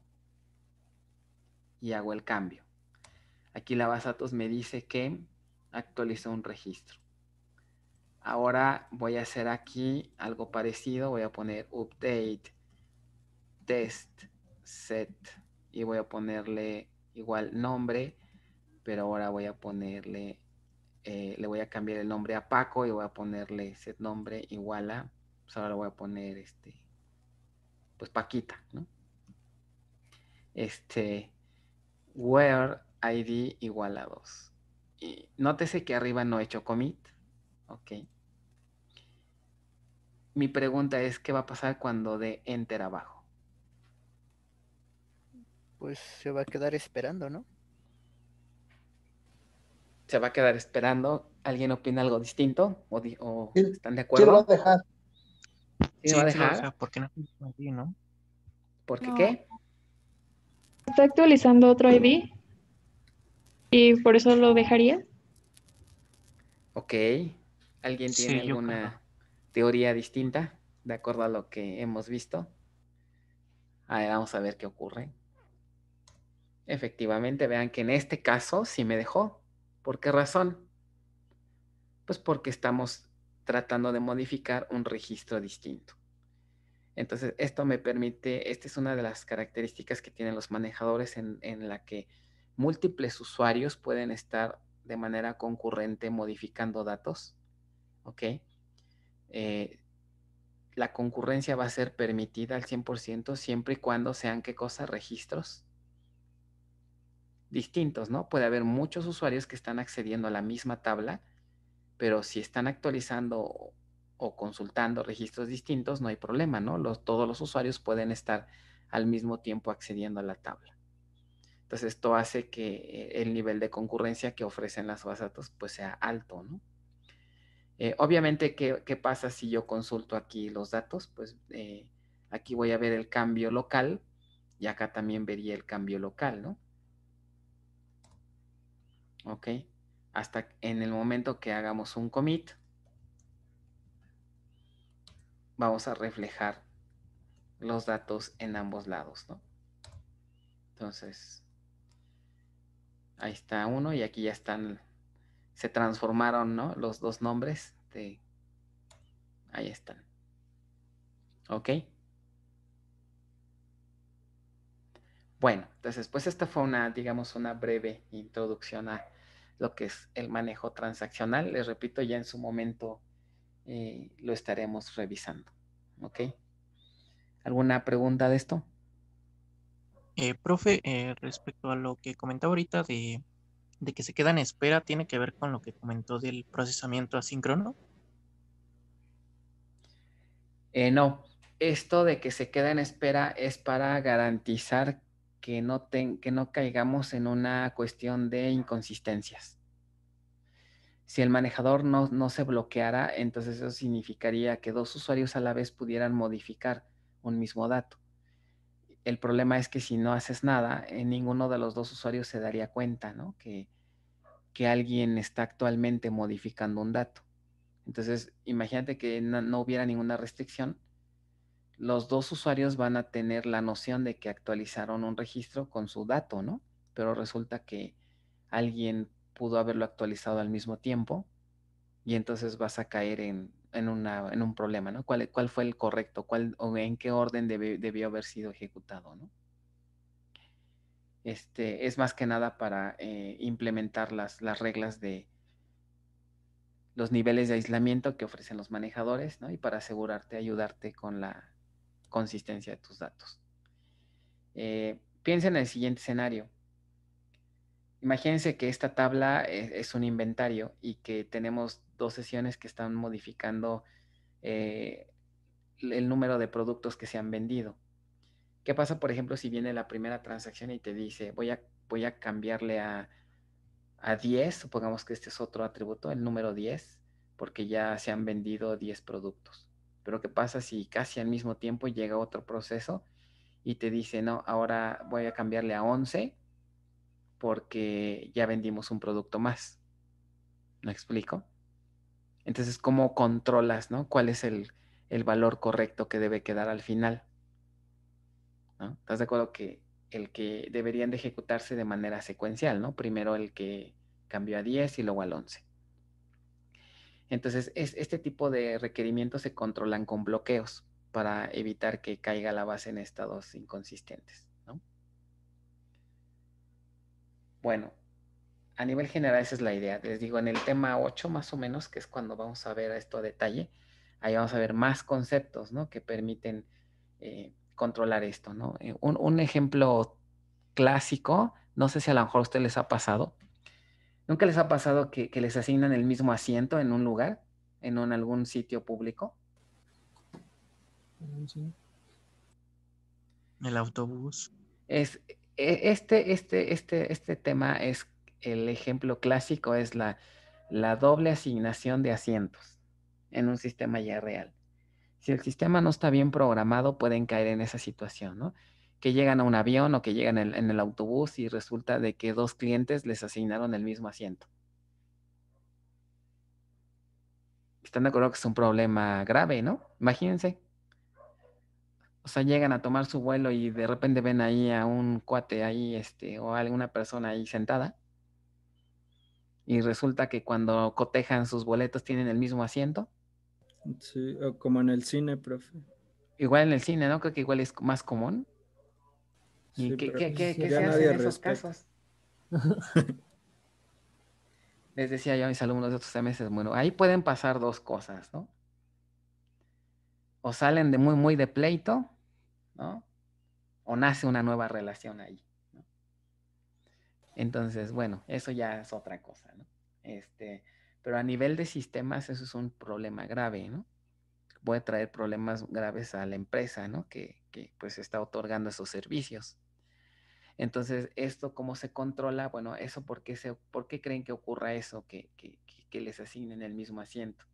Y hago el cambio. Aquí la base de datos me dice que actualizó un registro. Ahora voy a hacer aquí algo parecido. Voy a poner update test set y voy a ponerle igual nombre, pero ahora voy a ponerle, le voy a cambiar el nombre a Paco y voy a ponerle set nombre igual a, pues ahora voy a poner pues Paquita, ¿no? Where ID igual a 2. Y nótese que arriba no he hecho commit. Ok. Mi pregunta es, ¿qué va a pasar cuando dé enter abajo? Pues se va a quedar esperando, ¿no? ¿Se va a quedar esperando? ¿Alguien opina algo distinto? ¿O están de Sí lo va a acuerdo? dejar. ¿Sí lo va a Sí lo dejar? deja, ¿por qué no? Así, ¿no? ¿Por qué No. qué? Está actualizando otro ID y por eso lo dejaría. Ok. ¿Alguien tiene Sí, yo creo. alguna teoría distinta de acuerdo a lo que hemos visto? Vamos a ver qué ocurre. Efectivamente, vean que en este caso sí me dejó. ¿Por qué razón? Pues porque estamos tratando de modificar un registro distinto. Entonces, esto me permite, esta es una de las características que tienen los manejadores en la que múltiples usuarios pueden estar de manera concurrente modificando datos. ¿Ok? La concurrencia va a ser permitida al 100% siempre y cuando sean, ¿qué cosa? Registros distintos, ¿no? Puede haber muchos usuarios que están accediendo a la misma tabla, pero si están actualizando o consultando registros distintos, no hay problema, ¿no? Todos los usuarios pueden estar al mismo tiempo accediendo a la tabla. Entonces, esto hace que el nivel de concurrencia que ofrecen las bases de datos pues sea alto, ¿no? Obviamente, ¿qué pasa si yo consulto aquí los datos? Pues aquí voy a ver el cambio local y acá también vería el cambio local, ¿no? Ok. Hasta en el momento que hagamos un commit, vamos a reflejar los datos en ambos lados, ¿no? Entonces, ahí está uno y aquí ya están, se transformaron, ¿no? Los dos nombres ahí están. ¿Ok? Bueno, entonces, pues esta fue digamos, una breve introducción a lo que es el manejo transaccional. Les repito, ya en su momento lo estaremos revisando. ¿Ok? ¿Alguna pregunta de esto? Profe, respecto a lo que comentaba ahorita de que se queda en espera, ¿tiene que ver con lo que comentó del procesamiento asíncrono? No, esto de que se queda en espera es para garantizar que no caigamos en una cuestión de inconsistencias. Si el manejador no se bloqueara, entonces eso significaría que dos usuarios a la vez pudieran modificar un mismo dato. El problema es que si no haces nada, ninguno de los dos usuarios se daría cuenta, ¿no? Que alguien está actualmente modificando un dato. Entonces, imagínate que no hubiera ninguna restricción. Los dos usuarios van a tener la noción de que actualizaron un registro con su dato, ¿no? Pero resulta que alguien pudo haberlo actualizado al mismo tiempo y entonces vas a caer en un problema, ¿no? ¿Cuál fue el correcto? O en qué orden debió haber sido ejecutado, ¿no? Es más que nada para implementar las reglas de los niveles de aislamiento que ofrecen los manejadores, ¿no? Y para ayudarte con la consistencia de tus datos. Piensa en el siguiente escenario. Imagínense que esta tabla es un inventario y que tenemos dos sesiones que están modificando el número de productos que se han vendido. ¿Qué pasa, por ejemplo, si viene la primera transacción y te dice, voy a cambiarle a 10, supongamos que este es otro atributo, el número 10, porque ya se han vendido 10 productos. Pero ¿qué pasa si casi al mismo tiempo llega otro proceso y te dice, no, ahora voy a cambiarle a 11 porque ya vendimos un producto más? ¿Me explico? Entonces, ¿cómo controlas, no? ¿Cuál es el valor correcto que debe quedar al final? ¿No? ¿Estás de acuerdo que el que deberían de ejecutarse de manera secuencial, ¿no? Primero el que cambió a 10 y luego al 11. Entonces, este tipo de requerimientos se controlan con bloqueos para evitar que caiga la base en estados inconsistentes, ¿no? Bueno, a nivel general esa es la idea. Les digo, en el tema 8 más o menos, que es cuando vamos a ver esto a detalle, ahí vamos a ver más conceptos, ¿no? Que permiten controlar esto, ¿no? Un ejemplo clásico, no sé si a lo mejor a ustedes les ha pasado. ¿Nunca les ha pasado que les asignan el mismo asiento en un lugar, en algún sitio público? Sí. El autobús. Este tema es el ejemplo clásico, es la doble asignación de asientos en un sistema ya real. Si el sistema no está bien programado, pueden caer en esa situación, ¿no? Que llegan a un avión o que llegan en el autobús y resulta de que dos clientes les asignaron el mismo asiento. ¿Están de acuerdo que es un problema grave, no? Imagínense. O sea, llegan a tomar su vuelo y de repente ven ahí a un cuate ahí, o a alguna persona ahí sentada. Y resulta que cuando cotejan sus boletos tienen el mismo asiento. Sí, o como en el cine, profe. Igual en el cine, ¿no? Creo que igual es más común. ¿Y Sí, qué pero se ya hace en nadie esos respeta. casos? Les decía yo a mis alumnos de otros semestres, bueno, ahí pueden pasar dos cosas, ¿no? O salen de muy de pleito, ¿no? O nace una nueva relación ahí, ¿no? Entonces, bueno, eso ya es otra cosa, ¿no? Pero a nivel de sistemas eso es un problema grave, ¿no? puede traer problemas graves a la empresa, ¿no? Que pues está otorgando esos servicios. Entonces, ¿esto cómo se controla? Bueno, eso ¿por qué creen que ocurra eso, que les asignen el mismo asiento?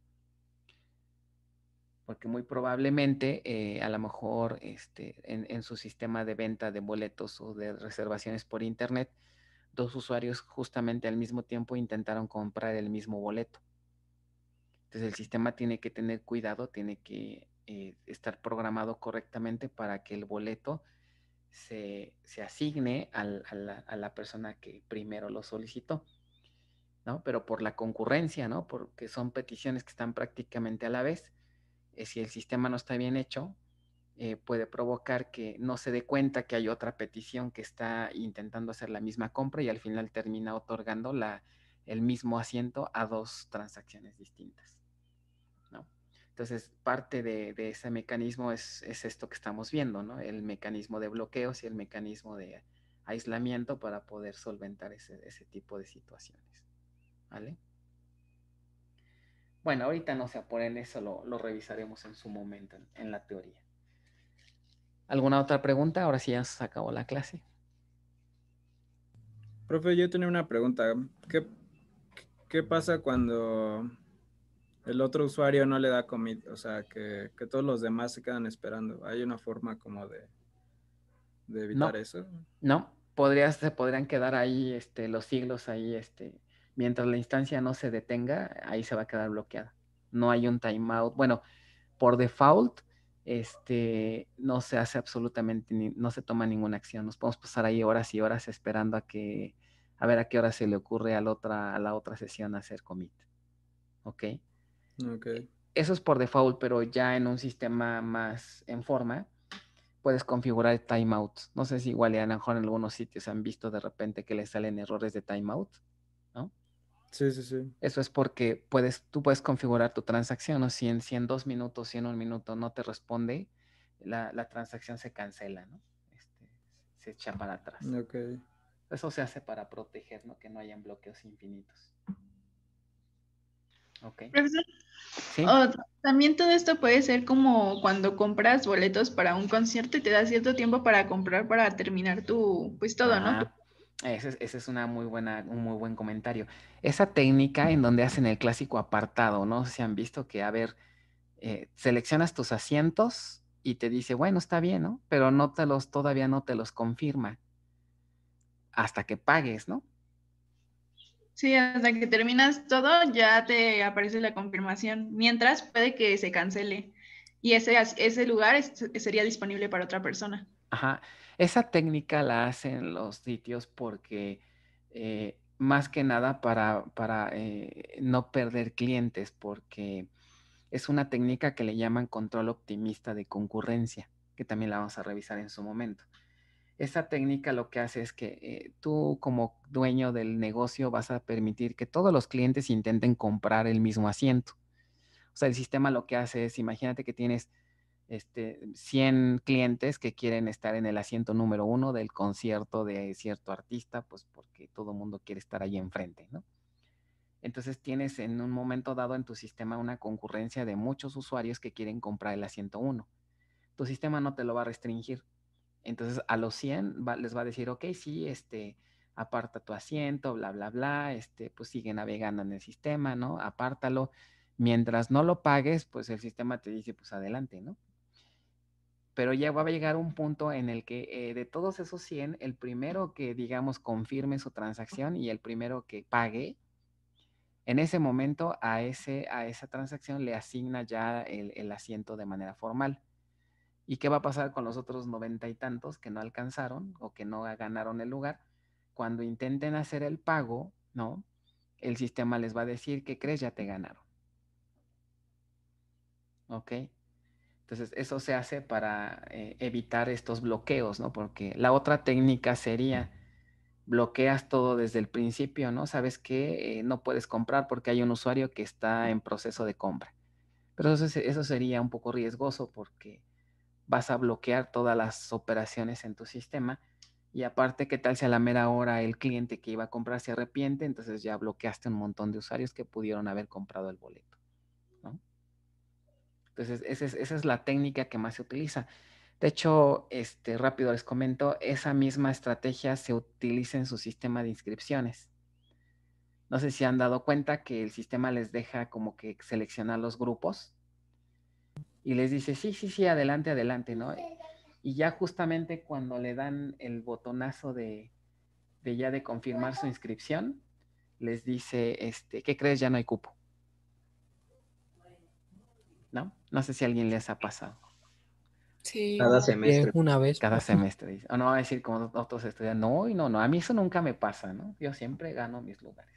Porque muy probablemente, a lo mejor, en su sistema de venta de boletos o de reservaciones por internet, dos usuarios justamente al mismo tiempo intentaron comprar el mismo boleto. Entonces, el sistema tiene que tener cuidado, tiene que estar programado correctamente para que el boleto se asigne a la persona que primero lo solicitó, ¿no? Pero por la concurrencia, ¿no? Porque son peticiones que están prácticamente a la vez. Si el sistema no está bien hecho, puede provocar que no se dé cuenta que hay otra petición que está intentando hacer la misma compra y al final termina otorgando el mismo asiento a dos transacciones distintas, ¿no? Entonces, parte de ese mecanismo es esto que estamos viendo, ¿no? El mecanismo de bloqueos y el mecanismo de aislamiento para poder solventar ese tipo de situaciones, ¿vale? Bueno, ahorita no se apuren, eso lo revisaremos en su momento en la teoría. ¿Alguna otra pregunta? Ahora sí ya se acabó la clase. Profe, yo tenía una pregunta. ¿Qué pasa cuando el otro usuario no le da commit? O sea, que todos los demás se quedan esperando. ¿Hay una forma como de evitar eso? No, se podrían quedar ahí los siglos ahí, mientras la instancia no se detenga, ahí se va a quedar bloqueada. No hay un timeout. Bueno, por default, no se hace absolutamente, no se toma ninguna acción. Nos podemos pasar ahí horas y horas esperando a ver a qué hora se le ocurre a la otra sesión hacer commit. ¿Ok? Ok. Eso es por default, pero ya en un sistema más en forma, puedes configurar timeouts. No sé si igual a lo mejor en algunos sitios han visto de repente que les salen errores de timeout, ¿no? Sí, sí, sí. Eso es porque tú puedes configurar tu transacción, o si en 2 minutos, si en 1 minuto no te responde, la transacción se cancela, ¿no? Se echa para atrás. Ok. Eso se hace para proteger, ¿no? Que no hayan bloqueos infinitos. Ok. Profesor, ¿Sí? también todo esto puede ser como cuando compras boletos para un concierto y te da cierto tiempo para comprar para terminar pues todo, ¿no? Ese es un muy buen comentario. Esa técnica en donde hacen el clásico apartado, ¿no? Si han visto que, a ver, seleccionas tus asientos y te dice, bueno, está bien, ¿no? Pero todavía no te los confirma hasta que pagues, ¿no? Sí, hasta que terminas todo ya te aparece la confirmación. Mientras puede que se cancele y ese lugar sería disponible para otra persona. Ajá. Esa técnica la hacen los sitios porque más que nada para no perder clientes, porque es una técnica que le llaman control optimista de concurrencia, que también la vamos a revisar en su momento. Esa técnica lo que hace es que tú como dueño del negocio vas a permitir que todos los clientes intenten comprar el mismo asiento. O sea, el sistema lo que hace es, imagínate que tienes 100 clientes que quieren estar en el asiento número 1 del concierto de cierto artista, pues porque todo el mundo quiere estar ahí enfrente, ¿no? Entonces tienes en un momento dado en tu sistema una concurrencia de muchos usuarios que quieren comprar el asiento 1. Tu sistema no te lo va a restringir. Entonces a los 100 les va a decir, ok, sí, aparta tu asiento, bla, bla, bla, pues sigue navegando en el sistema, ¿no? Apártalo. Mientras no lo pagues, pues el sistema te dice, pues adelante, ¿no? Pero ya va a llegar un punto en el que de todos esos 100, el primero que, digamos, confirme su transacción y el primero que pague, en ese momento a esa transacción le asigna ya el asiento de manera formal. ¿Y qué va a pasar con los otros 90 y tantos que no alcanzaron o que no ganaron el lugar? Cuando intenten hacer el pago, ¿no? El sistema les va a decir, ¿qué crees? Ya te ganaron. ¿Ok? Entonces, eso se hace para evitar estos bloqueos, ¿no? Porque la otra técnica sería, bloqueas todo desde el principio, ¿no? Sabes que no puedes comprar porque hay un usuario que está en proceso de compra. Pero eso sería un poco riesgoso porque vas a bloquear todas las operaciones en tu sistema y aparte, ¿qué tal si a la mera hora el cliente que iba a comprar se arrepiente? Entonces ya bloqueaste un montón de usuarios que pudieron haber comprado el boleto, ¿no? Entonces, esa es la técnica que más se utiliza. De hecho, rápido les comento, esa misma estrategia se utiliza en su sistema de inscripciones. No sé si han dado cuenta que el sistema les deja como que seleccionar los grupos y les dice, sí, adelante, adelante, ¿no? Y ya justamente cuando le dan el botonazo de confirmar su inscripción, les dice, ¿qué crees? Ya no hay cupo. ¿No? No sé si a alguien les ha pasado. Sí. Cada semestre. Una vez. Cada semestre. Dice. O no va a decir como otros estudiantes, no, a mí eso nunca me pasa, ¿no? Yo siempre gano mis lugares.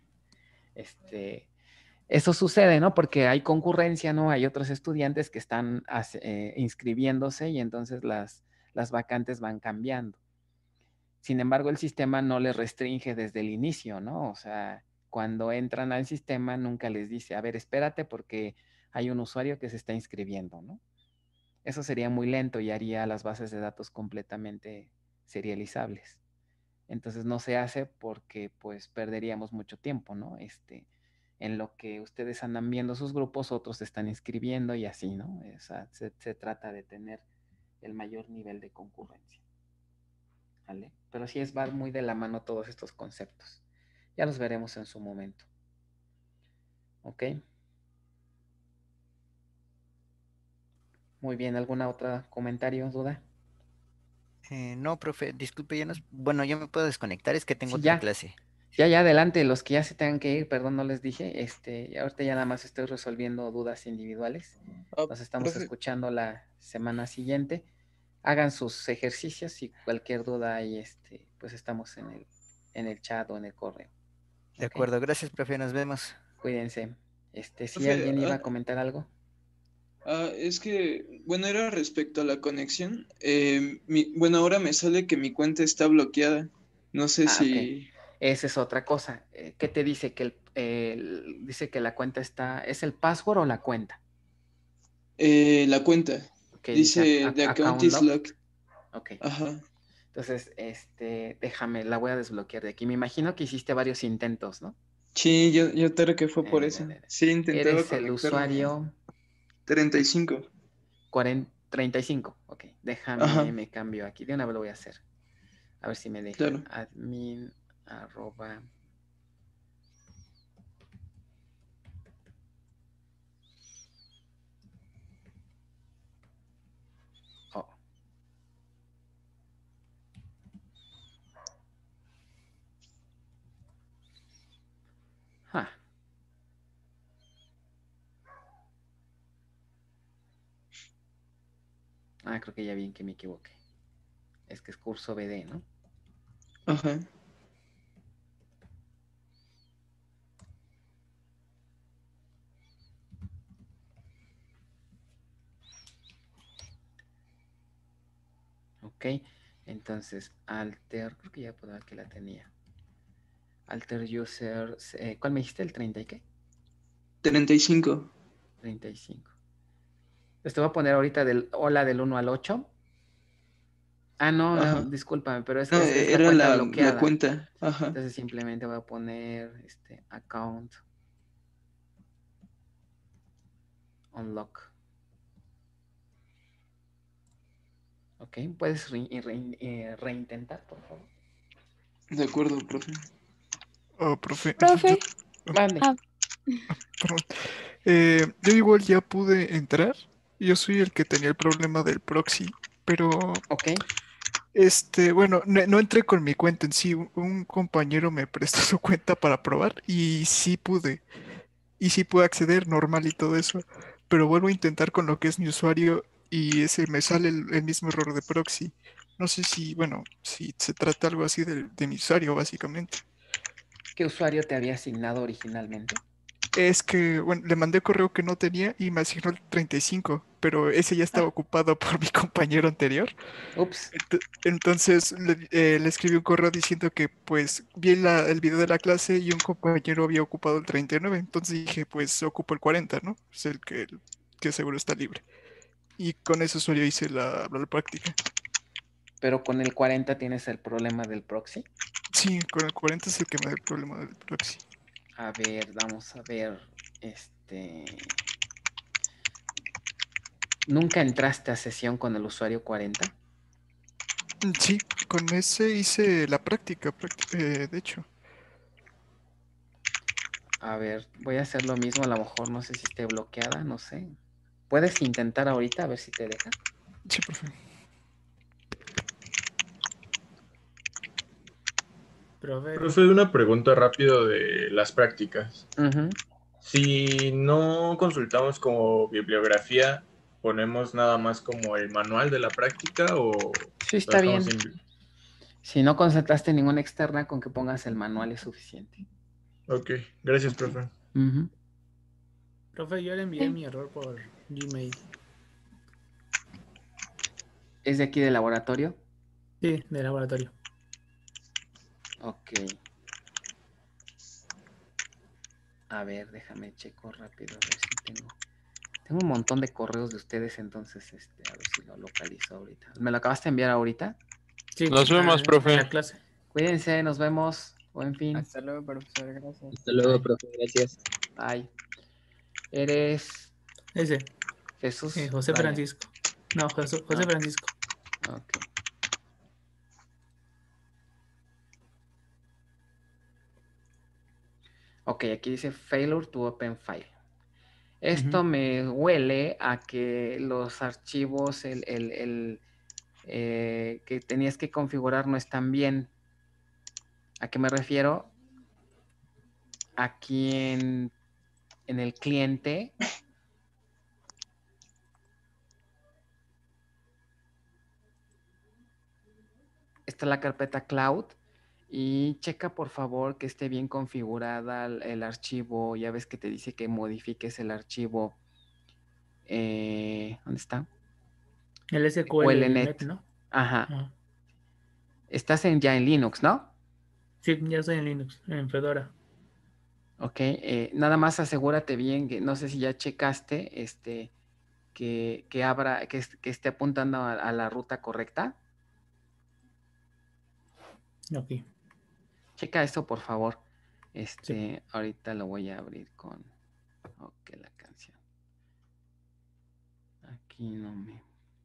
Eso sucede, ¿no? Porque hay concurrencia, ¿no? Hay otros estudiantes que están inscribiéndose y entonces las vacantes van cambiando. Sin embargo, el sistema no les restringe desde el inicio, ¿no? O sea, cuando entran al sistema nunca les dice, a ver, espérate porque hay un usuario que se está inscribiendo, ¿no? Eso sería muy lento y haría las bases de datos completamente serializables. Entonces no se hace porque pues perderíamos mucho tiempo, ¿no? En lo que ustedes andan viendo sus grupos, otros se están inscribiendo y así, ¿no? O sea, se trata de tener el mayor nivel de concurrencia. ¿Vale? Pero sí va muy de la mano todos estos conceptos. Ya los veremos en su momento. ¿Ok? Muy bien, ¿alguna otra comentario, duda? No, profe, disculpe, bueno, yo me puedo desconectar, es que tengo Sí, otra clase. Ya, adelante, los que ya se tengan que ir, perdón, no les dije, ahorita ya nada más estoy resolviendo dudas individuales. Nos estamos profe. escuchando la semana siguiente. Hagan sus ejercicios y cualquier duda ahí, pues estamos en el chat o en el correo. De acuerdo, gracias, profe, nos vemos. Cuídense. Si Profe, alguien iba a comentar algo. Es que, bueno, era respecto a la conexión. Bueno, ahora me sale que mi cuenta está bloqueada. No sé si... Ok. Esa es otra cosa. ¿Qué te dice? Que dice que la cuenta está... ¿Es el password o la cuenta? La cuenta. Okay, dice the account is locked. Ok. Ajá. Entonces, déjame, la voy a desbloquear de aquí. Me imagino que hiciste varios intentos, ¿no? Sí, yo creo que fue por eso. Sí, intentaba Eres el conectarme. usuario 35. 35. Ok, déjame, Ajá. me cambio aquí. De una vez lo voy a hacer. A ver si me deja. Claro. Admin @ creo que ya bien que me equivoqué. Es que es curso BD, ¿no? Ajá. Ok, entonces alter, creo que ya puedo ver que la tenía. Alter user, ¿cuál me dijiste? ¿El 30 y qué? 35. 35. Entonces te voy a poner ahorita hola del 1 al 8. No, discúlpame, pero es la era cuenta la bloqueada. cuenta. Ajá. Entonces simplemente voy a poner account unlock. Ok, ¿puedes reintentar, por favor? De acuerdo, profe. Oh, profe. Profe. Mande. Perdón. Yo igual ya pude entrar. Yo soy el que tenía el problema del proxy, pero... Ok. Bueno, no entré con mi cuenta en sí. Un compañero me prestó su cuenta para probar y sí pude. Y sí pude acceder normal y todo eso. Pero vuelvo a intentar con lo que es mi usuario y me sale el mismo error de proxy. No sé si, bueno, si se trata algo así de mi usuario, básicamente. ¿Qué usuario te había asignado originalmente? Es que, bueno, le mandé correo que no tenía y me asignó el 35, pero ese ya estaba ocupado por mi compañero anterior. Ups. Entonces le escribí un correo diciendo que pues vi el video de la clase y un compañero había ocupado el 39, entonces dije pues ocupo el 40, ¿no? Es el que seguro está libre. Y con ese usuario hice la práctica. ¿Pero con el 40 tienes el problema del proxy? Sí, con el 40 es el que me da el problema del proxy. A ver, vamos a ver, ¿Nunca entraste a sesión con el usuario 40? Sí, con ese hice la práctica, de hecho. A ver, voy a hacer lo mismo, a lo mejor no sé si esté bloqueada, no sé. ¿Puedes intentar ahorita a ver si te deja? Sí, profe. Profe, una pregunta rápido de las prácticas. Ujú. Si no consultamos como bibliografía, ¿ponemos nada más como el manual de la práctica o Sí, lo está bien. dejamos sin... Si no concentraste ninguna externa, con que pongas el manual es suficiente. Ok, gracias, profe. Ujú. Profe, yo le envié mi error por Gmail. ¿Es de aquí del laboratorio? Sí, de laboratorio. Ok. A ver, déjame checo rápido, a ver si tengo... Tengo un montón de correos de ustedes, entonces, a ver si lo localizo ahorita. ¿Me lo acabaste de enviar ahorita? Sí, Nos vemos, profe. en la clase. Cuídense, nos vemos. Buen fin. Hasta luego, profesor. Gracias. Hasta luego, Bye. profe. Gracias. Bye. Eres Ese, Jesús José Brian. Francisco. No, José No. Francisco. Ok. Ok, aquí dice failure to open file. Esto me huele a que los archivos que tenías que configurar no están bien. ¿A qué me refiero? Aquí en el cliente está la carpeta cloud y checa por favor que esté bien configurada el archivo. Ya ves que te dice que modifiques el archivo. ¿Dónde está? El SQL Net, ¿no? Ajá. Ah. Estás ya en Linux, ¿no? Sí, ya estoy en Linux, en Fedora. Ok, nada más asegúrate bien que no sé si ya checaste que abra, que esté apuntando a la ruta correcta. Ok. Checa eso, por favor. Sí. Ahorita lo voy a abrir con la canción. Aquí no me.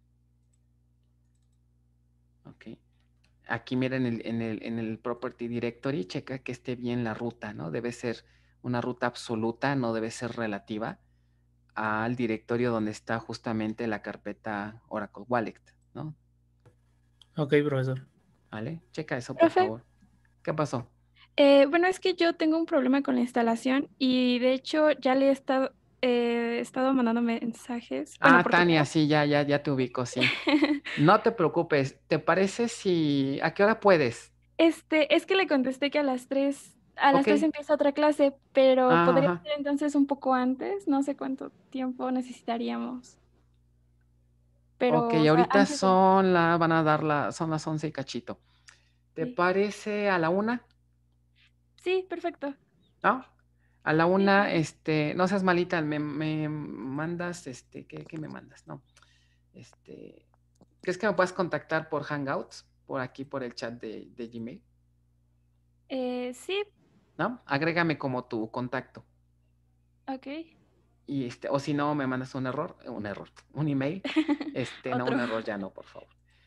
Ok. Aquí mira en el property directory, checa que esté bien la ruta, ¿no? Debe ser una ruta absoluta, no debe ser relativa al directorio donde está justamente la carpeta Oracle Wallet, ¿no? Ok, profesor. ¿Vale? Checa eso, por Profe. favor. ¿Qué pasó? Bueno, es que yo tengo un problema con la instalación y de hecho ya le he estado mandando mensajes. Bueno, por Tania, correo. sí, ya te ubico, sí. No te preocupes. ¿Te parece si... ¿A qué hora puedes? Es que le contesté que a las 3 Ok. empieza otra clase, pero podría Ajá. ser entonces un poco antes, no sé cuánto tiempo necesitaríamos. Pero, Ok, o sea, ahorita antes de... son las 11 y cachito. ¿Te Sí. parece a la 1? Sí, perfecto. ¿No? A la Sí, 1, perfecto. no seas malita, me mandas, ¿qué me mandas? No, ¿crees que me puedas contactar por Hangouts? Por aquí, por el chat de Gmail, Sí, ¿no? Agrégame como tu contacto. ok. Y o si no, me mandas un email. No, Otro. un error ya no, por favor.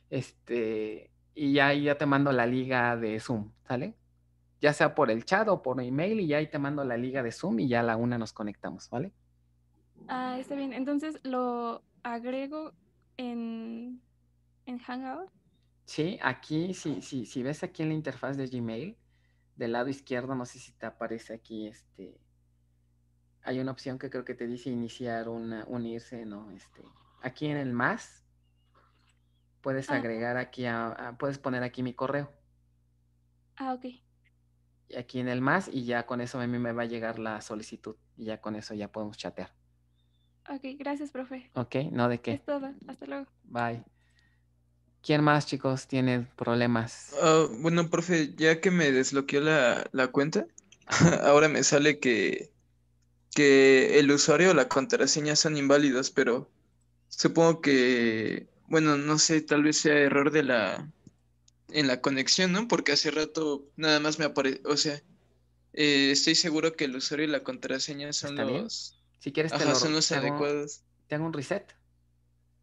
Y ya te mando la liga de Zoom, ¿sale? Ya sea por el chat o por email, y ya ahí te mando la liga de Zoom y ya a la 1 nos conectamos, ¿vale? Está bien. Entonces lo agrego en Hangout. Sí, aquí, si ves aquí en la interfaz de Gmail, del lado izquierdo, no sé si te aparece aquí, hay una opción que creo que te dice iniciar unirse, ¿no? Aquí en el más, puedes agregar aquí, puedes poner aquí mi correo. Ok. Y aquí en el más, y ya con eso a mí me va a llegar la solicitud, y ya con eso ya podemos chatear. Ok, gracias, profe. Ok, no de qué. Es todo. Hasta luego. Bye. ¿Quién más, chicos, tiene problemas? Bueno, profe, ya que me desbloqueó la cuenta, ahora me sale que el usuario o la contraseña son inválidos, pero supongo que, bueno, no sé, tal vez sea error en la conexión, ¿no? Porque hace rato nada más me aparece, o sea, estoy seguro que el usuario y la contraseña son ¿Está bien? los, Si quieres ajá, son los te hago adecuados. un reset.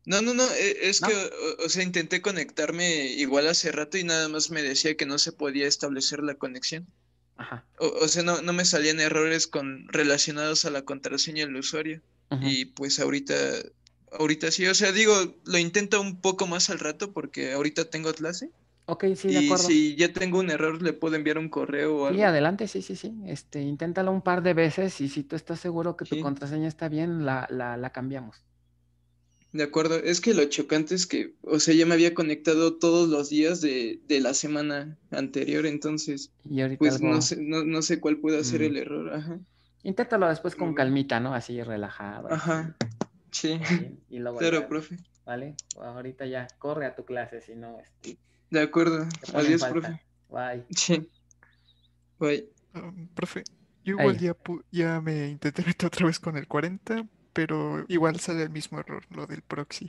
No, es ¿No? que, o sea, intenté conectarme igual hace rato y nada más me decía que no se podía establecer la conexión. Ajá. O sea, no me salían errores relacionados a la contraseña del usuario. Ujú. Y pues ahorita sí, o sea, digo, lo intento un poco más al rato porque ahorita tengo clase. Ok, sí, de Y acuerdo. si ya tengo un error, le puedo enviar un correo o Sí, algo. adelante, sí. Inténtalo un par de veces y si tú estás seguro que tu Sí. contraseña está bien, la cambiamos. De acuerdo, es que lo chocante es que, o sea, ya me había conectado todos los días de la semana anterior, entonces, Y ahorita pues no algo... sé, no sé cuál puede ser el error, ajá. Inténtalo después con Pero bueno. calmita, ¿no? Así relajado. Ajá, sí. Y luego Claro, ya, profe. ¿vale? Ahorita ya, corre a tu clase, si no, De acuerdo. te ponen Adiós, falta. profe. Bye. Sí. Bye. Profe, yo igual Ahí. ya me intenté meter otra vez con el 40, pero igual sale el mismo error, lo del proxy.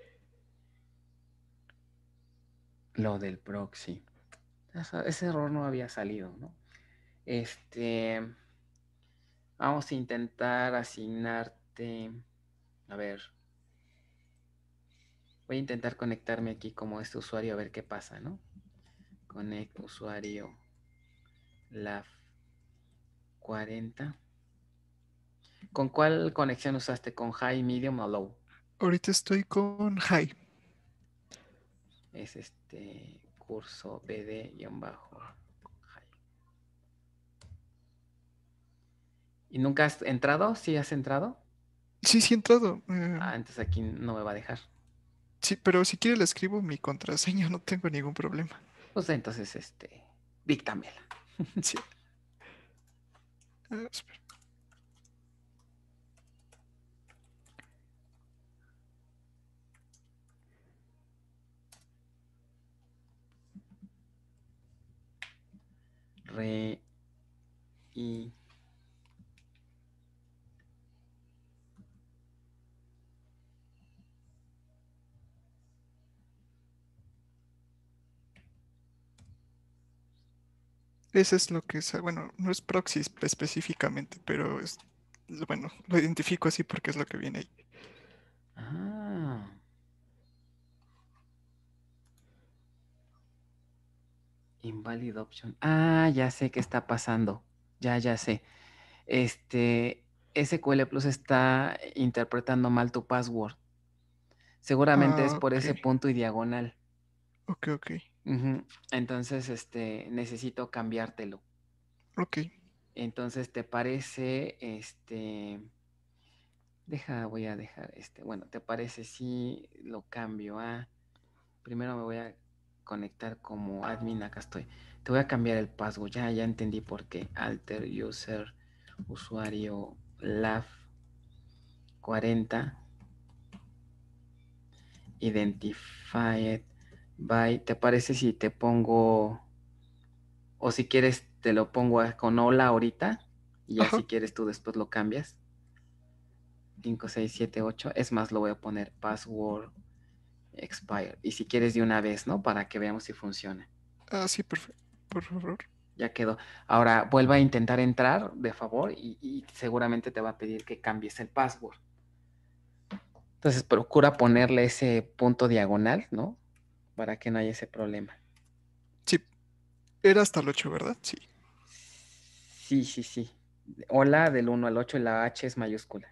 Lo del proxy. Ese error no había salido, ¿no? Vamos a intentar asignarte. A ver. Voy a intentar conectarme aquí como este usuario a ver qué pasa, ¿no? Connect usuario LAF 40. ¿Con cuál conexión usaste? ¿Con high, medium o low? Ahorita estoy con high. Es curso BD-high. ¿Y nunca has entrado? ¿Sí has entrado? Sí, he entrado. Entonces aquí no me va a dejar. Sí, pero si quiere le escribo mi contraseña, no tengo ningún problema. Pues entonces, díctamela. Sí. Espera. Y Eso es lo que es, bueno, no es proxy específicamente, pero es, bueno, lo identifico así porque es lo que viene ahí. Ah. Invalid option. Ah, ya sé qué está pasando. Ya sé. SQL Plus está interpretando mal tu password. Seguramente es por ese punto y diagonal. Ok. Entonces, necesito cambiártelo. Ok. Entonces, ¿te parece, voy a dejar bueno, ¿te parece si lo cambio a... Primero me voy a conectar como admin, acá estoy. Te voy a cambiar el password, ya entendí por qué. Alter user, usuario, LAF 40, identified by, ¿te parece si te pongo, o si quieres te lo pongo con hola ahorita, y ya si quieres tú después lo cambias? 5, 6, 7, 8, es más, lo voy a poner password expire, y si quieres de una vez, ¿no? Para que veamos si funciona. Sí, perfecto, por favor. Ya quedó. Ahora vuelva a intentar entrar, de favor, y seguramente te va a pedir que cambies el password. Entonces procura ponerle ese punto diagonal, ¿no? Para que no haya ese problema. Sí. Era hasta el 8, ¿verdad? Sí. Sí. Hola del 1 al 8 y la H es mayúscula.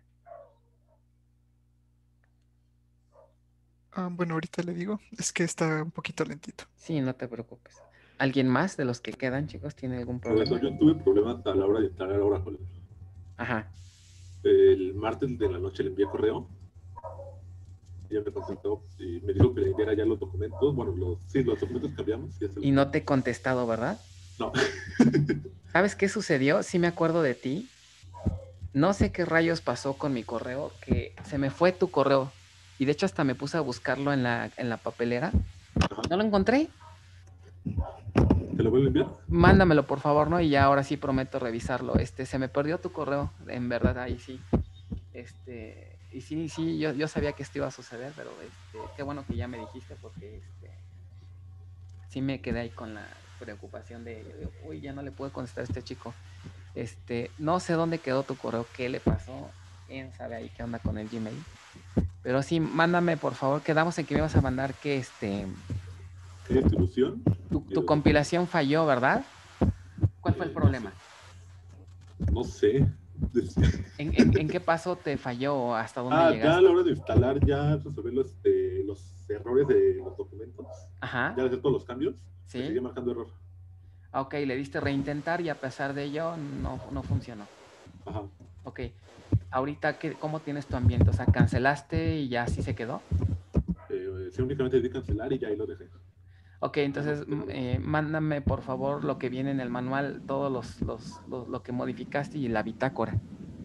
Bueno, ahorita le digo. Es que está un poquito lentito. Sí, no te preocupes. ¿Alguien más de los que quedan, chicos, tiene algún problema? Profesor, yo tuve problemas a la hora de entrar al Oracle. Ajá. El martes de la noche le envié correo. Ella me contestó y me dijo que le enviara ya los documentos. Bueno, los documentos cambiamos. Y no te he contestado, ¿verdad? No. ¿Sabes qué sucedió? Sí me acuerdo de ti. No sé qué rayos pasó con mi correo, que se me fue tu correo. Y de hecho hasta me puse a buscarlo en la papelera. Ajá. No lo encontré. ¿Te lo vuelvo a enviar? Mándamelo, por favor, ¿no? Y ya ahora sí prometo revisarlo. Se me perdió tu correo, en verdad, ahí sí. Y sí, yo sabía que esto iba a suceder, pero qué bueno que ya me dijiste, porque sí me quedé ahí con la preocupación de, uy, ya no le puedo contestar a este chico. No sé dónde quedó tu correo, qué le pasó, quién sabe ahí qué onda con el Gmail. Pero sí, mándame, por favor. Quedamos en que me vas a mandar que ¿Qué distribución? tu compilación falló, ¿verdad? ¿Cuál fue el problema? No sé. ¿En qué paso te falló? ¿Hasta dónde llegaste? Ya a la hora de instalar, ya resolver los errores de los documentos. Ajá. Ya hacer todos los cambios. Sí. Me sigue marcando error. Ok, le diste reintentar y a pesar de ello no funcionó. Ajá. Ok. Ahorita, ¿cómo tienes tu ambiente? O sea, ¿cancelaste y ya así se quedó? Sí, únicamente di cancelar y ya ahí lo dejé. Ok, entonces mándame por favor lo que viene en el manual, todos lo que modificaste y la bitácora.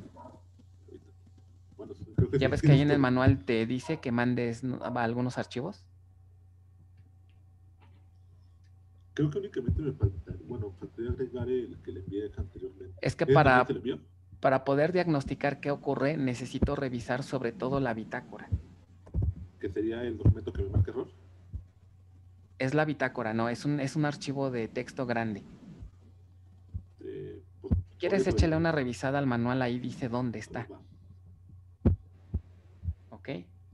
Bueno, creo que ¿Ya sí, ves sí que ahí en el necesito- manual te dice que mandes algunos archivos? Creo que únicamente me faltaría, faltaría agregar el que le envié anteriormente. Es que ¿Ese también se le envió? para poder diagnosticar qué ocurre, necesito revisar sobre todo la bitácora. Que sería el documento que me marca error. Es la bitácora, no, es un archivo de texto grande. Si quieres, échale una revisada al manual, ahí dice dónde está. ¿Ok?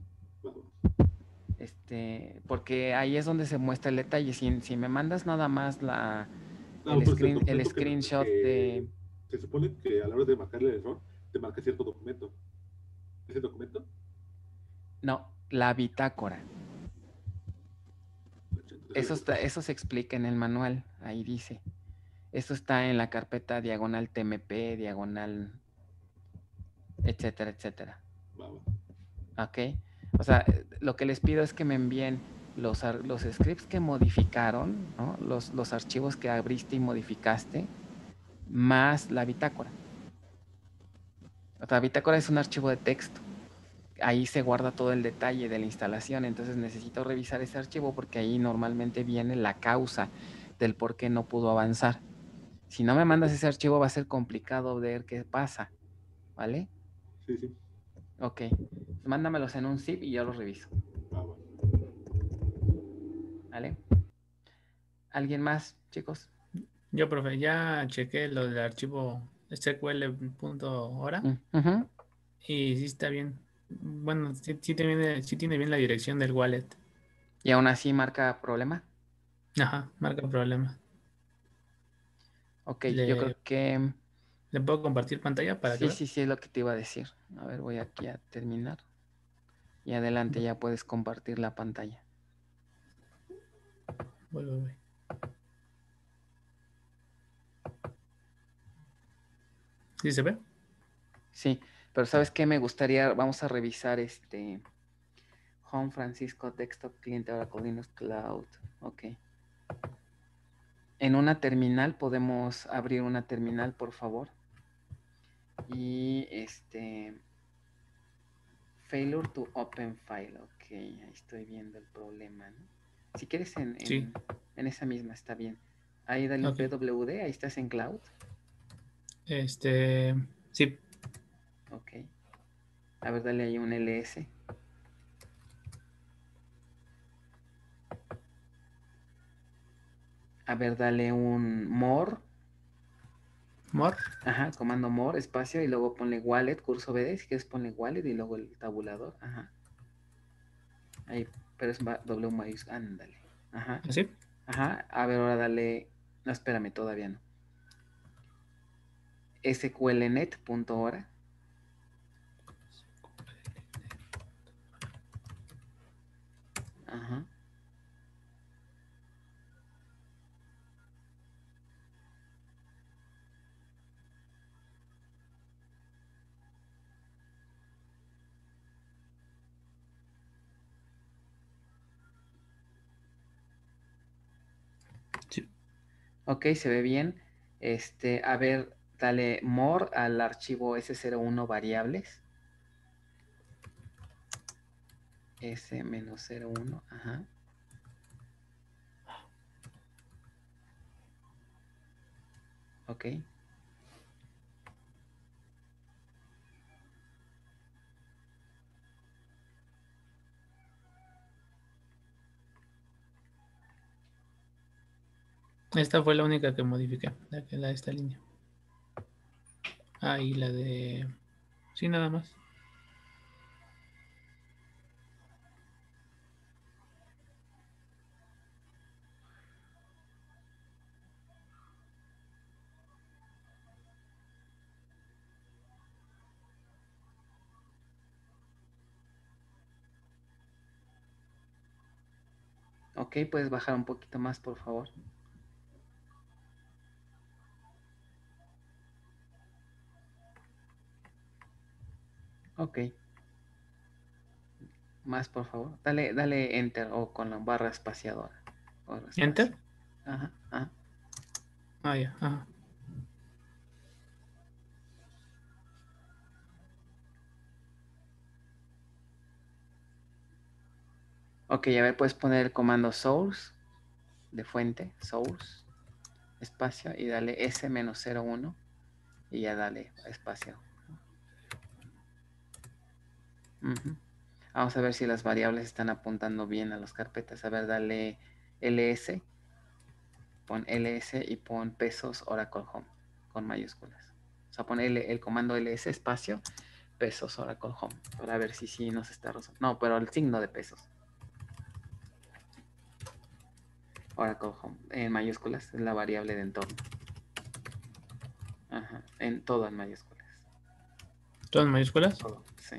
Porque ahí es donde se muestra el detalle. Si me mandas nada más el screenshot de... Se supone que a la hora de marcarle el error, te marca cierto documento. ¿Ese documento? No, la bitácora. Eso se explica en el manual, ahí dice. Esto está en la carpeta diagonal TMP, diagonal, etcétera, etcétera. Ok. O sea, lo que les pido es que me envíen los scripts que modificaron, ¿no? Los archivos que abriste y modificaste, más la bitácora. O sea, la bitácora es un archivo de texto. Ahí se guarda todo el detalle de la instalación, entonces necesito revisar ese archivo porque ahí normalmente viene la causa del por qué no pudo avanzar. Si no me mandas ese archivo va a ser complicado ver qué pasa, ¿vale? Sí, sí. Ok, mándamelos en un zip y yo los reviso. ¿Vale? ¿Alguien más, chicos? Yo, profe, ya chequé lo del archivo SQL.hora y sí está bien. Bueno, sí tiene bien la dirección del wallet. ¿Y aún así marca problema? Ajá, marca problema. Ok, yo creo que... ¿Le puedo compartir pantalla para que Sí, es lo que te iba a decir. A ver, voy aquí a terminar. Y adelante ya puedes compartir la pantalla. Voy. ¿Sí se ve? Sí, pero ¿sabes qué? Me gustaría, vamos a revisar Home Francisco Desktop Cliente Oracle Linux Cloud. Ok. En una terminal, podemos abrir una terminal, por favor. Y failure to open file. Ok, ahí estoy viendo el problema, ¿no? Si quieres en esa misma, está bien. Ahí dale un pwd, ahí estás en cloud. Sí. Ok. A ver, dale ahí un ls. A ver, dale un more. More. Ajá, comando more, espacio, y luego ponle wallet, curso BD, si quieres ponle wallet y luego el tabulador. Ajá. Ahí, pero es W mayúscula, ándale. Ajá. ¿Sí? Ajá, a ver, ahora dale, no, espérame, todavía no. sqlnet.hora. Ajá. Sí. Ok, se ve bien. A ver, dale more al archivo S01 variables. S-01, ajá. Ok. Esta fue la única que modifiqué, la de esta línea. Ah, y la de... Sí, nada más. Ok, puedes bajar un poquito más, por favor. Ok. Más, por favor. Dale Enter o con la barra espaciadora. ¿Enter? Ajá, ajá. Ah, ya, ajá. Ok, a ver, puedes poner el comando source de fuente, source, espacio, y dale S-01 y ya dale espacio. Ujú. Vamos a ver si las variables están apuntando bien a las carpetas. A ver, dale ls, pon ls y pon pesos Oracle Home con mayúsculas. O sea, pon el comando ls espacio pesos Oracle Home para ver si sí nos está resolviendo. No, pero el signo de pesos. Oracle Home en mayúsculas es la variable de entorno. Ajá, en todo en mayúsculas. ¿Todo en mayúsculas? Todo, sí.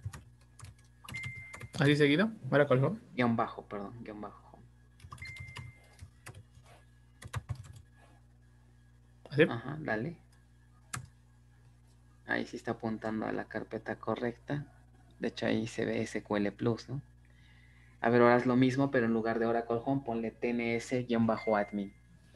¿Así seguido? ¿Ahora colgó? Guión bajo, perdón, guión bajo. ¿Así? Ajá, dale. Ahí sí está apuntando a la carpeta correcta. De hecho, ahí se ve SQL Plus, ¿no? A ver, ahora es lo mismo, pero en lugar de Oracle Home, ponle tns-admin.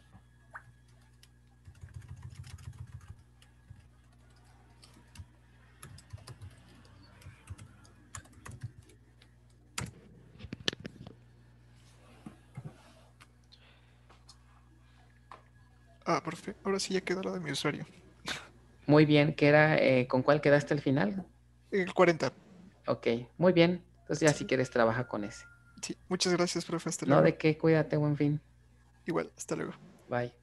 Ah, perfecto. Ahora sí ya quedó lo de mi usuario. Muy bien, ¿qué era? ¿Con cuál quedaste al final? El 40. Ok, muy bien. Entonces ya si quieres trabaja con ese. Sí, muchas gracias, profe. Hasta No, luego. de qué, cuídate, buen fin. Igual, hasta luego. Bye.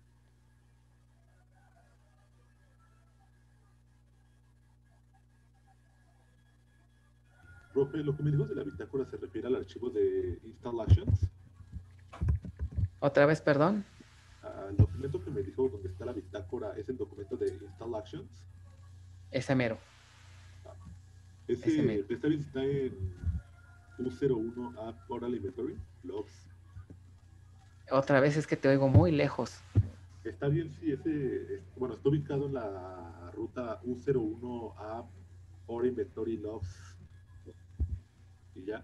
Profe, lo que me dijo de la bitácora se refiere al archivo de Install Actions. ¿Otra vez, perdón? Al documento que me dijo donde está la bitácora, ¿es el documento de Install Actions? Ese mero. Ese mero. Está bien, está en U01 App Oral Inventory, Logs. Otra vez es que te oigo muy lejos. Está bien, sí, bueno, está ubicado en la ruta U01 App Oral Inventory Logs. Y ya.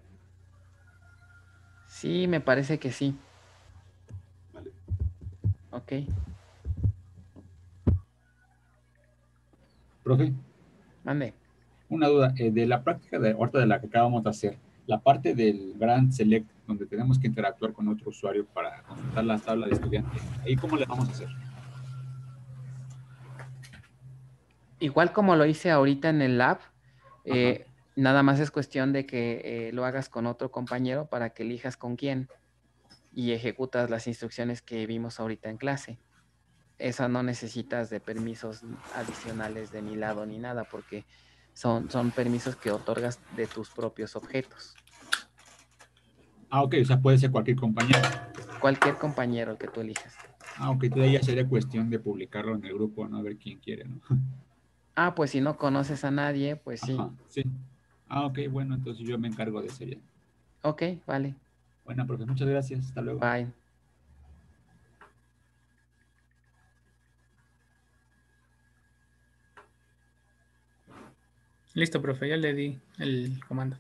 Sí, me parece que sí. Vale. Ok. Profe. Mande. Una duda, de la práctica de ahorita de la que acabamos de hacer, la parte del Brand Select, donde tenemos que interactuar con otro usuario para consultar la tabla de estudiantes, ¿ahí cómo le vamos a hacer? Igual como lo hice ahorita en el lab, nada más es cuestión de que lo hagas con otro compañero para que elijas con quién y ejecutas las instrucciones que vimos ahorita en clase. Eso no necesitas de permisos adicionales de mi lado ni nada, porque son permisos que otorgas de tus propios objetos. Ah, ok, o sea, puede ser cualquier compañero. Cualquier compañero el que tú elijas. Ah, ok, entonces ya sería cuestión de publicarlo en el grupo, ¿no? A ver quién quiere, ¿no? Ah, pues si no conoces a nadie, pues sí. Ajá, sí. Ah, ok, bueno, entonces yo me encargo de ese ya. Ok, vale. Bueno, profe, muchas gracias. Hasta luego. Bye. Listo, profe, ya le di el comando.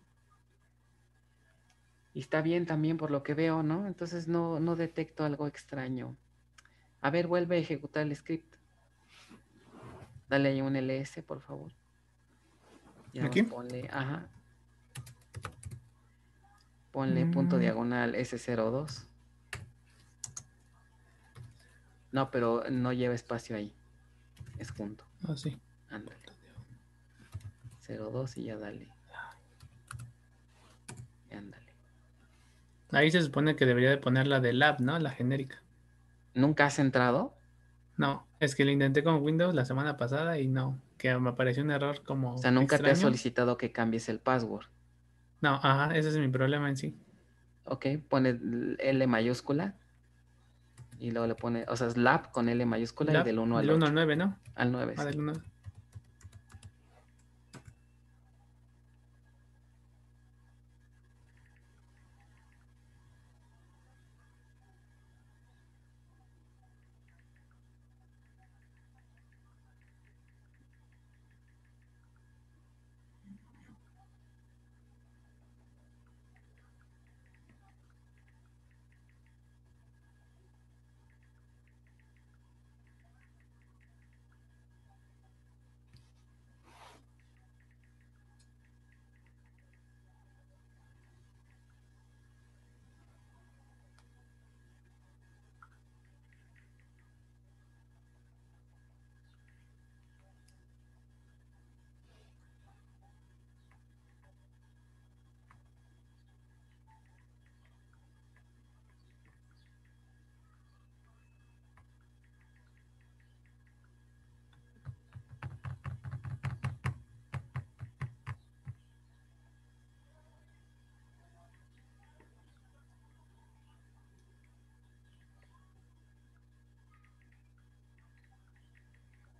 Y está bien también por lo que veo, ¿no? Entonces no detecto algo extraño. A ver, vuelve a ejecutar el script. Dale ahí un ls, por favor. Ya ¿Aquí? ponle, ajá. Ponle punto diagonal S02. No, pero no lleva espacio ahí. Es junto. Ah, sí. Ándale. 02 y ya dale. Ándale. Ahí se supone que debería de poner la de lab, ¿no? La genérica. ¿Nunca has entrado? No, es que lo intenté con Windows la semana pasada y no, que me apareció un error como O sea, nunca te has extraño. solicitado que cambies el password. No, ajá, ese es mi problema en sí. Ok, pone L mayúscula y luego le pone, o sea, es lab con L mayúscula Lab, y del 1 al del 1 8. al 9, ¿no? Al 9, Ah, sí. del 1.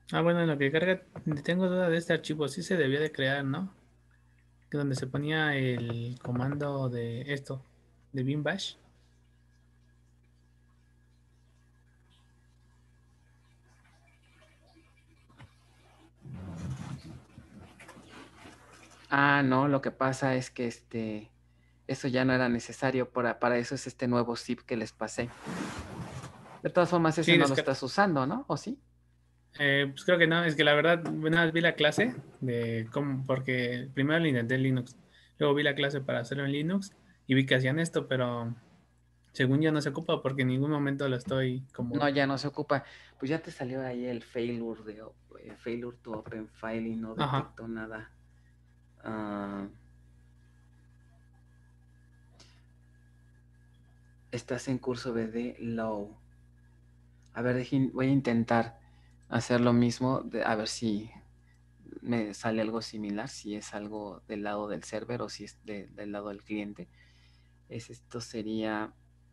Ah, bueno, en lo que carga, tengo duda de este archivo. Sí se debía de crear, ¿no? Que donde se ponía el comando de esto, de bin bash. Ah, no, lo que pasa es que eso ya no era necesario, para eso es este nuevo zip que les pasé. De todas formas, ese Sí, no lo estás usando, ¿no? ¿O sí? Pues creo que no, es que la verdad, nada más vi la clase de cómo, porque primero lo intenté en Linux, luego vi la clase para hacerlo en Linux y vi que hacían esto, pero según yo no se ocupa porque en ningún momento lo estoy como... No, ya no se ocupa. Pues ya te salió ahí el failure to open file y no Ajá. detectó nada. Ah, estás en curso BD low. A ver, voy a intentar hacer lo mismo, a ver si me sale algo similar, si es algo del lado del server o si es del lado del cliente. Esto sería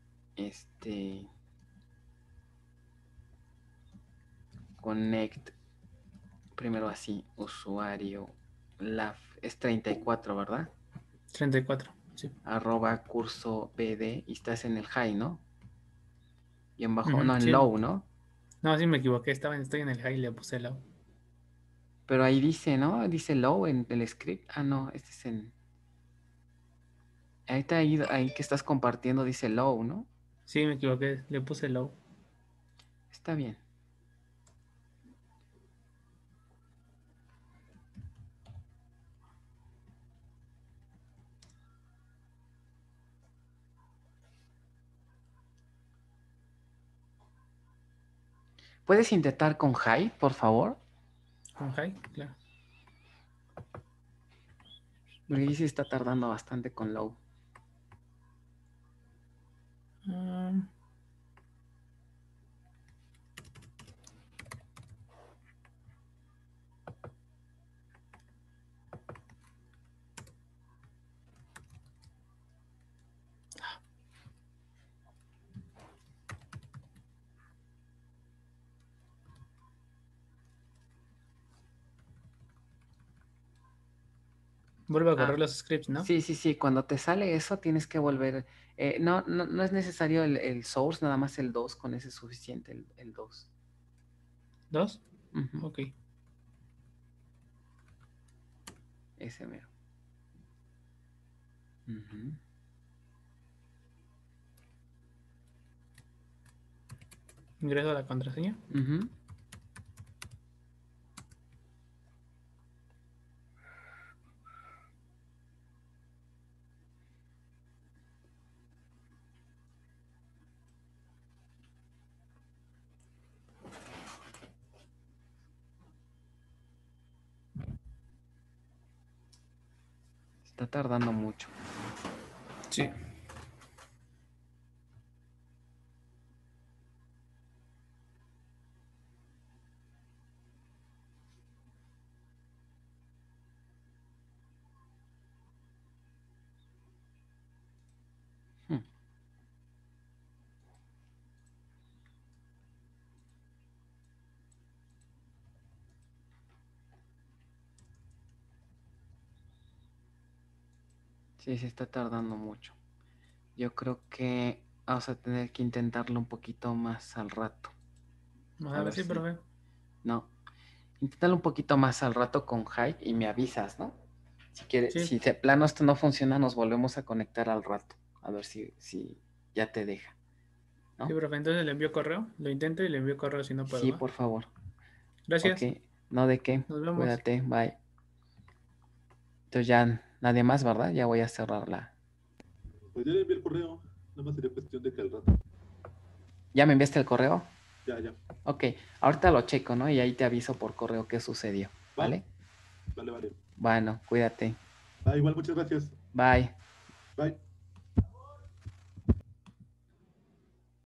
connect, primero así, usuario, es 34, ¿verdad? 34, sí. @ curso BD y estás en el high, ¿no? Y en bajo, Ujú, no, en sí. low, ¿no? No, sí me equivoqué, estoy en el high y le puse low. Pero ahí dice, ¿no? Dice low en el script. Ah, no, este es en... Ahí que estás compartiendo dice low, ¿no? Sí, me equivoqué, le puse low. Está bien. ¿Puedes intentar con high, por favor? ¿Con high? Claro. Porque ahí sí está tardando bastante con low. Vuelve a correr los scripts, ¿no? Sí, sí, sí. Cuando te sale eso, tienes que volver. No es necesario el source, nada más el 2, con ese es suficiente, el 2. ¿2? Ujú. Ok. Ese mero. Ujú. Ingreso a la contraseña. Ujú. Está tardando mucho. Sí. Sí, se está tardando mucho. Yo creo que vamos a tener que intentarlo un poquito más al rato. A ver, sí, profe. No. Inténtalo un poquito más al rato con Hype y me avisas, ¿no? Si quieres, Sí. si de plano esto no funciona, nos volvemos a conectar al rato. A ver si ya te deja. ¿no? Sí, profe, entonces le envío correo. Lo intento y le envío correo si no puedo. Sí, ¿va? por favor. Gracias. Ok, no de qué. Nos vemos. Cuídate, bye. Entonces ya nadie más, ¿verdad? Ya voy a cerrarla. Pues ya le envié el correo. Nada más sería cuestión de que al rato. ¿Ya me enviaste el correo? Ya. Ok, ahorita lo checo, ¿no? Y ahí te aviso por correo qué sucedió, ¿vale? Vale. Bueno, cuídate. Igual, muchas gracias. Bye. Bye.